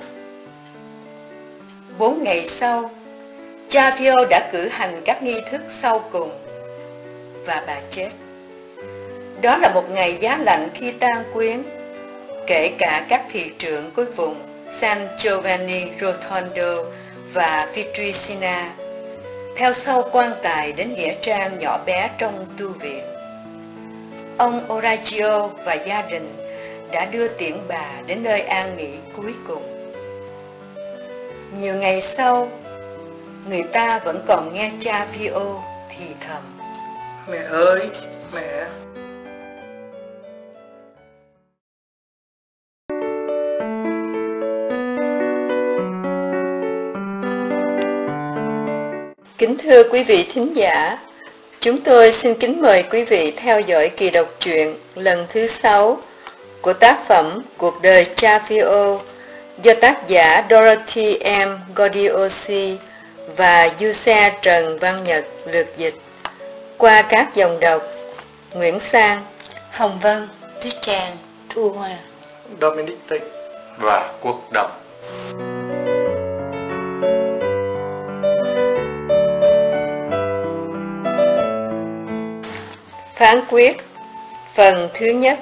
Bốn ngày sau, cha Pio đã cử hành các nghi thức sau cùng, và bà chết. Đó là một ngày giá lạnh khi tang quyến, kể cả các thị trưởng của vùng San Giovanni Rotondo và Pietrelcina, theo sau quan tài đến nghĩa trang nhỏ bé trong tu viện. Ông Horacio và gia đình đã đưa tiễn bà đến nơi an nghỉ cuối cùng. Nhiều ngày sau, người ta vẫn còn nghe cha Pio thì thầm: Mẹ ơi, mẹ! Kính thưa quý vị thính giả, chúng tôi xin kính mời quý vị theo dõi kỳ đọc truyện lần thứ sáu của tác phẩm Cuộc đời cha Pio do tác giả Dorothy M. Gordiosi và du xe Trần Văn Nhật lược dịch, qua các dòng đọc Nguyễn Sang, Hồng Vân, Tuyết Trang, Thu Hoa, Dominic Tịnh và Quốc Đồng. Phán quyết phần thứ nhất.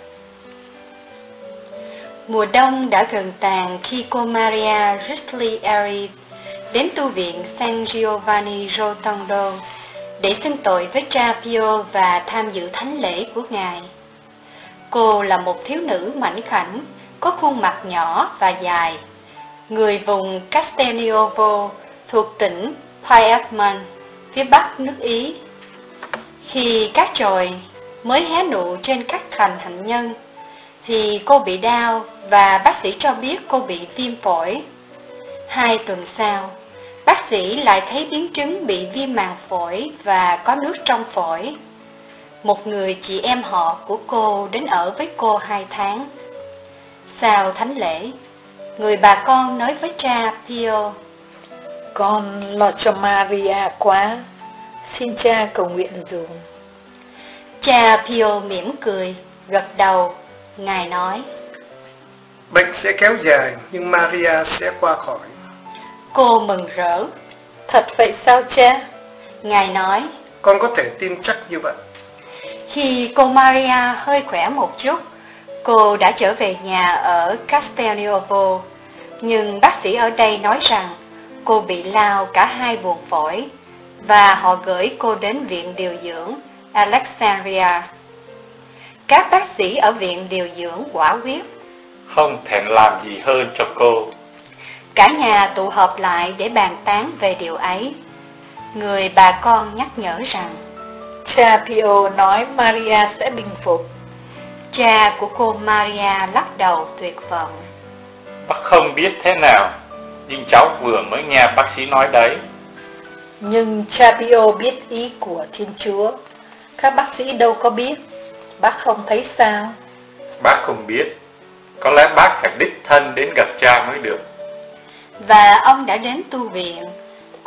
Mùa đông đã gần tàn khi cô Maria Ridley-Airy đến tu viện San Giovanni Rotondo để xưng tội với cha Pio và tham dự thánh lễ của ngài. Cô là một thiếu nữ mảnh khảnh, có khuôn mặt nhỏ và dài, người vùng Castelnuovo thuộc tỉnh Piedmont, phía bắc nước Ý. Khi các chồi mới hé nụ trên các cành hạnh nhân, thì cô bị đau và bác sĩ cho biết cô bị viêm phổi. Hai tuần sau, bác sĩ lại thấy biến chứng bị viêm màng phổi và có nước trong phổi. Một người chị em họ của cô đến ở với cô hai tháng. Sau thánh lễ, người bà con nói với cha Pio: Con lo cho Maria quá, xin cha cầu nguyện dùm. Cha Pio mỉm cười, gật đầu. Ngài nói: Bệnh sẽ kéo dài, nhưng Maria sẽ qua khỏi. Cô mừng rỡ. Thật vậy sao cha? Ngài nói: Con có thể tin chắc như vậy. Khi cô Maria hơi khỏe một chút, cô đã trở về nhà ở Castelnuovo. Nhưng bác sĩ ở đây nói rằng cô bị lao cả hai buồng phổi, và họ gửi cô đến viện điều dưỡng Alexandria. Các bác sĩ ở viện điều dưỡng quả quyết không thèm làm gì hơn cho cô. Cả nhà tụ họp lại để bàn tán về điều ấy. Người bà con nhắc nhở rằng cha Pio nói Maria sẽ bình phục. Cha của cô Maria lắc đầu tuyệt vọng. Bác không biết thế nào, nhưng cháu vừa mới nghe bác sĩ nói đấy. Nhưng cha Pio biết ý của Thiên Chúa. Các bác sĩ đâu có biết. Bác không thấy sao? Bác không biết. Có lẽ bác phải đích thân đến gặp cha mới được. Và ông đã đến tu viện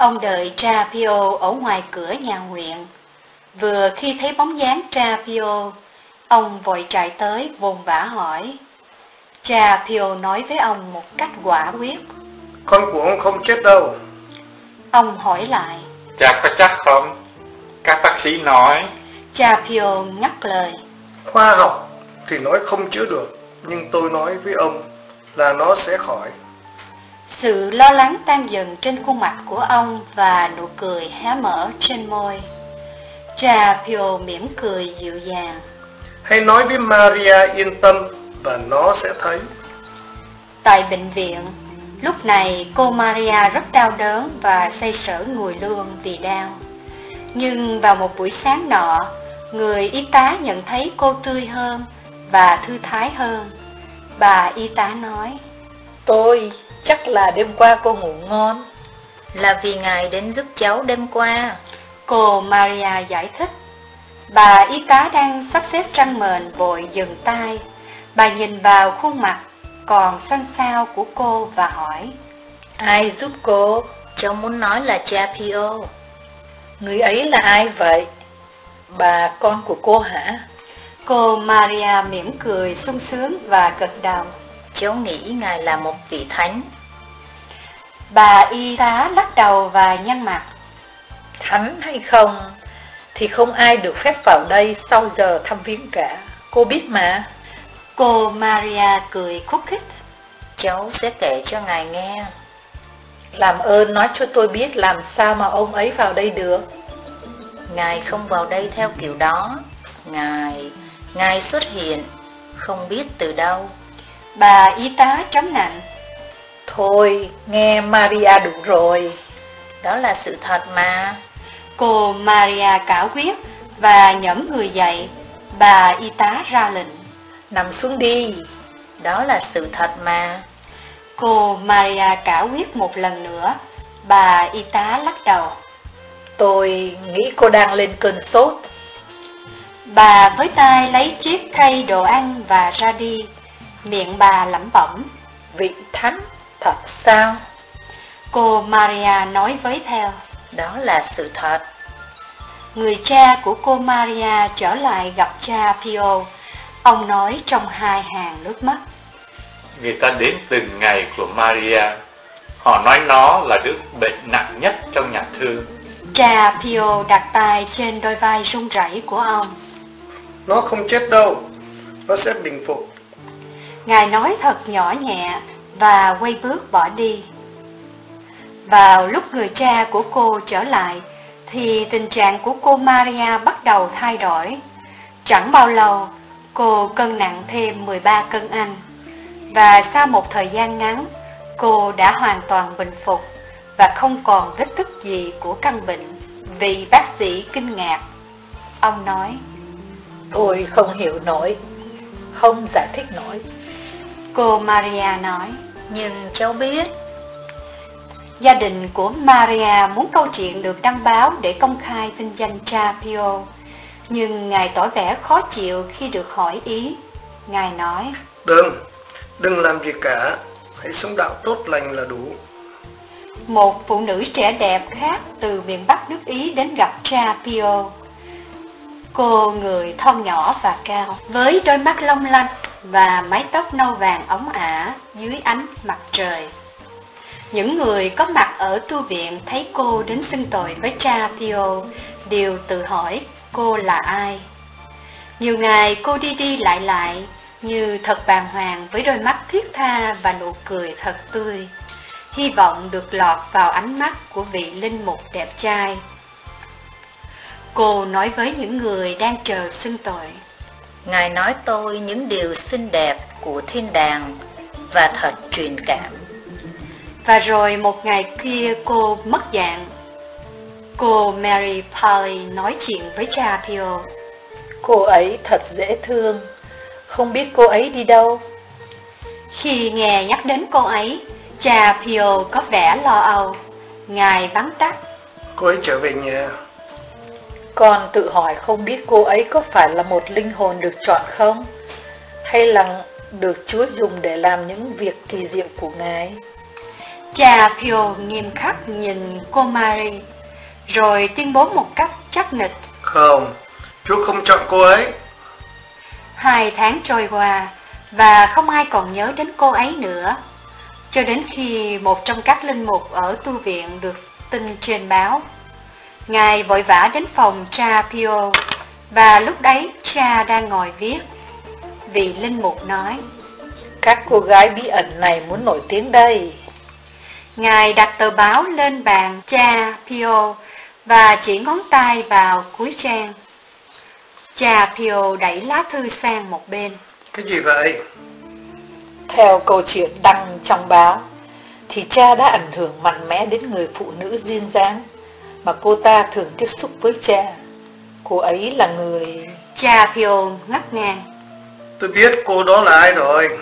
Ông đợi cha Pio ở ngoài cửa nhà nguyện. Vừa khi thấy bóng dáng cha Pio, ông vội chạy tới vồn vã hỏi. Cha Pio nói với ông một cách quả quyết. Con của ông không chết đâu. Ông hỏi lại. Cha có chắc không? Các bác sĩ nói. Cha Pio ngắt lời. Khoa học thì nói không chữa được, nhưng tôi nói với ông là nó sẽ khỏi. Sự lo lắng tan dần trên khuôn mặt của ông và nụ cười hé mở trên môi. Cha Pio mỉm cười dịu dàng. Hãy nói với Maria yên tâm và nó sẽ thấy. Tại bệnh viện, lúc này cô Maria rất đau đớn và xoay sở ngồi luôn vì đau. Nhưng vào một buổi sáng nọ, người y tá nhận thấy cô tươi hơn và thư thái hơn. Bà y tá nói. Tôi chắc là đêm qua cô ngủ ngon. Là vì Ngài đến giúp cháu đêm qua. Cô Maria giải thích. Bà y tá đang sắp xếp trăng mền vội dừng tay. Bà nhìn vào khuôn mặt còn xanh xao của cô và hỏi. Ai giúp cô? Cháu muốn nói là cha Pio. Người ấy là ai vậy? Bà con của cô hả? Cô Maria mỉm cười sung sướng và gật đầu. Cháu nghĩ Ngài là một vị thánh. Bà y tá lắc đầu và nhăn mặt. Thánh hay không thì không ai được phép vào đây sau giờ thăm viếng cả. Cô biết mà. Cô Maria cười khúc khích. Cháu sẽ kể cho Ngài nghe. Làm ơn nói cho tôi biết làm sao mà ông ấy vào đây được. Ngài không vào đây theo kiểu đó. Ngài, Ngài xuất hiện, không biết từ đâu. Bà y tá trấn nạnh. Thôi, nghe Maria đủ rồi. Đó là sự thật mà. Cô Maria cả quyết và nhẫm người dậy. Bà y tá ra lệnh. Nằm xuống đi. Đó là sự thật mà. Cô Maria cả quyết một lần nữa. Bà y tá lắc đầu. Tôi nghĩ cô đang lên cơn sốt. Bà với tay lấy chiếc khay đồ ăn và ra đi. Miệng bà lẩm bẩm. Vị thánh, thật sao? Cô Maria nói với theo. Đó là sự thật. Người cha của cô Maria trở lại gặp cha Pio. Ông nói trong hai hàng nước mắt. Người ta đến từng ngày của Maria. Họ nói nó là đứa bệnh nặng nhất trong nhà thương. Cha Pio đặt tay trên đôi vai run rẩy của ông. Nó không chết đâu. Nó sẽ bình phục. Ngài nói thật nhỏ nhẹ và quay bước bỏ đi. Vào lúc người cha của cô trở lại, thì tình trạng của cô Maria bắt đầu thay đổi. Chẳng bao lâu, cô cân nặng thêm mười ba cân anh. Và sau một thời gian ngắn, cô đã hoàn toàn bình phục và không còn vết tích gì của căn bệnh. Vị bác sĩ kinh ngạc. Ông nói. Tôi không hiểu nổi, không giải thích nổi. Cô Maria nói. Nhưng cháu biết. Gia đình của Maria muốn câu chuyện được đăng báo để công khai vinh danh cha Pio. Nhưng Ngài tỏ vẻ khó chịu khi được hỏi ý. Ngài nói. Đừng, đừng làm gì cả. Hãy sống đạo tốt lành là đủ. Một phụ nữ trẻ đẹp khác từ miền Bắc nước Ý đến gặp cha Pio. Cô người thon nhỏ và cao, với đôi mắt long lanh và mái tóc nâu vàng óng ả dưới ánh mặt trời. Những người có mặt ở tu viện thấy cô đến xưng tội với cha Pio đều tự hỏi cô là ai. Nhiều ngày cô đi đi lại lại như thật bàng hoàng với đôi mắt thiết tha và nụ cười thật tươi, hy vọng được lọt vào ánh mắt của vị linh mục đẹp trai. Cô nói với những người đang chờ xưng tội. Ngài nói tôi những điều xinh đẹp của thiên đàng và thật truyền cảm. Và rồi một ngày kia cô mất dạng. Cô Mary Polly nói chuyện với cha Pio. Cô ấy thật dễ thương. Không biết cô ấy đi đâu. Khi nghe nhắc đến cô ấy, cha Pio có vẻ lo âu. Ngài vắn tắt. Cô ấy trở về nhà. Con tự hỏi không biết cô ấy có phải là một linh hồn được chọn không? Hay là được Chúa dùng để làm những việc kỳ diệu của Ngài? Cha Pio nghiêm khắc nhìn cô Marie, rồi tuyên bố một cách chắc nịch: Không, Chúa không chọn cô ấy. Hai tháng trôi qua, và không ai còn nhớ đến cô ấy nữa, cho đến khi một trong các linh mục ở tu viện được tin trên báo. Ngài vội vã đến phòng cha Pio, và lúc đấy cha đang ngồi viết. Vị linh mục nói: Các cô gái bí ẩn này muốn nổi tiếng đây. Ngài đặt tờ báo lên bàn cha Pio và chỉ ngón tay vào cuối trang. Cha Pio đẩy lá thư sang một bên. Cái gì vậy? Theo câu chuyện đăng trong báo, thì cha đã ảnh hưởng mạnh mẽ đến người phụ nữ duyên dáng mà cô ta thường tiếp xúc với cha. Cô ấy là người... Cha Pio ngắt ngang: Tôi biết cô đó là ai rồi.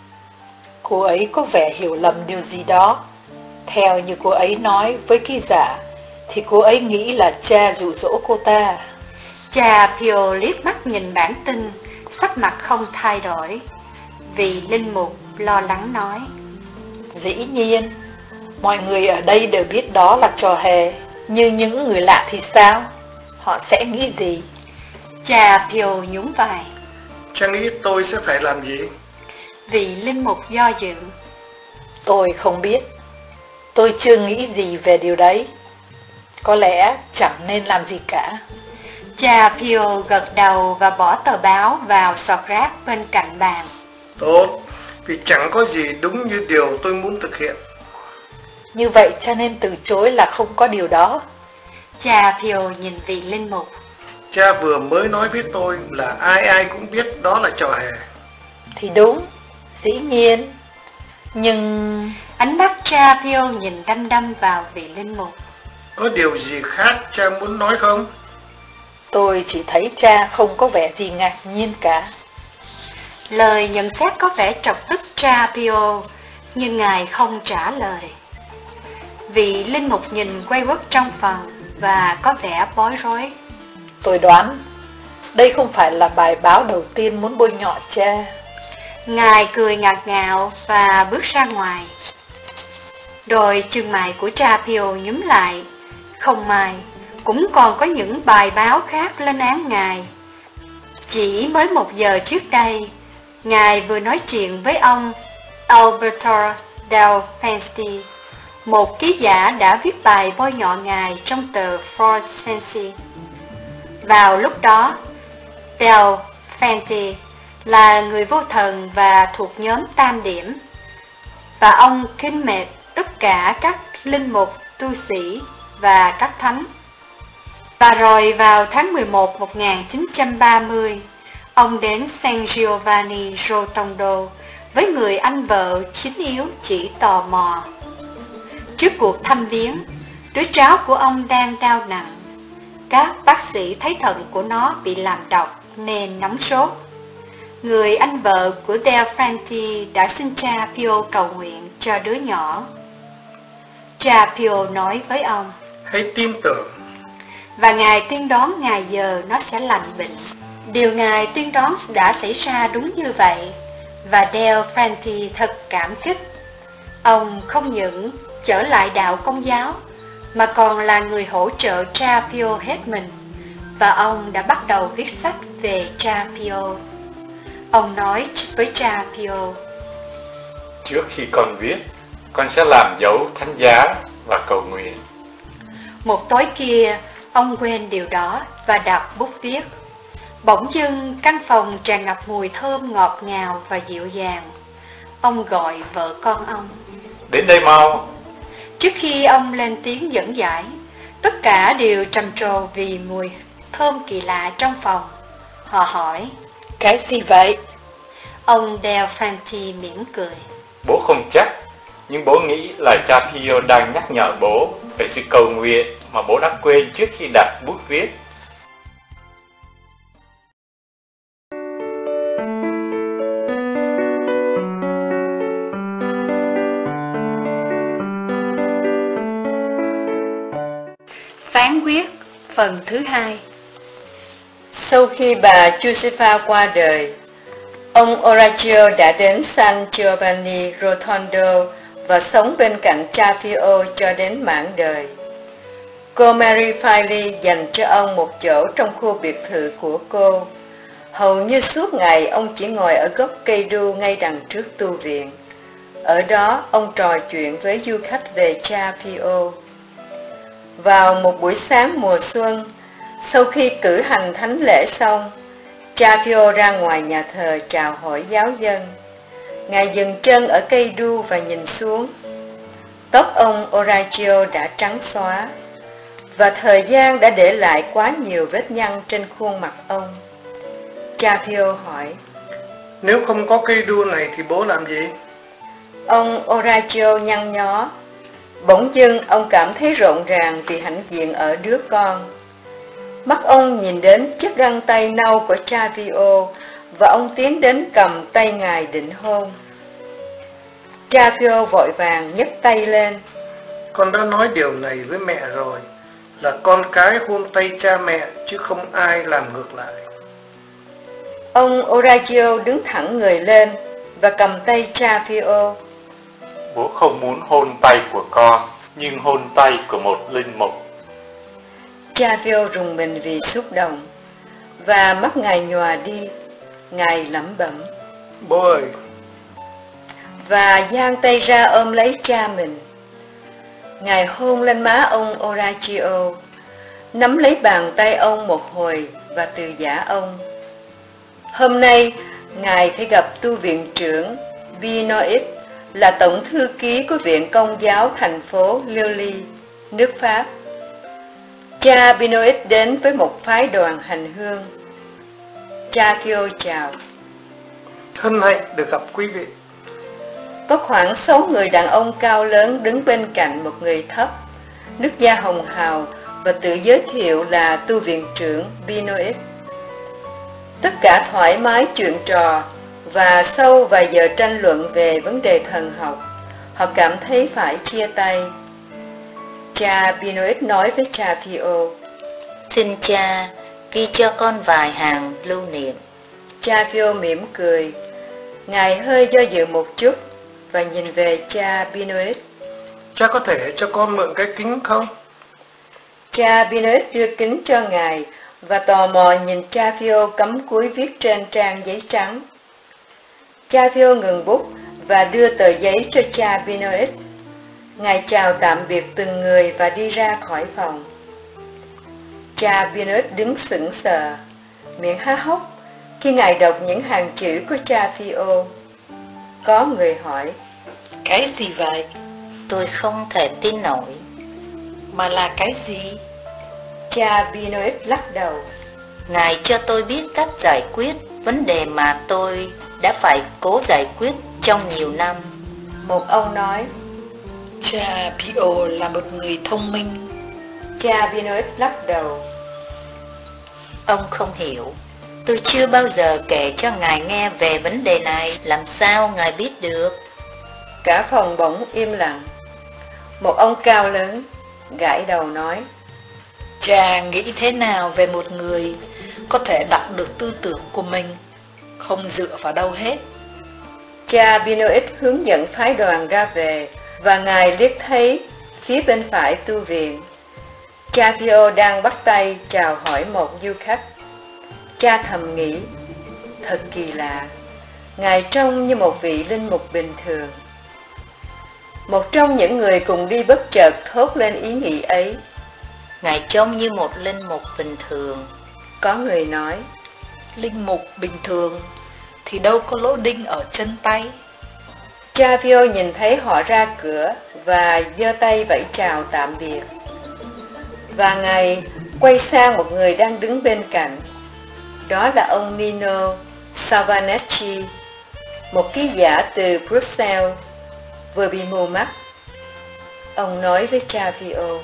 Cô ấy có vẻ hiểu lầm điều gì đó. Theo như cô ấy nói với ký giả, thì cô ấy nghĩ là cha dụ dỗ cô ta. Cha Pio liếc mắt nhìn bản tin, sắc mặt không thay đổi. Vị linh mục lo lắng nói: Dĩ nhiên, mọi người ở đây đều biết đó là trò hề. Như những người lạ thì sao? Họ sẽ nghĩ gì? Cha Pio nhún vai: Cha nghĩ tôi sẽ phải làm gì? Vị linh mục do dự: Tôi không biết. Tôi chưa nghĩ gì về điều đấy. Có lẽ chẳng nên làm gì cả. Cha Pio gật đầu và bỏ tờ báo vào sọt rác bên cạnh bàn. Tốt, vì chẳng có gì đúng như điều tôi muốn thực hiện. Như vậy cha nên từ chối là không có điều đó. Cha Pio nhìn vị linh mục: Cha vừa mới nói với tôi là ai ai cũng biết đó là trò hề. Thì đúng, dĩ nhiên. Nhưng... Ánh mắt cha Pio nhìn đăm đăm vào vị linh mục. Có điều gì khác cha muốn nói không? Tôi chỉ thấy cha không có vẻ gì ngạc nhiên cả. Lời nhận xét có vẻ chọc tức cha Pio, nhưng ngài không trả lời. Vị linh mục nhìn quay quất trong phòng và có vẻ bối rối. Tôi đoán đây không phải là bài báo đầu tiên muốn bôi nhọ cha. Ngài cười ngặt ngào và bước ra ngoài. Đôi chân mày của cha Pio nhúm lại. Không may, cũng còn có những bài báo khác lên án ngài. Chỉ mới một giờ trước đây, ngài vừa nói chuyện với ông Alberto Del Fanti, một ký giả đã viết bài bôi nhọ ngài trong tờ Ford Sensi. Vào lúc đó, Del Fanti là người vô thần và thuộc nhóm Tam Điểm, và ông kính mệt tất cả các linh mục, tu sĩ và các thánh. Và rồi vào tháng mười một một nghìn chín trăm ba mươi, ông đến San Giovanni Rotondo với người anh vợ chính yếu chỉ tò mò. Trước cuộc thăm viếng, đứa cháu của ông đang đau nặng. Các bác sĩ thấy thận của nó bị làm độc nên nóng sốt. Người anh vợ của Del Fanti đã xin cha Pio cầu nguyện cho đứa nhỏ. Cha Pio nói với ông: Hãy tin tưởng. Và ngài tiên đoán ngày giờ nó sẽ lành bệnh. Điều ngài tiên đoán đã xảy ra đúng như vậy, và Del Fanti thật cảm kích. Ông không những trở lại đạo Công giáo, mà còn là người hỗ trợ cha Pio hết mình, và ông đã bắt đầu viết sách về cha Pio. Ông nói với cha Pio: Trước khi con viết, con sẽ làm dấu thánh giá và cầu nguyện. Một tối kia, ông quên điều đó và đặt bút viết. Bỗng dưng căn phòng tràn ngập mùi thơm ngọt ngào và dịu dàng. Ông gọi vợ con ông: Đến đây mau. Trước khi ông lên tiếng dẫn giải, tất cả đều trầm trồ vì mùi thơm kỳ lạ trong phòng. Họ hỏi: Cái gì vậy? Ông Del Fanti mỉm cười: Bố không chắc, nhưng bố nghĩ là cha Pio đang nhắc nhở bố về sự cầu nguyện mà bố đã quên trước khi đặt bút viết. Phán quyết phần thứ hai. Sau khi bà Josefa qua đời, ông Orazio đã đến San Giovanni Rotondo và sống bên cạnh cha Phi-ô cho đến mãn đời. Cô Mary Filey dành cho ông một chỗ trong khu biệt thự của cô. Hầu như suốt ngày ông chỉ ngồi ở gốc cây đu ngay đằng trước tu viện. Ở đó ông trò chuyện với du khách về cha Phi-ô. Vào một buổi sáng mùa xuân, sau khi cử hành thánh lễ xong, cha Phi-ô ra ngoài nhà thờ chào hỏi giáo dân. Ngài dừng chân ở cây đu và nhìn xuống. Tóc ông Orazio đã trắng xóa, và thời gian đã để lại quá nhiều vết nhăn trên khuôn mặt ông. Cha Phi-ô hỏi, nếu không có cây đu này thì bố làm gì? Ông Orazio nhăn nhó. Bỗng dưng ông cảm thấy rộn ràng vì hãnh diện ở đứa con. Mắt ông nhìn đến chiếc găng tay nâu của cha Phi-ô, và ông tiến đến cầm tay ngài định hôn. Cha Phi-ô vội vàng nhấc tay lên. Con đã nói điều này với mẹ rồi, là con cái hôn tay cha mẹ chứ không ai làm ngược lại. Ông Orazio đứng thẳng người lên và cầm tay cha Phi-ô. Bố không muốn hôn tay của con, nhưng hôn tay của một linh mục. Cha Phi-ô rùng mình vì xúc động, và mắt ngài nhòa đi. Ngài lẩm bẩm, bố ơi, và giang tay ra ôm lấy cha mình. Ngài hôn lên má ông Orazio, nắm lấy bàn tay ông một hồi và từ giã ông. Hôm nay, Ngài phải gặp tu viện trưởng Benoit, là tổng thư ký của Viện Công giáo thành phố Lille, nước Pháp. Cha Benoit đến với một phái đoàn hành hương. Cha Phi-ô chào. hân hạnh được gặp quý vị. Có khoảng sáu người đàn ông cao lớn đứng bên cạnh một người thấp, nước da hồng hào, và tự giới thiệu là tu viện trưởng Benoit. Tất cả thoải mái chuyện trò, và sau vài giờ tranh luận về vấn đề thần học, họ cảm thấy phải chia tay. Cha Benoit nói với cha Phi-ô, xin cha, ghi cho con vài hàng lưu niệm. Cha Phi-ô mỉm cười. Ngài hơi do dự một chút và nhìn về cha Benoit. Cha có thể cho con mượn cái kính không? Cha Benoit đưa kính cho ngài và tò mò nhìn cha Phi-ô cắm cúi viết trên trang giấy trắng. Cha Phi-ô ngừng bút và đưa tờ giấy cho cha Benoit. Ngài chào tạm biệt từng người và đi ra khỏi phòng. Cha Benoit đứng sững sờ, miệng há hốc khi ngài đọc những hàng chữ của cha Phi-ô. Có người hỏi, Cái gì vậy? Tôi không thể tin nổi. Mà là cái gì? Cha Benoit lắc đầu. Ngài cho tôi biết cách giải quyết vấn đề mà tôi đã phải cố giải quyết trong nhiều năm. Một ông nói, Cha Phi-ô là một người thông minh. cha Benoit lắc đầu. Ông không hiểu. Tôi chưa bao giờ kể cho ngài nghe về vấn đề này. Làm sao ngài biết được? Cả phòng bỗng im lặng. Một ông cao lớn gãi đầu nói, Cha nghĩ thế nào về một người có thể đọc được tư tưởng của mình, không dựa vào đâu hết? Cha Benoit hướng dẫn phái đoàn ra về, và ngài liếc thấy phía bên phải tu viện. Cha Phi-ô đang bắt tay chào hỏi một du khách. Cha thầm nghĩ, thật kỳ lạ, ngài trông như một vị linh mục bình thường. Một trong những người cùng đi bất chợt thốt lên ý nghĩ ấy. Ngài trông như một linh mục bình thường. Có người nói, Linh mục bình thường thì đâu có lỗ đinh ở chân tay. Cha Phi-ô nhìn thấy họ ra cửa và giơ tay vẫy chào tạm biệt. Và ngài quay sang một người đang đứng bên cạnh. Đó là ông Nino Salvanecci, một ký giả từ Bruxelles, vừa bị mù mắt. Ông nói với cha Phi-ô,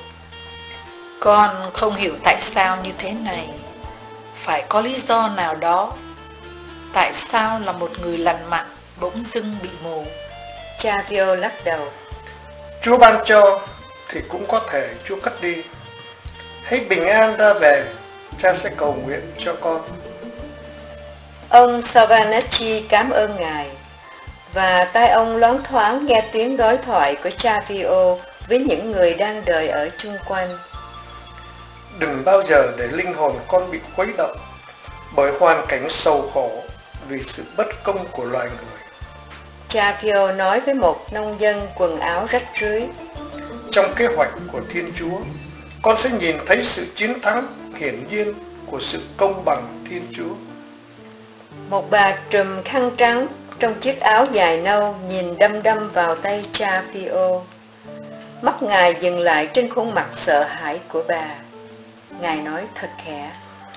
Con không hiểu tại sao như thế này. Phải có lý do nào đó. Tại sao là một người lành mạnh bỗng dưng bị mù? Cha Phi-ô lắc đầu. Chúa ban cho thì cũng có thể Chúa cất đi. Hãy bình an ra về, cha sẽ cầu nguyện cho con. Ông Salvanecci cảm ơn ngài, và tai ông loáng thoáng nghe tiếng đối thoại của cha Pio với những người đang đợi ở chung quanh. Đừng bao giờ để linh hồn con bị khuấy động bởi hoàn cảnh sầu khổ vì sự bất công của loài người. Cha Pio nói với một nông dân quần áo rách rưới. Trong kế hoạch của Thiên Chúa, con sẽ nhìn thấy sự chiến thắng hiển nhiên của sự công bằng Thiên Chúa. Một bà trùm khăn trắng trong chiếc áo dài nâu nhìn đăm đăm vào tay cha Pio. Mắt ngài dừng lại trên khuôn mặt sợ hãi của bà. Ngài nói thật khẽ: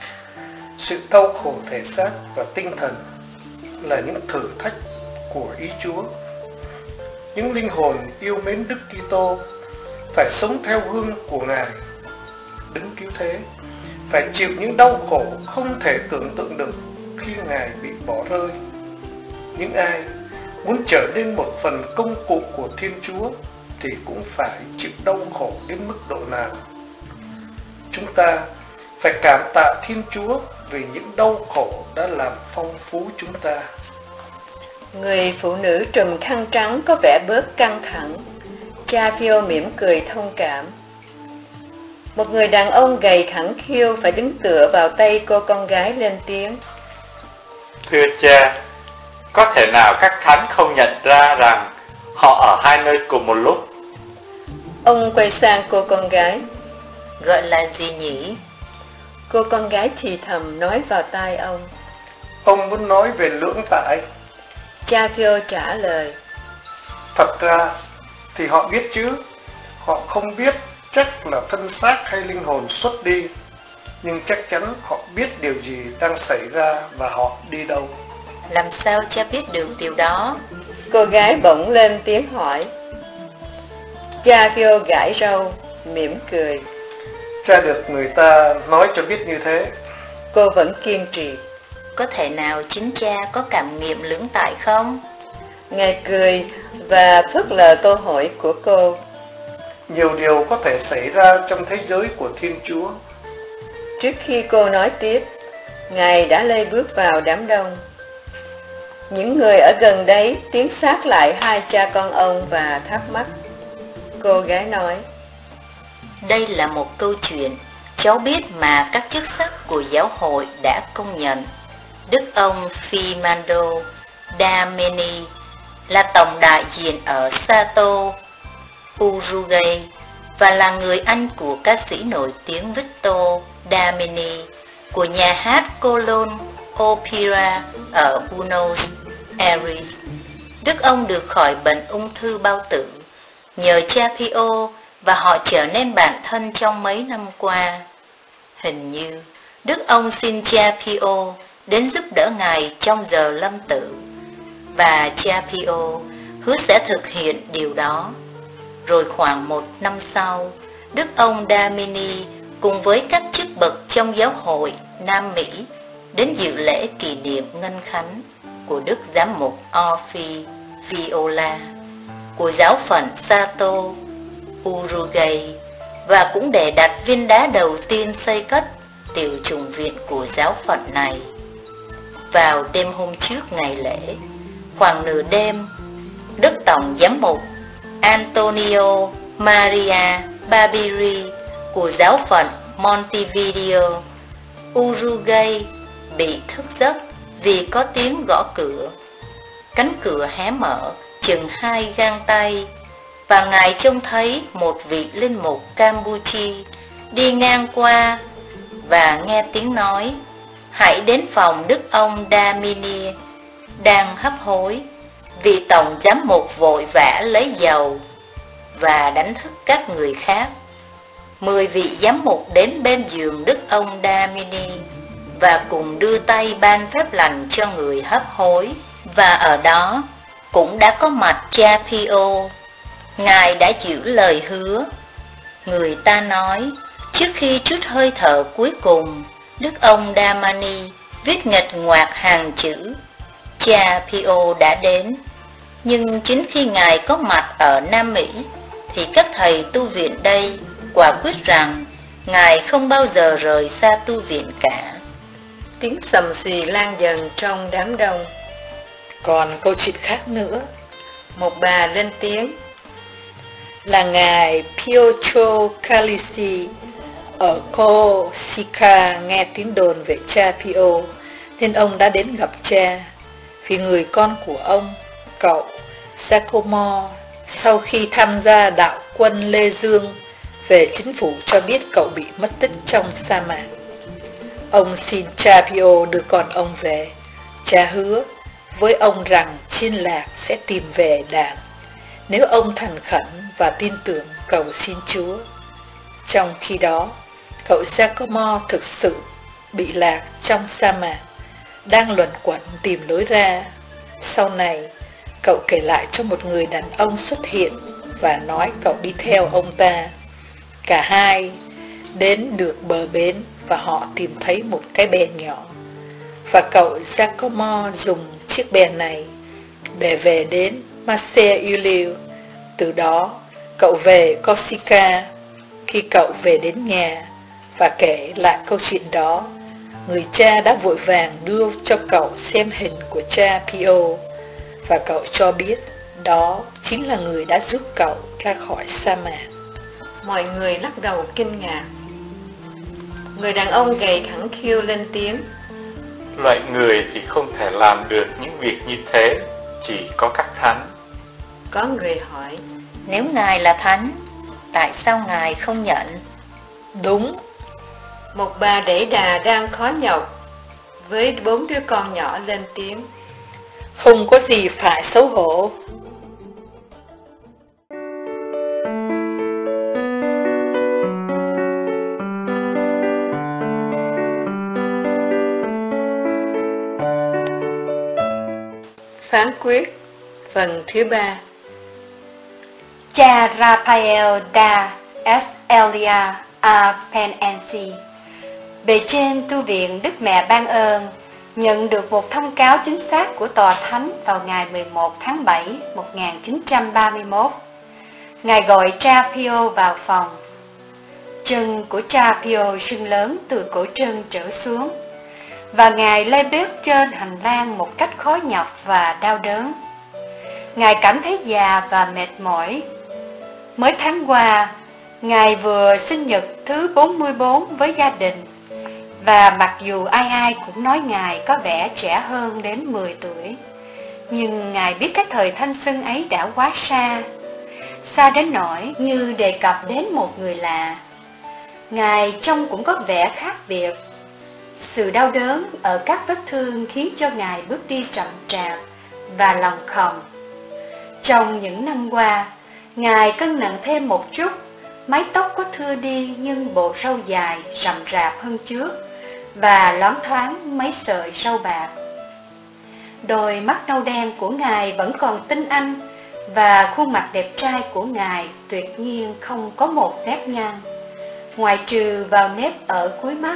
sự đau khổ thể xác và tinh thần là những thử thách của ý Chúa. Những linh hồn yêu mến Đức Kitô phải sống theo gương của Ngài. Đấng cứu thế phải chịu những đau khổ không thể tưởng tượng được khi Ngài bị bỏ rơi. Những ai muốn trở nên một phần công cụ của Thiên Chúa thì cũng phải chịu đau khổ đến mức độ nào. Chúng ta phải cảm tạ Thiên Chúa vì những đau khổ đã làm phong phú chúng ta. Người phụ nữ trùm khăn trắng có vẻ bớt căng thẳng. Cha Pio mỉm cười thông cảm. Một người đàn ông gầy khẳng khiu phải đứng tựa vào tay cô con gái lên tiếng: Thưa cha, có thể nào các thánh không nhận ra rằng họ ở hai nơi cùng một lúc? Ông quay sang cô con gái. Gọi là gì nhỉ? Cô con gái thì thầm nói vào tai ông. Ông muốn nói về lưỡng tại. Cha Pio trả lời. Thật ra thì họ biết chứ. Họ không biết chắc là thân xác hay linh hồn xuất đi, nhưng chắc chắn họ biết điều gì đang xảy ra và họ đi đâu. Làm sao cha biết được điều đó? Cô gái bỗng lên tiếng hỏi. Cha Pio gãi râu, mỉm cười. Cha được người ta nói cho biết như thế. Cô vẫn kiên trì. Có thể nào chính cha có cảm nghiệm lưỡng tại không? Ngài cười và phớt lờ câu hỏi của cô. Nhiều điều có thể xảy ra trong thế giới của Thiên Chúa. Trước khi cô nói tiếp, Ngài đã lê bước vào đám đông. Những người ở gần đấy tiến sát lại hai cha con ông và thắc mắc. Cô gái nói. Đây là một câu chuyện cháu biết mà các chức sắc của giáo hội đã công nhận. Đức ông Fimando Dameni là tổng đại diện ở Sato, Uruguay và là người anh của ca sĩ nổi tiếng Victor Dameni của nhà hát Colón Opera ở Buenos Aires. Đức ông được khỏi bệnh ung thư bao tử nhờ cha Pio và họ trở nên bạn thân trong mấy năm qua. Hình như Đức ông xin cha Pio đến giúp đỡ ngài trong giờ lâm tử, và cha Pio hứa sẽ thực hiện điều đó. Rồi khoảng một năm sau, Đức ông Damini cùng với các chức bậc trong giáo hội Nam Mỹ đến dự lễ kỷ niệm ngân khánh của Đức Giám mục Orphy Viola của giáo phận Sato, Uruguay, và cũng để đặt viên đá đầu tiên xây cất tiểu chủng viện của giáo phận này. Vào đêm hôm trước ngày lễ, khoảng nửa đêm, Đức Tổng Giám mục Antonio Maria Barbiri của giáo phận Montevideo, Uruguay bị thức giấc vì có tiếng gõ cửa. Cánh cửa hé mở chừng hai gang tay, và ngài trông thấy một vị linh mục Campuchia đi ngang qua và nghe tiếng nói: hãy đến phòng Đức ông Damini đang hấp hối. Vị tổng giám mục vội vã lấy dầu và đánh thức các người khác. Mười vị giám mục đến bên giường Đức ông Damini và cùng đưa tay ban phép lành cho người hấp hối. Và ở đó cũng đã có mặt cha Pio. Ngài đã giữ lời hứa. Người ta nói trước khi trút hơi thở cuối cùng, Đức ông Damani viết nghịch ngoạc hàng chữ cha Pio đã đến. Nhưng chính khi ngài có mặt ở Nam Mỹ thì các thầy tu viện đây quả quyết rằng ngài không bao giờ rời xa tu viện cả. Tiếng sầm xì lan dần trong đám đông. Còn câu chuyện khác nữa. Một bà lên tiếng. Là ngài Pietro Calisi ở Corsica nghe tiếng đồn về cha Pio, nên ông đã đến gặp cha. Vì người con của ông, cậu Giacomo, sau khi tham gia đạo quân Lê Dương về chính phủ cho biết cậu bị mất tích trong sa mạc. Ông xin cha Pio đưa con ông về. Cha hứa với ông rằng chiên lạc sẽ tìm về đàn nếu ông thành khẩn và tin tưởng cầu xin Chúa. Trong khi đó, cậu Giacomo thực sự bị lạc trong sa mạc, đang luẩn quẩn tìm lối ra. Sau này, cậu kể lại cho một người đàn ông xuất hiện và nói cậu đi theo ông ta. Cả hai đến được bờ bến và họ tìm thấy một cái bè nhỏ. Và cậu Giacomo dùng chiếc bè này để về đến Marseille. Từ đó, cậu về Corsica. Khi cậu về đến nhà và kể lại câu chuyện đó, người cha đã vội vàng đưa cho cậu xem hình của cha Pio, và cậu cho biết đó chính là người đã giúp cậu ra khỏi sa mạc. Mọi người lắc đầu kinh ngạc. Người đàn ông gầy thẳng khiu lên tiếng. Loại người thì không thể làm được những việc như thế, chỉ có các thánh. Có người hỏi, nếu Ngài là thánh, tại sao Ngài không nhận? Đúng. Một bà đẩy đà đang khó nhọc với bốn đứa con nhỏ lên tiếng. Không có gì phải xấu hổ. Phán quyết phần thứ ba. Cha Raphael da Elia a Penensi, bề trên tu viện Đức Mẹ Ban Ơn, nhận được một thông cáo chính xác của Tòa Thánh vào ngày mười một tháng bảy một nghìn chín trăm ba mươi mốt. Ngài gọi cha Pio vào phòng. Chân của cha Pio sưng lớn từ cổ chân trở xuống, và Ngài lê bước trên hành lang một cách khó nhọc và đau đớn. Ngài cảm thấy già và mệt mỏi. Mới tháng qua, Ngài vừa sinh nhật thứ bốn mươi bốn với gia đình, và mặc dù ai ai cũng nói Ngài có vẻ trẻ hơn đến mười tuổi, nhưng Ngài biết cái thời thanh xuân ấy đã quá xa, xa đến nỗi như đề cập đến một người lạ. Ngài trông cũng có vẻ khác biệt. Sự đau đớn ở các vết thương khiến cho Ngài bước đi chậm chạp và lòng khom. Trong những năm qua, Ngài cân nặng thêm một chút, mái tóc có thưa đi nhưng bộ râu dài rậm rạp hơn trước, và loáng thoáng mấy sợi râu bạc. Đôi mắt nâu đen của Ngài vẫn còn tinh anh, và khuôn mặt đẹp trai của Ngài tuyệt nhiên không có một nếp nhăn, ngoại trừ vào nếp ở cuối mắt.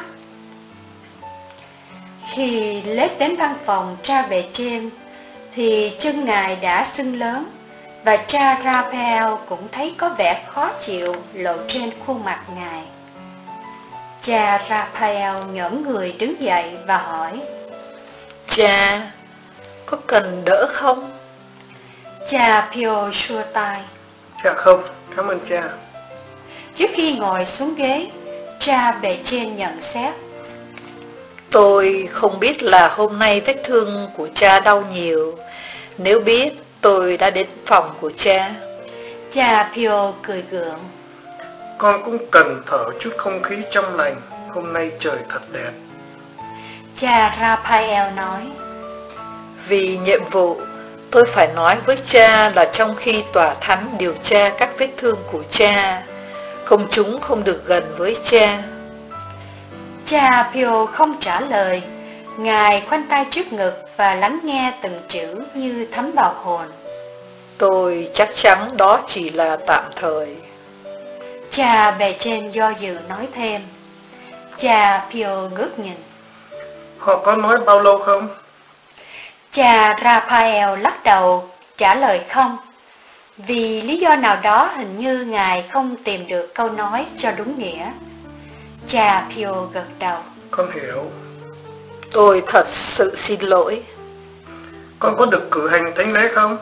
Khi lết đến văn phòng cha bề trên, thì chân Ngài đã sưng lớn, và cha Raphael cũng thấy có vẻ khó chịu lộ trên khuôn mặt Ngài. Cha Raphael nhổm người đứng dậy và hỏi, Cha, có cần đỡ không? Cha Pio xua tay. Dạ không, cảm ơn cha. Trước khi ngồi xuống ghế, cha bề trên nhận xét, Tôi không biết là hôm nay vết thương của cha đau nhiều. Nếu biết, tôi đã đến phòng của cha. Cha Pio cười gượng. Con cũng cần thở chút không khí trong lành. Hôm nay trời thật đẹp. Cha Raphael nói, Vì nhiệm vụ, tôi phải nói với cha là trong khi tòa thánh điều tra các vết thương của cha, công chúng không được gần với cha. Cha Pio không trả lời. Ngài khoanh tay trước ngực và lắng nghe từng chữ như thấm vào hồn. Tôi chắc chắn đó chỉ là tạm thời. Cha bề trên do dự nói thêm. Cha Pio ngước nhìn. Họ có nói bao lâu không? Cha Raphael lắc đầu trả lời không. Vì lý do nào đó hình như Ngài không tìm được câu nói cho đúng nghĩa. Cha Pio gật đầu. Con hiểu. Tôi thật sự xin lỗi. con có được cử hành thánh lễ không?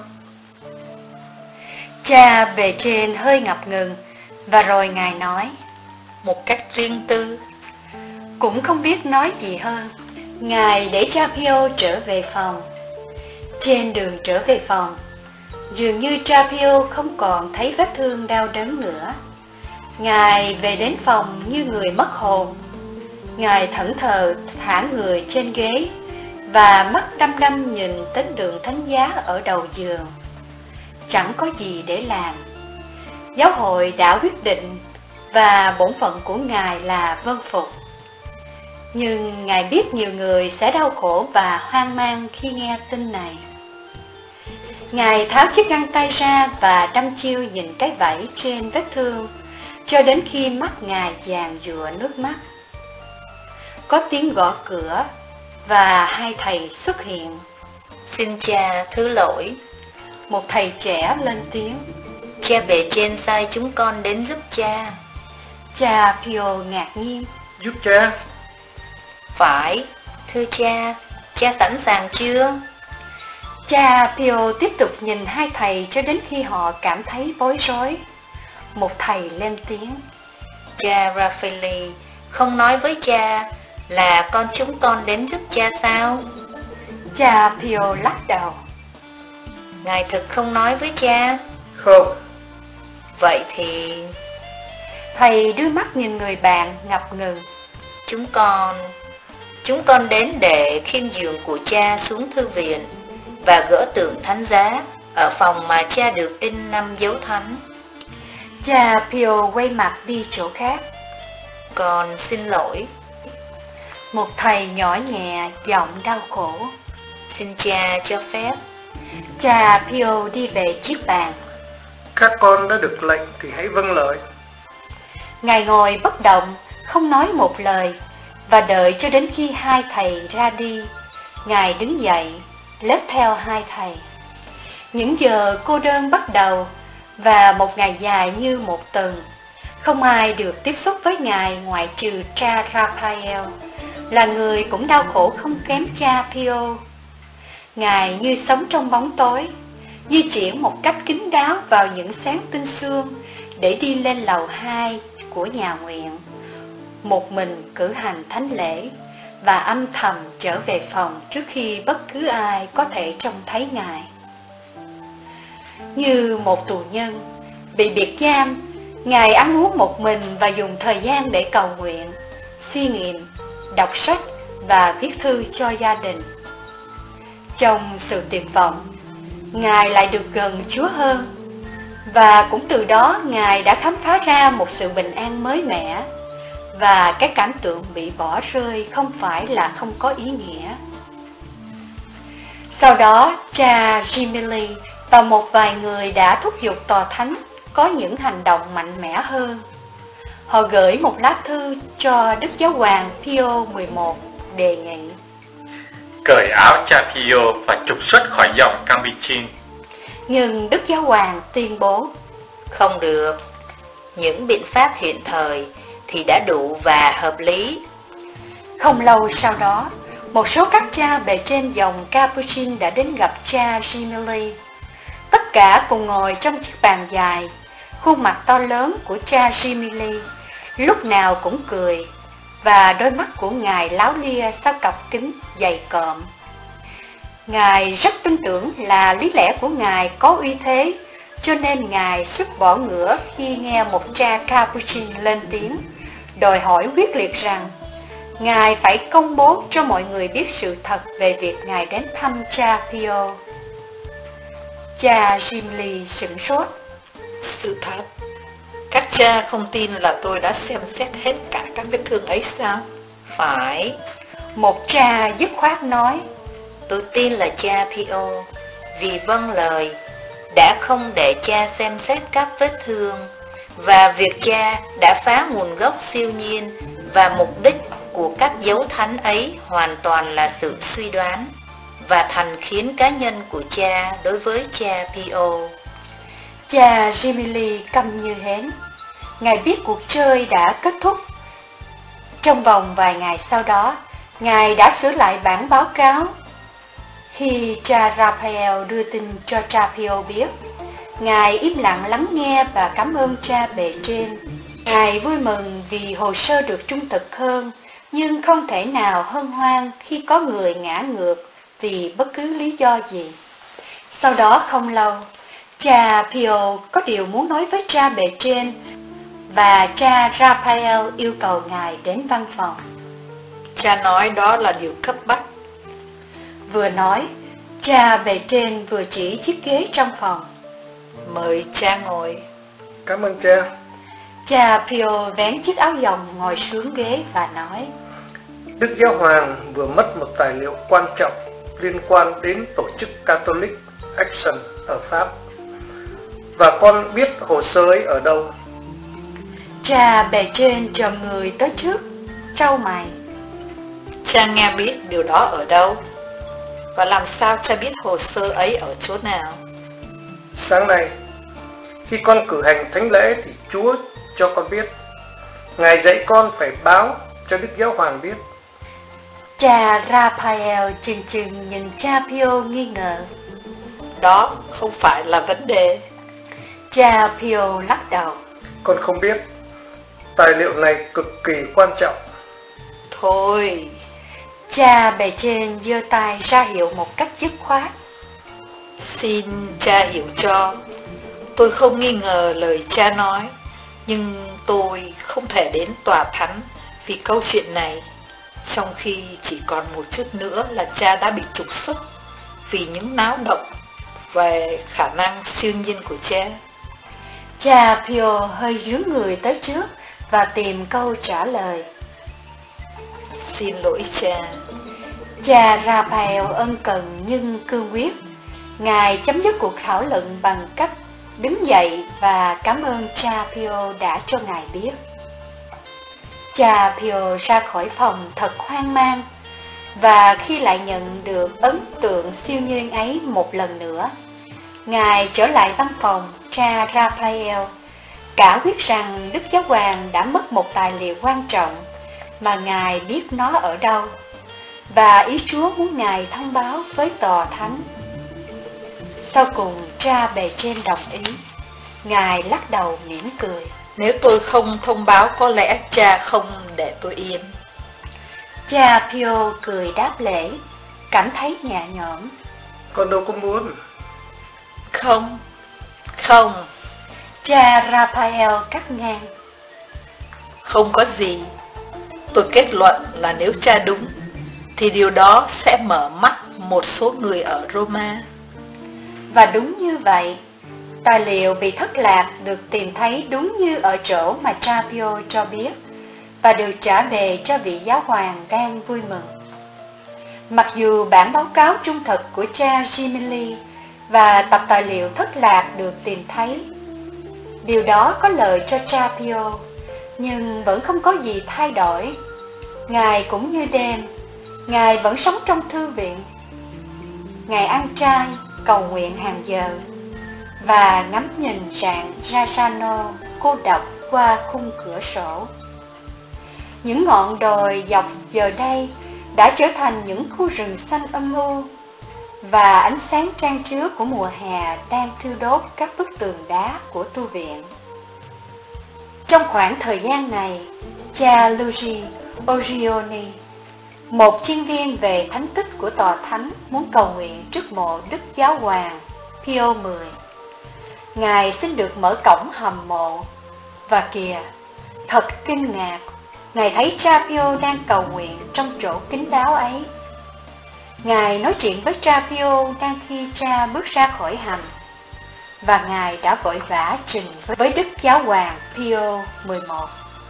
Cha bề trên hơi ngập ngừng, và rồi Ngài nói một cách riêng tư. Cũng không biết nói gì hơn, Ngài để cha Pio trở về phòng. Trên đường trở về phòng, dường như cha Pio không còn thấy vết thương đau đớn nữa. Ngài về đến phòng như người mất hồn. Ngài thẫn thờ thả người trên ghế và mắt đăm đăm nhìn tới tượng thánh giá ở đầu giường. Chẳng có gì để làm. Giáo hội đã quyết định và bổn phận của Ngài là vâng phục. Nhưng Ngài biết nhiều người sẽ đau khổ và hoang mang khi nghe tin này. Ngài tháo chiếc găng tay ra và đăm chiêu nhìn cái vảy trên vết thương, cho đến khi mắt Ngài giàn giụa nước mắt. Có tiếng gõ cửa và hai thầy xuất hiện. Xin cha thứ lỗi. Một thầy trẻ lên tiếng. Cha bề trên sai chúng con đến giúp cha. Cha Pio ngạc nhiên. Giúp cha? Phải, thưa cha, cha sẵn sàng chưa? Cha Pio tiếp tục nhìn hai thầy cho đến khi họ cảm thấy bối rối. Một thầy lên tiếng. Cha Raffaele không nói với cha là con chúng con đến giúp cha sao? Cha Pio lắc đầu. Ngài thực không nói với cha? Không. Vậy thì... Thầy đưa mắt nhìn người bạn ngập ngừng. Chúng con... Chúng con đến để khiêng giường của cha xuống thư viện và gỡ tượng thánh giá ở phòng mà cha được in năm dấu thánh. Cha Pio quay mặt đi chỗ khác. Con xin lỗi. Một thầy nhỏ nhẹ, giọng đau khổ. Xin cha cho phép. Cha Pio đi về chiếc bàn. Các con đã được lệnh thì hãy vâng lời. Ngài ngồi bất động, không nói một lời, và đợi cho đến khi hai thầy ra đi. Ngài đứng dậy, lết theo hai thầy. Những giờ cô đơn bắt đầu, và một ngày dài như một tuần. Không ai được tiếp xúc với Ngài ngoại trừ cha Raphael, là người cũng đau khổ không kém cha Pio. Ngài như sống trong bóng tối, di chuyển một cách kín đáo vào những sáng tinh sương để đi lên lầu hai của nhà nguyện, một mình cử hành thánh lễ và âm thầm trở về phòng trước khi bất cứ ai có thể trông thấy Ngài. Như một tù nhân bị biệt giam, Ngài ăn uống một mình và dùng thời gian để cầu nguyện, suy nghiệm, đọc sách và viết thư cho gia đình. Trong sự tuyệt vọng, Ngài lại được gần Chúa hơn, và cũng từ đó Ngài đã khám phá ra một sự bình an mới mẻ, và cái cảnh tượng bị bỏ rơi không phải là không có ý nghĩa. Sau đó, cha Jimmy và một vài người đã thúc giục tòa thánh có những hành động mạnh mẽ hơn. Họ gửi một lá thư cho Đức Giáo hoàng Pio mười một đề nghị cởi áo cha Pio và trục xuất khỏi dòng Capuchin. Nhưng Đức Giáo hoàng tuyên bố không được. Những biện pháp hiện thời thì đã đủ và hợp lý. Không lâu sau đó, một số các cha bề trên dòng Capuchin đã đến gặp cha Jimmy. Tất cả cùng ngồi trong chiếc bàn dài. Khuôn mặt to lớn của cha Jimmy lúc nào cũng cười, và đôi mắt của Ngài láo lia sau cặp kính dày cộm. Ngài rất tin tưởng là lý lẽ của Ngài có uy thế, cho nên Ngài xuất bỏ ngửa khi nghe một cha Capuchin lên tiếng, đòi hỏi quyết liệt rằng Ngài phải công bố cho mọi người biết sự thật về việc Ngài đến thăm cha Pio. Cha Jimmy sửng sốt. Sự thật? Các cha không tin là tôi đã xem xét hết cả các vết thương ấy sao? Phải. Một cha dứt khoát nói. Tôi tin là cha Pio, vì vâng lời, đã không để cha xem xét các vết thương, và việc cha đã phá nguồn gốc siêu nhiên và mục đích của các dấu thánh ấy hoàn toàn là sự suy đoán và thành khiến cá nhân của cha đối với cha Pio. Cha Jimmy câm như hến. Ngài biết cuộc chơi đã kết thúc. Trong vòng vài ngày sau đó, Ngài đã sửa lại bản báo cáo. Khi cha Raphael đưa tin cho cha Pio biết, ngài im lặng lắng nghe và cảm ơn cha bề trên. Ngài vui mừng vì hồ sơ được trung thực hơn, nhưng không thể nào hân hoan khi có người ngã ngược vì bất cứ lý do gì. Sau đó không lâu, cha Pio có điều muốn nói với cha bề trên, và cha Raphael yêu cầu ngài đến văn phòng. Cha nói đó là điều cấp bách. Vừa nói, cha bề trên vừa chỉ chiếc ghế trong phòng. Mời cha ngồi. Cảm ơn cha. Cha Pio vén chiếc áo dòng ngồi xuống ghế và nói: Đức Giáo Hoàng vừa mất một tài liệu quan trọng liên quan đến tổ chức Catholic Action ở Pháp, và con biết hồ sơ ấy ở đâu. Cha bề trên chồm người tới trước, trao mày. Cha nghe biết điều đó ở đâu? Và làm sao cha biết hồ sơ ấy ở chỗ nào? Sáng nay, khi con cử hành thánh lễ thì Chúa cho con biết. Ngài dạy con phải báo cho Đức Giáo Hoàng biết. Cha Raphael chừng chừng nhìn cha Pio nghi ngờ. Đó không phải là vấn đề. Cha Pio lắc đầu. Con không biết. Tài liệu này cực kỳ quan trọng. Thôi. Cha bề trên giơ tay ra hiệu một cách dứt khoát. Xin cha hiểu cho. Tôi không nghi ngờ lời cha nói, nhưng tôi không thể đến tòa thánh vì câu chuyện này, trong khi chỉ còn một chút nữa là cha đã bị trục xuất vì những náo động về khả năng siêu nhiên của cha. Cha Pio hơi dướn người tới trước và tìm câu trả lời. Xin lỗi cha. Cha Raphael ân cần nhưng cương quyết. Ngài chấm dứt cuộc thảo luận bằng cách đứng dậy và cảm ơn cha Pio đã cho ngài biết. Cha Pio ra khỏi phòng thật hoang mang, và khi lại nhận được ấn tượng siêu nhiên ấy một lần nữa, ngài trở lại văn phòng cha Raphael, cả quyết rằng Đức Giáo Hoàng đã mất một tài liệu quan trọng mà ngài biết nó ở đâu, và ý Chúa muốn ngài thông báo với tòa thánh. Sau cùng cha bề trên đồng ý. Ngài lắc đầu mỉm cười. Nếu tôi không thông báo có lẽ cha không để tôi yên. Cha Pio cười đáp lễ, cảm thấy nhẹ nhõm. Con đâu có muốn. Không, không. Cha Raphael cắt ngang. Không có gì. Tôi kết luận là nếu cha đúng, thì điều đó sẽ mở mắt một số người ở Roma. Và đúng như vậy, tài liệu bị thất lạc được tìm thấy đúng như ở chỗ mà cha Pio cho biết, và được trả về cho vị giáo hoàng đang vui mừng. Mặc dù bản báo cáo trung thực của cha Jimili và tập tài liệu thất lạc được tìm thấy, điều đó có lợi cho cha Pio, nhưng vẫn không có gì thay đổi. Ngài cũng như đêm, Ngài vẫn sống trong thư viện. Ngài ăn chay, cầu nguyện hàng giờ, và ngắm nhìn rạng Rasano cô độc qua khung cửa sổ. Những ngọn đồi dọc giờ đây đã trở thành những khu rừng xanh âm u, và ánh sáng trang chứa của mùa hè đang thiêu đốt các bức tường đá của tu viện. Trong khoảng thời gian này, cha Luigi Orioni, một chuyên viên về thánh tích của tòa thánh, muốn cầu nguyện trước mộ Đức Giáo Hoàng Pio mười. Ngài xin được mở cổng hầm mộ, và kìa, thật kinh ngạc, Ngài thấy cha Pio đang cầu nguyện trong chỗ kín đáo ấy. Ngài nói chuyện với cha Pio đang khi cha bước ra khỏi hầm, và Ngài đã vội vã trình với Đức Giáo Hoàng Pio mười một.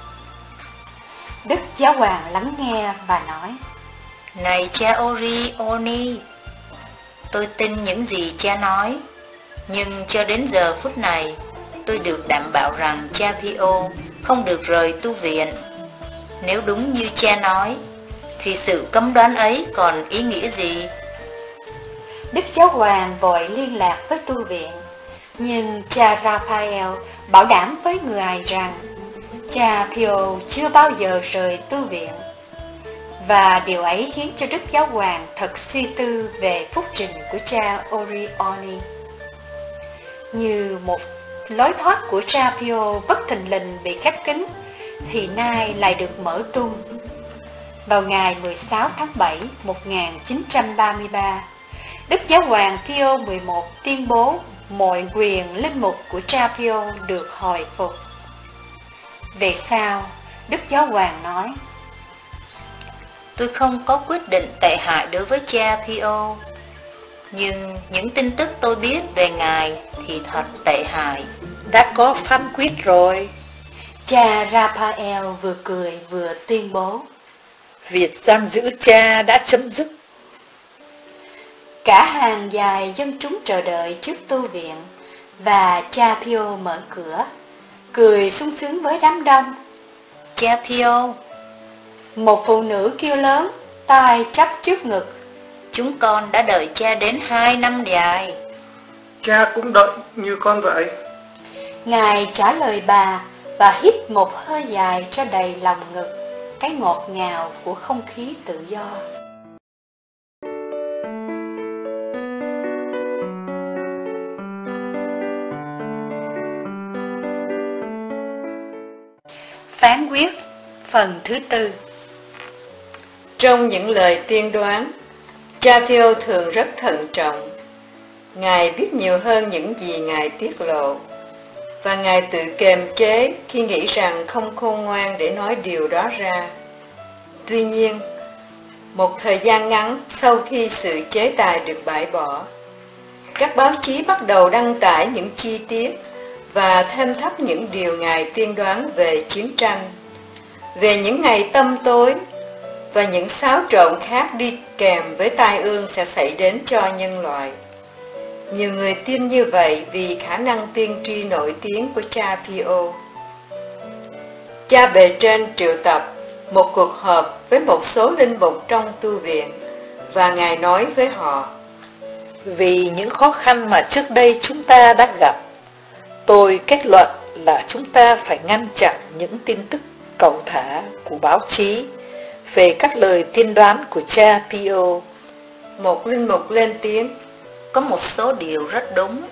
Đức Giáo Hoàng lắng nghe và nói: Này cha Orioni, tôi tin những gì cha nói, nhưng cho đến giờ phút này, tôi được đảm bảo rằng cha Pio không được rời tu viện. Nếu đúng như cha nói, thì sự cấm đoán ấy còn ý nghĩa gì? Đức Giáo Hoàng vội liên lạc với tu viện, nhưng cha Raphael bảo đảm với người rằng cha Pio chưa bao giờ rời tu viện, Và điều ấy khiến cho Đức Giáo Hoàng thật suy tư về phúc trình của cha Orioni. Như một lối thoát của cha Pio bất thình lình bị khép kín, thì nay lại được mở tung. Vào ngày mười sáu tháng bảy một nghìn chín trăm ba mươi ba, Đức Giáo Hoàng Pio mười một tuyên bố mọi quyền linh mục của cha Pio được hồi phục. Về sau, Đức Giáo Hoàng nói: Tôi không có quyết định tệ hại đối với cha Pio, nhưng những tin tức tôi biết về ngài thì thật tệ hại. Đã có phán quyết rồi. Cha Raphael vừa cười vừa tuyên bố: Việc giam giữ cha đã chấm dứt. Cả hàng dài dân chúng chờ đợi trước tu viện, và cha Pio mở cửa, cười sung sướng với đám đông. Cha Pio! Một phụ nữ kêu lớn, tay chắp trước ngực: Chúng con đã đợi cha đến hai năm dài. Cha cũng đợi như con vậy. Ngài trả lời bà và hít một hơi dài cho đầy lòng ngực cái ngọt ngào của không khí tự do. Phán quyết phần thứ tư. Trong những lời tiên đoán, cha Pio thường rất thận trọng. Ngài biết nhiều hơn những gì Ngài tiết lộ, và Ngài tự kiềm chế khi nghĩ rằng không khôn ngoan để nói điều đó ra. Tuy nhiên, một thời gian ngắn sau khi sự chế tài được bãi bỏ, các báo chí bắt đầu đăng tải những chi tiết và thêm thắt những điều Ngài tiên đoán về chiến tranh, về những ngày tăm tối và những xáo trộn khác đi kèm với tai ương sẽ xảy đến cho nhân loại. Nhiều người tin như vậy vì khả năng tiên tri nổi tiếng của cha Pio. Cha bề trên triệu tập một cuộc họp với một số linh mục trong tu viện, và Ngài nói với họ: Vì những khó khăn mà trước đây chúng ta đã gặp, tôi kết luận là chúng ta phải ngăn chặn những tin tức cẩu thả của báo chí về các lời tiên đoán của cha Pio. Một linh mục lên tiếng: Có một số điều rất đúng.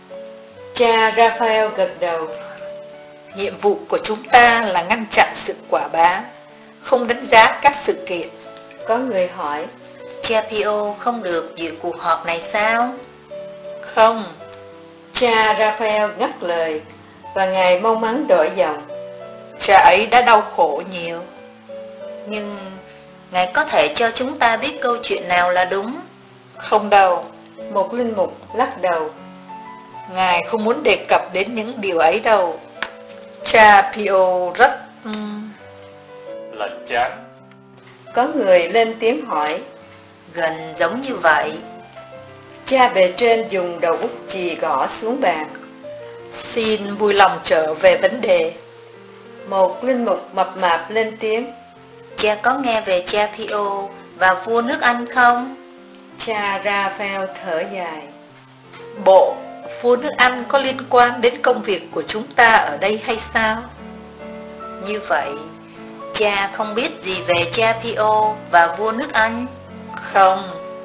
Cha Raphael gật đầu: Nhiệm vụ của chúng ta là ngăn chặn sự quả bá, không đánh giá các sự kiện. Có người hỏi: Cha Pio không được dự cuộc họp này sao? Không. Cha Raphael ngắt lời, và Ngài mau mắn đổi giọng: Cha ấy đã đau khổ nhiều. Nhưng Ngài có thể cho chúng ta biết câu chuyện nào là đúng? Không đâu. Một linh mục lắc đầu: Ngài không muốn đề cập đến những điều ấy đâu. Cha Pio rất... Um... lạnh chán. Có người lên tiếng hỏi: Gần giống như vậy. Cha bề trên dùng đầu út chì gõ xuống bàn: Xin vui lòng trở về vấn đề. Một linh mục mập mạp lên tiếng: Cha có nghe về cha Pio và vua nước Anh không? Cha Raphael thở dài: Bộ vua nước Anh có liên quan đến công việc của chúng ta ở đây hay sao? Như vậy, cha không biết gì về cha Pio và vua nước Anh? Không.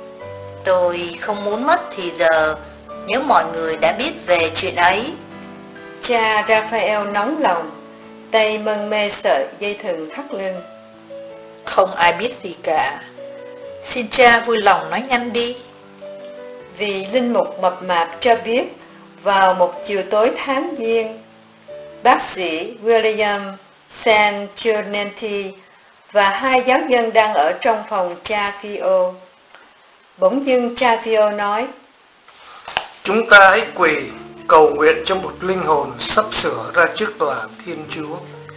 Tôi không muốn mất thì giờ nếu mọi người đã biết về chuyện ấy. Cha Raphael nóng lòng, tay mân mê sợi dây thừng thắt lưng. Không ai biết gì cả. Xin cha vui lòng nói nhanh đi. Vì linh mục mập mạp cho biết, vào một chiều tối tháng Giêng, bác sĩ William Sanchionenti và hai giáo dân đang ở trong phòng cha Pio. Bỗng dưng cha Pio nói: Chúng ta hãy quỳ cầu nguyện cho một linh hồn sắp sửa ra trước tòa Thiên Chúa.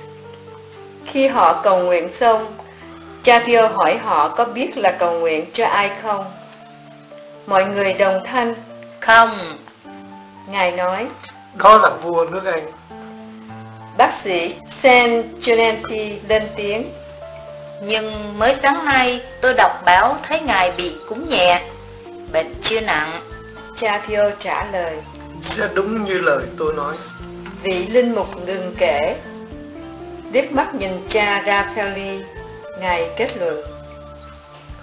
Khi họ cầu nguyện xong, cha Pio hỏi họ có biết là cầu nguyện cho ai không. Mọi người đồng thanh: Không. Ngài nói: Đó là vua nước Anh. Bác sĩ Sanchionenti lên tiếng: Nhưng mới sáng nay tôi đọc báo thấy ngài bị cúm nhẹ, bệnh chưa nặng. Cha Pio trả lời: Sẽ đúng như lời tôi nói. Vị linh mục ngừng kể, liếc mắt nhìn cha Raffaelli, Ngài kết luận: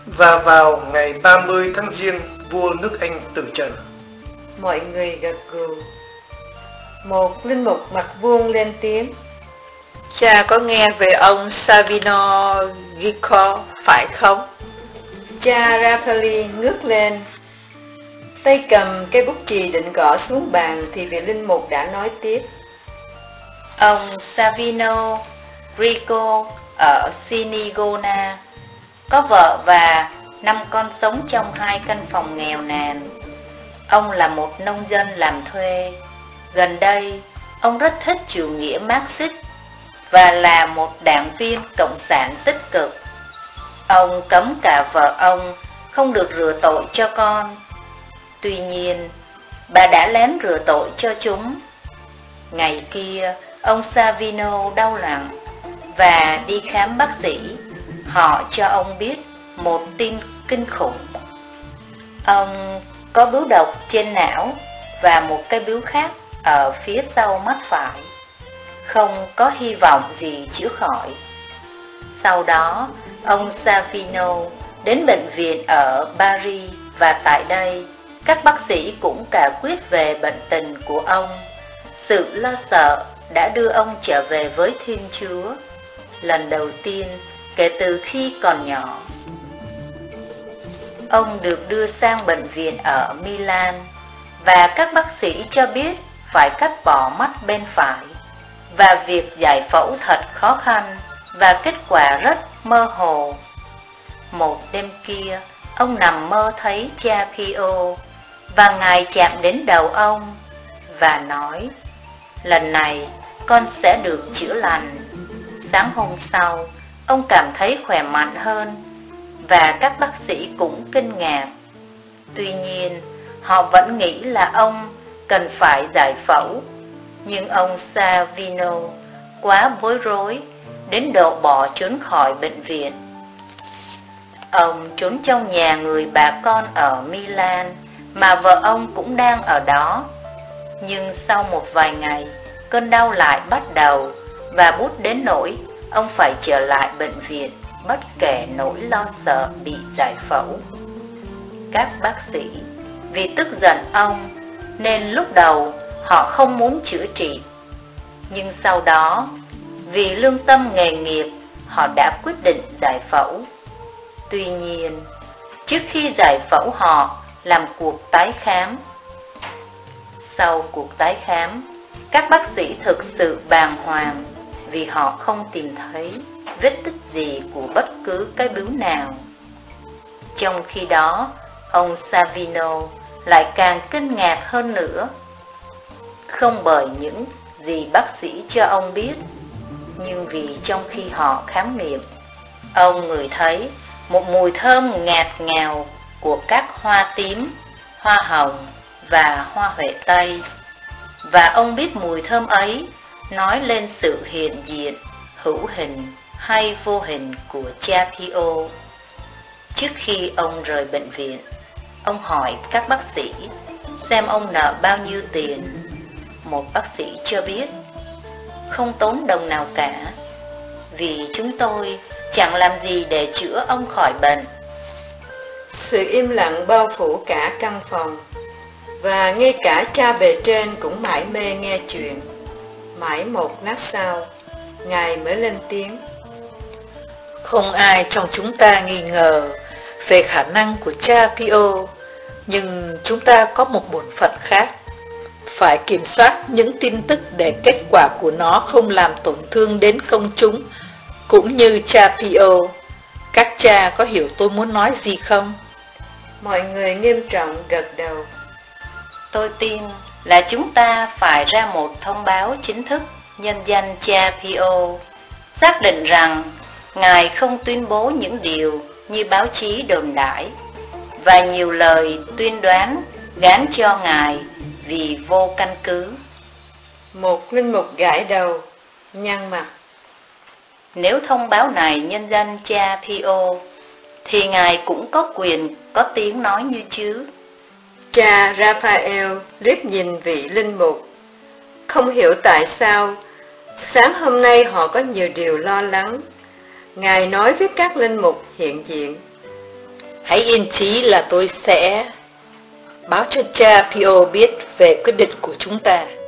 Và vào ngày ba mươi tháng Giêng, vua nước Anh từ trần. Mọi người gật gù. Một linh mục mặt vuông lên tiếng. Cha có nghe về ông Savino Gico phải không? Cha Raffaelli ngước lên, tay cầm cây bút chì định gõ xuống bàn thì vị linh mục đã nói tiếp. Ông Savino Rico ở Sinigona có vợ và năm con sống trong hai căn phòng nghèo nàn. Ông là một nông dân làm thuê. Gần đây, ông rất thích chủ nghĩa Marxist và là một đảng viên cộng sản tích cực. Ông cấm cả vợ ông không được rửa tội cho con. Tuy nhiên, bà đã lén rửa tội cho chúng. Ngày kia, ông Savino đau lòng và đi khám bác sĩ. Họ cho ông biết một tin kinh khủng. Ông có bướu độc trên não và một cái bướu khác ở phía sau mắt phải. Không có hy vọng gì chữa khỏi. Sau đó, ông Savino đến bệnh viện ở Paris và tại đây, các bác sĩ cũng cả quyết về bệnh tình của ông. Sự lo sợ đã đưa ông trở về với Thiên Chúa, lần đầu tiên kể từ khi còn nhỏ. Ông được đưa sang bệnh viện ở Milan và các bác sĩ cho biết phải cắt bỏ mắt bên phải và việc giải phẫu thật khó khăn và kết quả rất mơ hồ. Một đêm kia, ông nằm mơ thấy cha Pio và Ngài chạm đến đầu ông và nói: lần này con sẽ được chữa lành. Sáng hôm sau, ông cảm thấy khỏe mạnh hơn và các bác sĩ cũng kinh ngạc. Tuy nhiên, họ vẫn nghĩ là ông cần phải giải phẫu. Nhưng ông Savino quá bối rối đến độ bỏ trốn khỏi bệnh viện. Ông trốn trong nhà người bà con ở Milan mà vợ ông cũng đang ở đó. Nhưng sau một vài ngày, cơn đau lại bắt đầu và bút đến nỗi ông phải trở lại bệnh viện bất kể nỗi lo sợ bị giải phẫu. Các bác sĩ vì tức giận ông nên lúc đầu họ không muốn chữa trị. Nhưng sau đó, vì lương tâm nghề nghiệp, họ đã quyết định giải phẫu. Tuy nhiên, trước khi giải phẫu họ làm cuộc tái khám. Sau cuộc tái khám, các bác sĩ thực sự bàng hoàng vì họ không tìm thấy vết tích gì của bất cứ cái bướu nào. Trong khi đó, ông Savino lại càng kinh ngạc hơn nữa. Không bởi những gì bác sĩ cho ông biết, nhưng vì trong khi họ khám nghiệm, ông ngửi thấy một mùi thơm ngạt ngào của các hoa tím, hoa hồng và hoa huệ tây. Và ông biết mùi thơm ấy nói lên sự hiện diện, hữu hình hay vô hình của cha Pio. Trước khi ông rời bệnh viện, ông hỏi các bác sĩ xem ông nợ bao nhiêu tiền. Một bác sĩ cho biết: không tốn đồng nào cả, vì chúng tôi chẳng làm gì để chữa ông khỏi bệnh. Sự im lặng bao phủ cả căn phòng, và ngay cả cha bề trên cũng mải mê nghe chuyện. Mãi một lát sau, Ngài mới lên tiếng: không ai trong chúng ta nghi ngờ về khả năng của cha Pio, nhưng chúng ta có một bổn phận khác, phải kiểm soát những tin tức để kết quả của nó không làm tổn thương đến công chúng, cũng như cha Pio. Các cha có hiểu tôi muốn nói gì không? Mọi người nghiêm trọng gật đầu. Tôi tin là chúng ta phải ra một thông báo chính thức nhân danh cha Pio, xác định rằng Ngài không tuyên bố những điều như báo chí đồn đãi và nhiều lời tuyên đoán gán cho Ngài vì vô căn cứ. Một linh mục gãi đầu, nhăn mặt. Nếu thông báo này nhân danh cha Pio, thì Ngài cũng có quyền có tiếng nói như chứ. Cha Raphael liếc nhìn vị linh mục, không hiểu tại sao sáng hôm nay họ có nhiều điều lo lắng. Ngài nói với các linh mục hiện diện: Hãy yên chí là tôi sẽ báo cho cha Pio biết về quyết định của chúng ta.